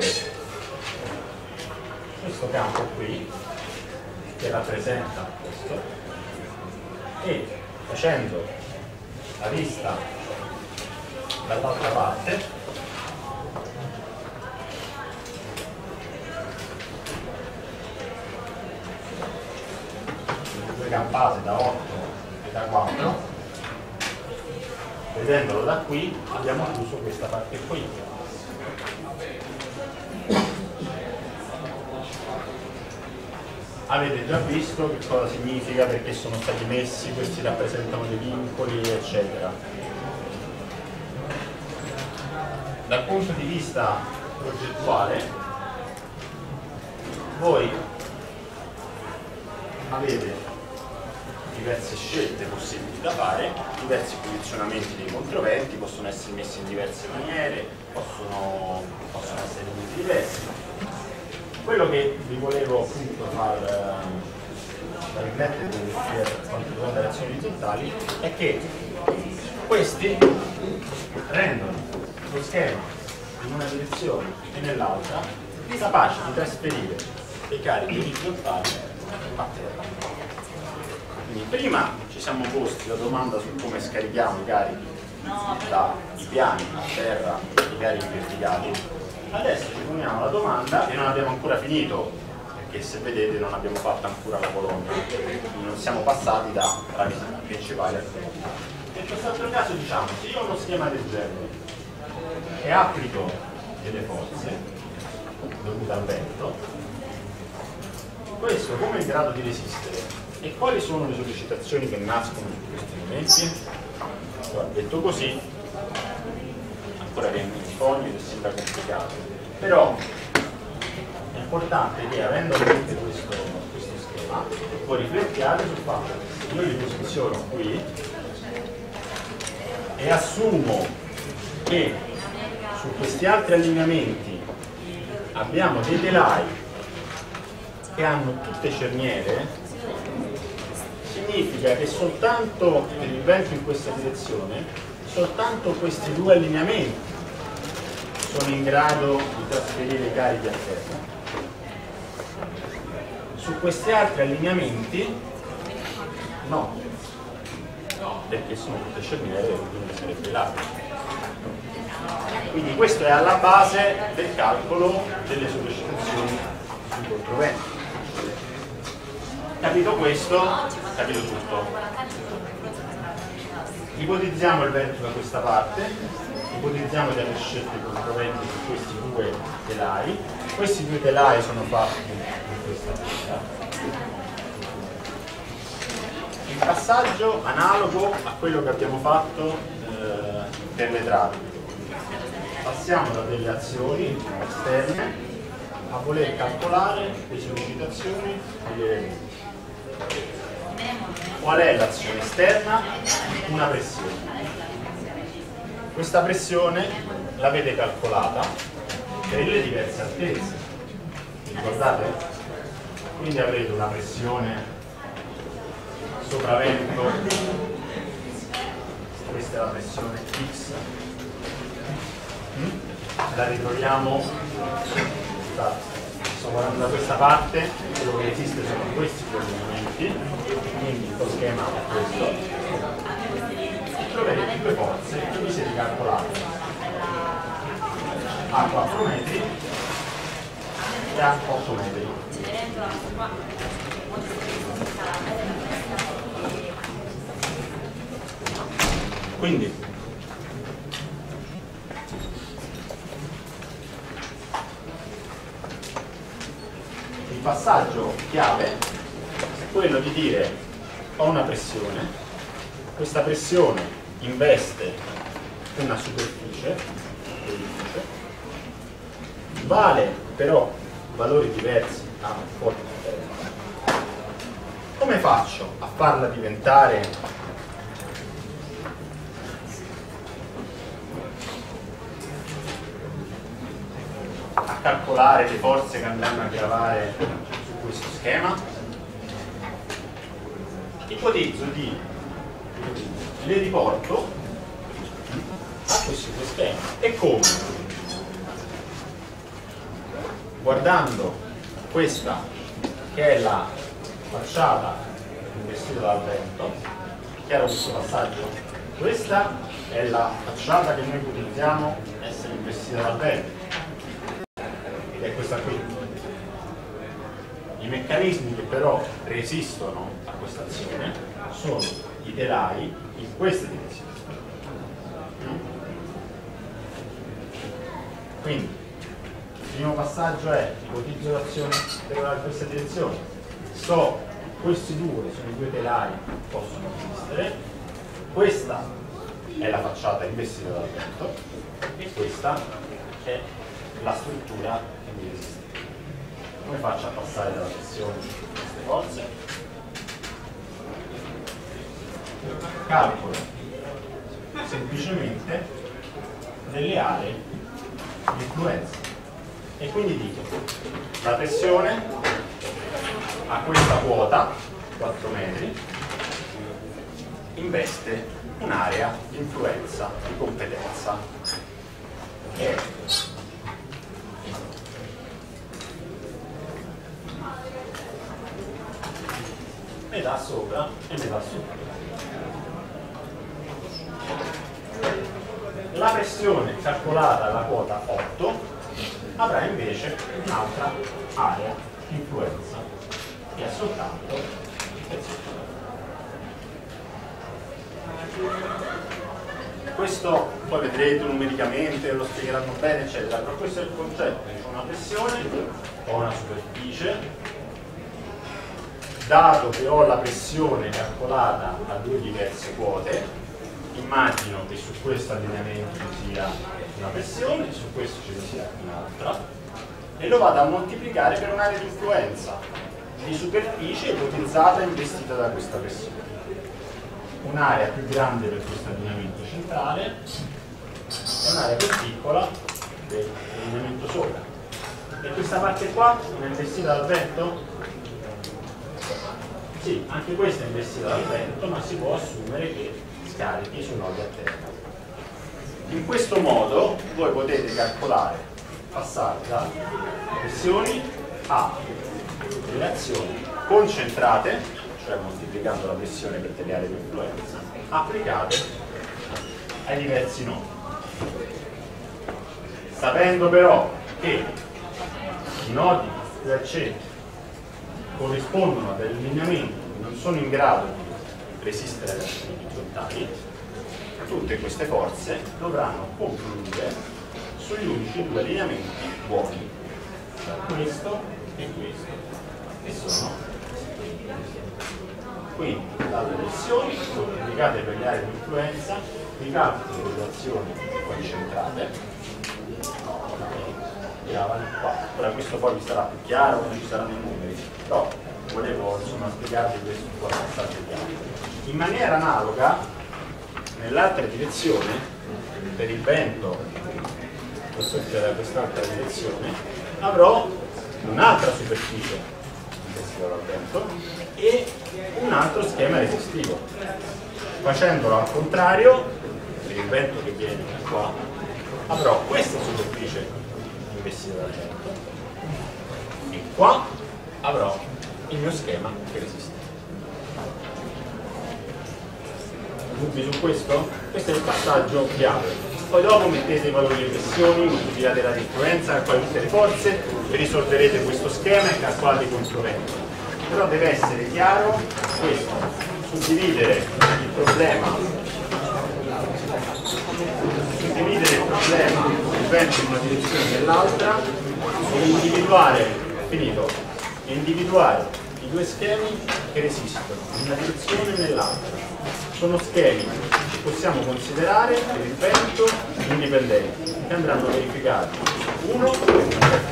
S1: questo campo qui che rappresenta questo, e facendo la vista dall'altra parte campate da otto e da quattro, vedendolo da qui abbiamo chiuso questa parte qui. Avete già visto che cosa significa, perché sono stati messi, questi rappresentano dei vincoli, eccetera. Dal punto di vista progettuale voi avete diverse scelte possibili da fare, diversi posizionamenti dei controventi, possono essere messi in diverse maniere, possono, possono essere messi diversi. Quello che vi volevo appunto far, far riflettere per quanto riguarda le azioni orizzontali è che questi rendono lo schema in una direzione e nell'altra capace di trasferire dei carichi orizzontali a terra. Quindi prima ci siamo posti la domanda su come scarichiamo i carichi dai piani a terra, i carichi verticali. Adesso ci poniamo la domanda, e non abbiamo ancora finito, perché se vedete non abbiamo fatto ancora la colonna, quindi non siamo passati dalla visita principale al secondario. In quest'altro caso diciamo, se io ho uno schema del genere e applico delle forze dovute al vento, questo come è in grado di resistere? E quali sono le sollecitazioni che nascono su questi momenti? Allora, detto così, ancora che in fogli che sembra complicato, però è importante che, avendo a mente questo, questo schema, voi riflettiate sul fatto che io li posiziono qui e assumo che su questi altri allineamenti abbiamo dei telai che hanno tutte cerniere. Significa che soltanto per il vento in questa direzione, soltanto questi due allineamenti sono in grado di trasferire i carichi a terra. Su questi altri allineamenti no, perché sono tutte cerniere e quindi sarebbe labile. Quindi questo è alla base del calcolo delle sollecitazioni sui controventi. Capito questo? Capito tutto. Ipotizziamo il vento da questa parte, ipotizziamo di aver scelto i controventi su questi due telai. Questi due telai sono fatti in questa maniera. Il passaggio analogo a quello che abbiamo fatto eh, per le travi. Passiamo da delle azioni esterne a voler calcolare le sollecitazioni degli elementi. Qual è l'azione esterna? Una pressione. Questa pressione l'avete calcolata per le diverse altezze. Vi ricordate? Quindi avrete una pressione sopravvento, questa è la pressione X, la ritroviamo, sto guardando da questa parte, quello che esiste sono questi due elementi, quindi lo schema è questo, e troverete due forze che vi siete calcolate a quattro metri e a otto metri. Quindi il passaggio chiave è quello di dire ho una pressione, questa pressione investe una superficie, vale però valori diversi a forte differenza. Come faccio a farla diventare a calcolare le forze che andranno a gravare su questo schema? Ipotizzo di le riporto a questi due schemi. E come? Guardando questa che è la facciata investita dal vento, chiaro questo passaggio? Questa è la facciata che noi ipotizziamo essere investita dal vento. È questa qui. I meccanismi che però resistono a questa azione sono i telai in questa direzione. Quindi il primo passaggio è ipotizzo l'azione in questa direzione. So questi due sono i due telai che possono esistere. Questa è la facciata investita dal vento e questa è la struttura che mi resiste. Come faccio a passare dalla pressione queste forze? Calcolo semplicemente delle aree di influenza e quindi dico la pressione a questa quota quattro metri investe un'area di influenza di competenza che è metà sopra e metà sotto. La pressione calcolata alla quota otto avrà invece un'altra area di influenza che è soltanto il pezzo. Questo poi vedrete numericamente, lo spiegheranno bene eccetera, però questo è il concetto: c'è una pressione, ho una superficie. Dato che ho la pressione calcolata a due diverse quote, immagino che su questo allineamento ci sia una pressione, su questo ce ne sia un'altra, e lo vado a moltiplicare per un'area di influenza di superficie ipotizzata e investita da questa pressione. Un'area più grande per questo allineamento centrale e un'area più piccola per l'allineamento sopra. E questa parte qua è investita dal vento? Sì, anche questa è investita dal vento, ma si può assumere che scarichi su nodi a terra. In questo modo voi potete calcolare, passare da pressioni a relazioni concentrate, cioè moltiplicando la pressione per delle aree di influenza, applicate ai diversi nodi. sapendo però che i nodi più a C corrispondono a degli lineamenti che non sono in grado di resistere alle azioni orizzontali, tutte queste forze dovranno confluire sugli unici due lineamenti buoni, cioè questo e questo, che sono quindi dalle lezioni sono indicate per le aree di influenza, vi calcolo le relazioni concentrate, qua. Ora questo poi vi sarà più chiaro quando ci saranno i numeri, però volevo insomma spiegarvi questo un po' abbastanza chiaro. In maniera analoga, nell'altra direzione, per il vento che soffia da quest'altra direzione, avrò un'altra superficie resistivo dal vento e un altro schema resistivo. Facendolo al contrario, per il vento che viene qua, avrò questa superficie investita dal vento e qua avrò il mio schema che resiste. Dubbi su questo? Questo è il passaggio chiave. Poi dopo mettete i valori di pressioni, moltiplicate la influenza, calcolate tutte le forze e risolverete questo schema e calcolate i controventi. Però deve essere chiaro questo, suddividere il problema, suddividere il problema del vento in una direzione e nell'altra, e individuare, finito, e individuare i due schemi che resistono in una direzione e nell'altra. Sono schemi che possiamo considerare per il vento indipendenti, che andranno verificati uno per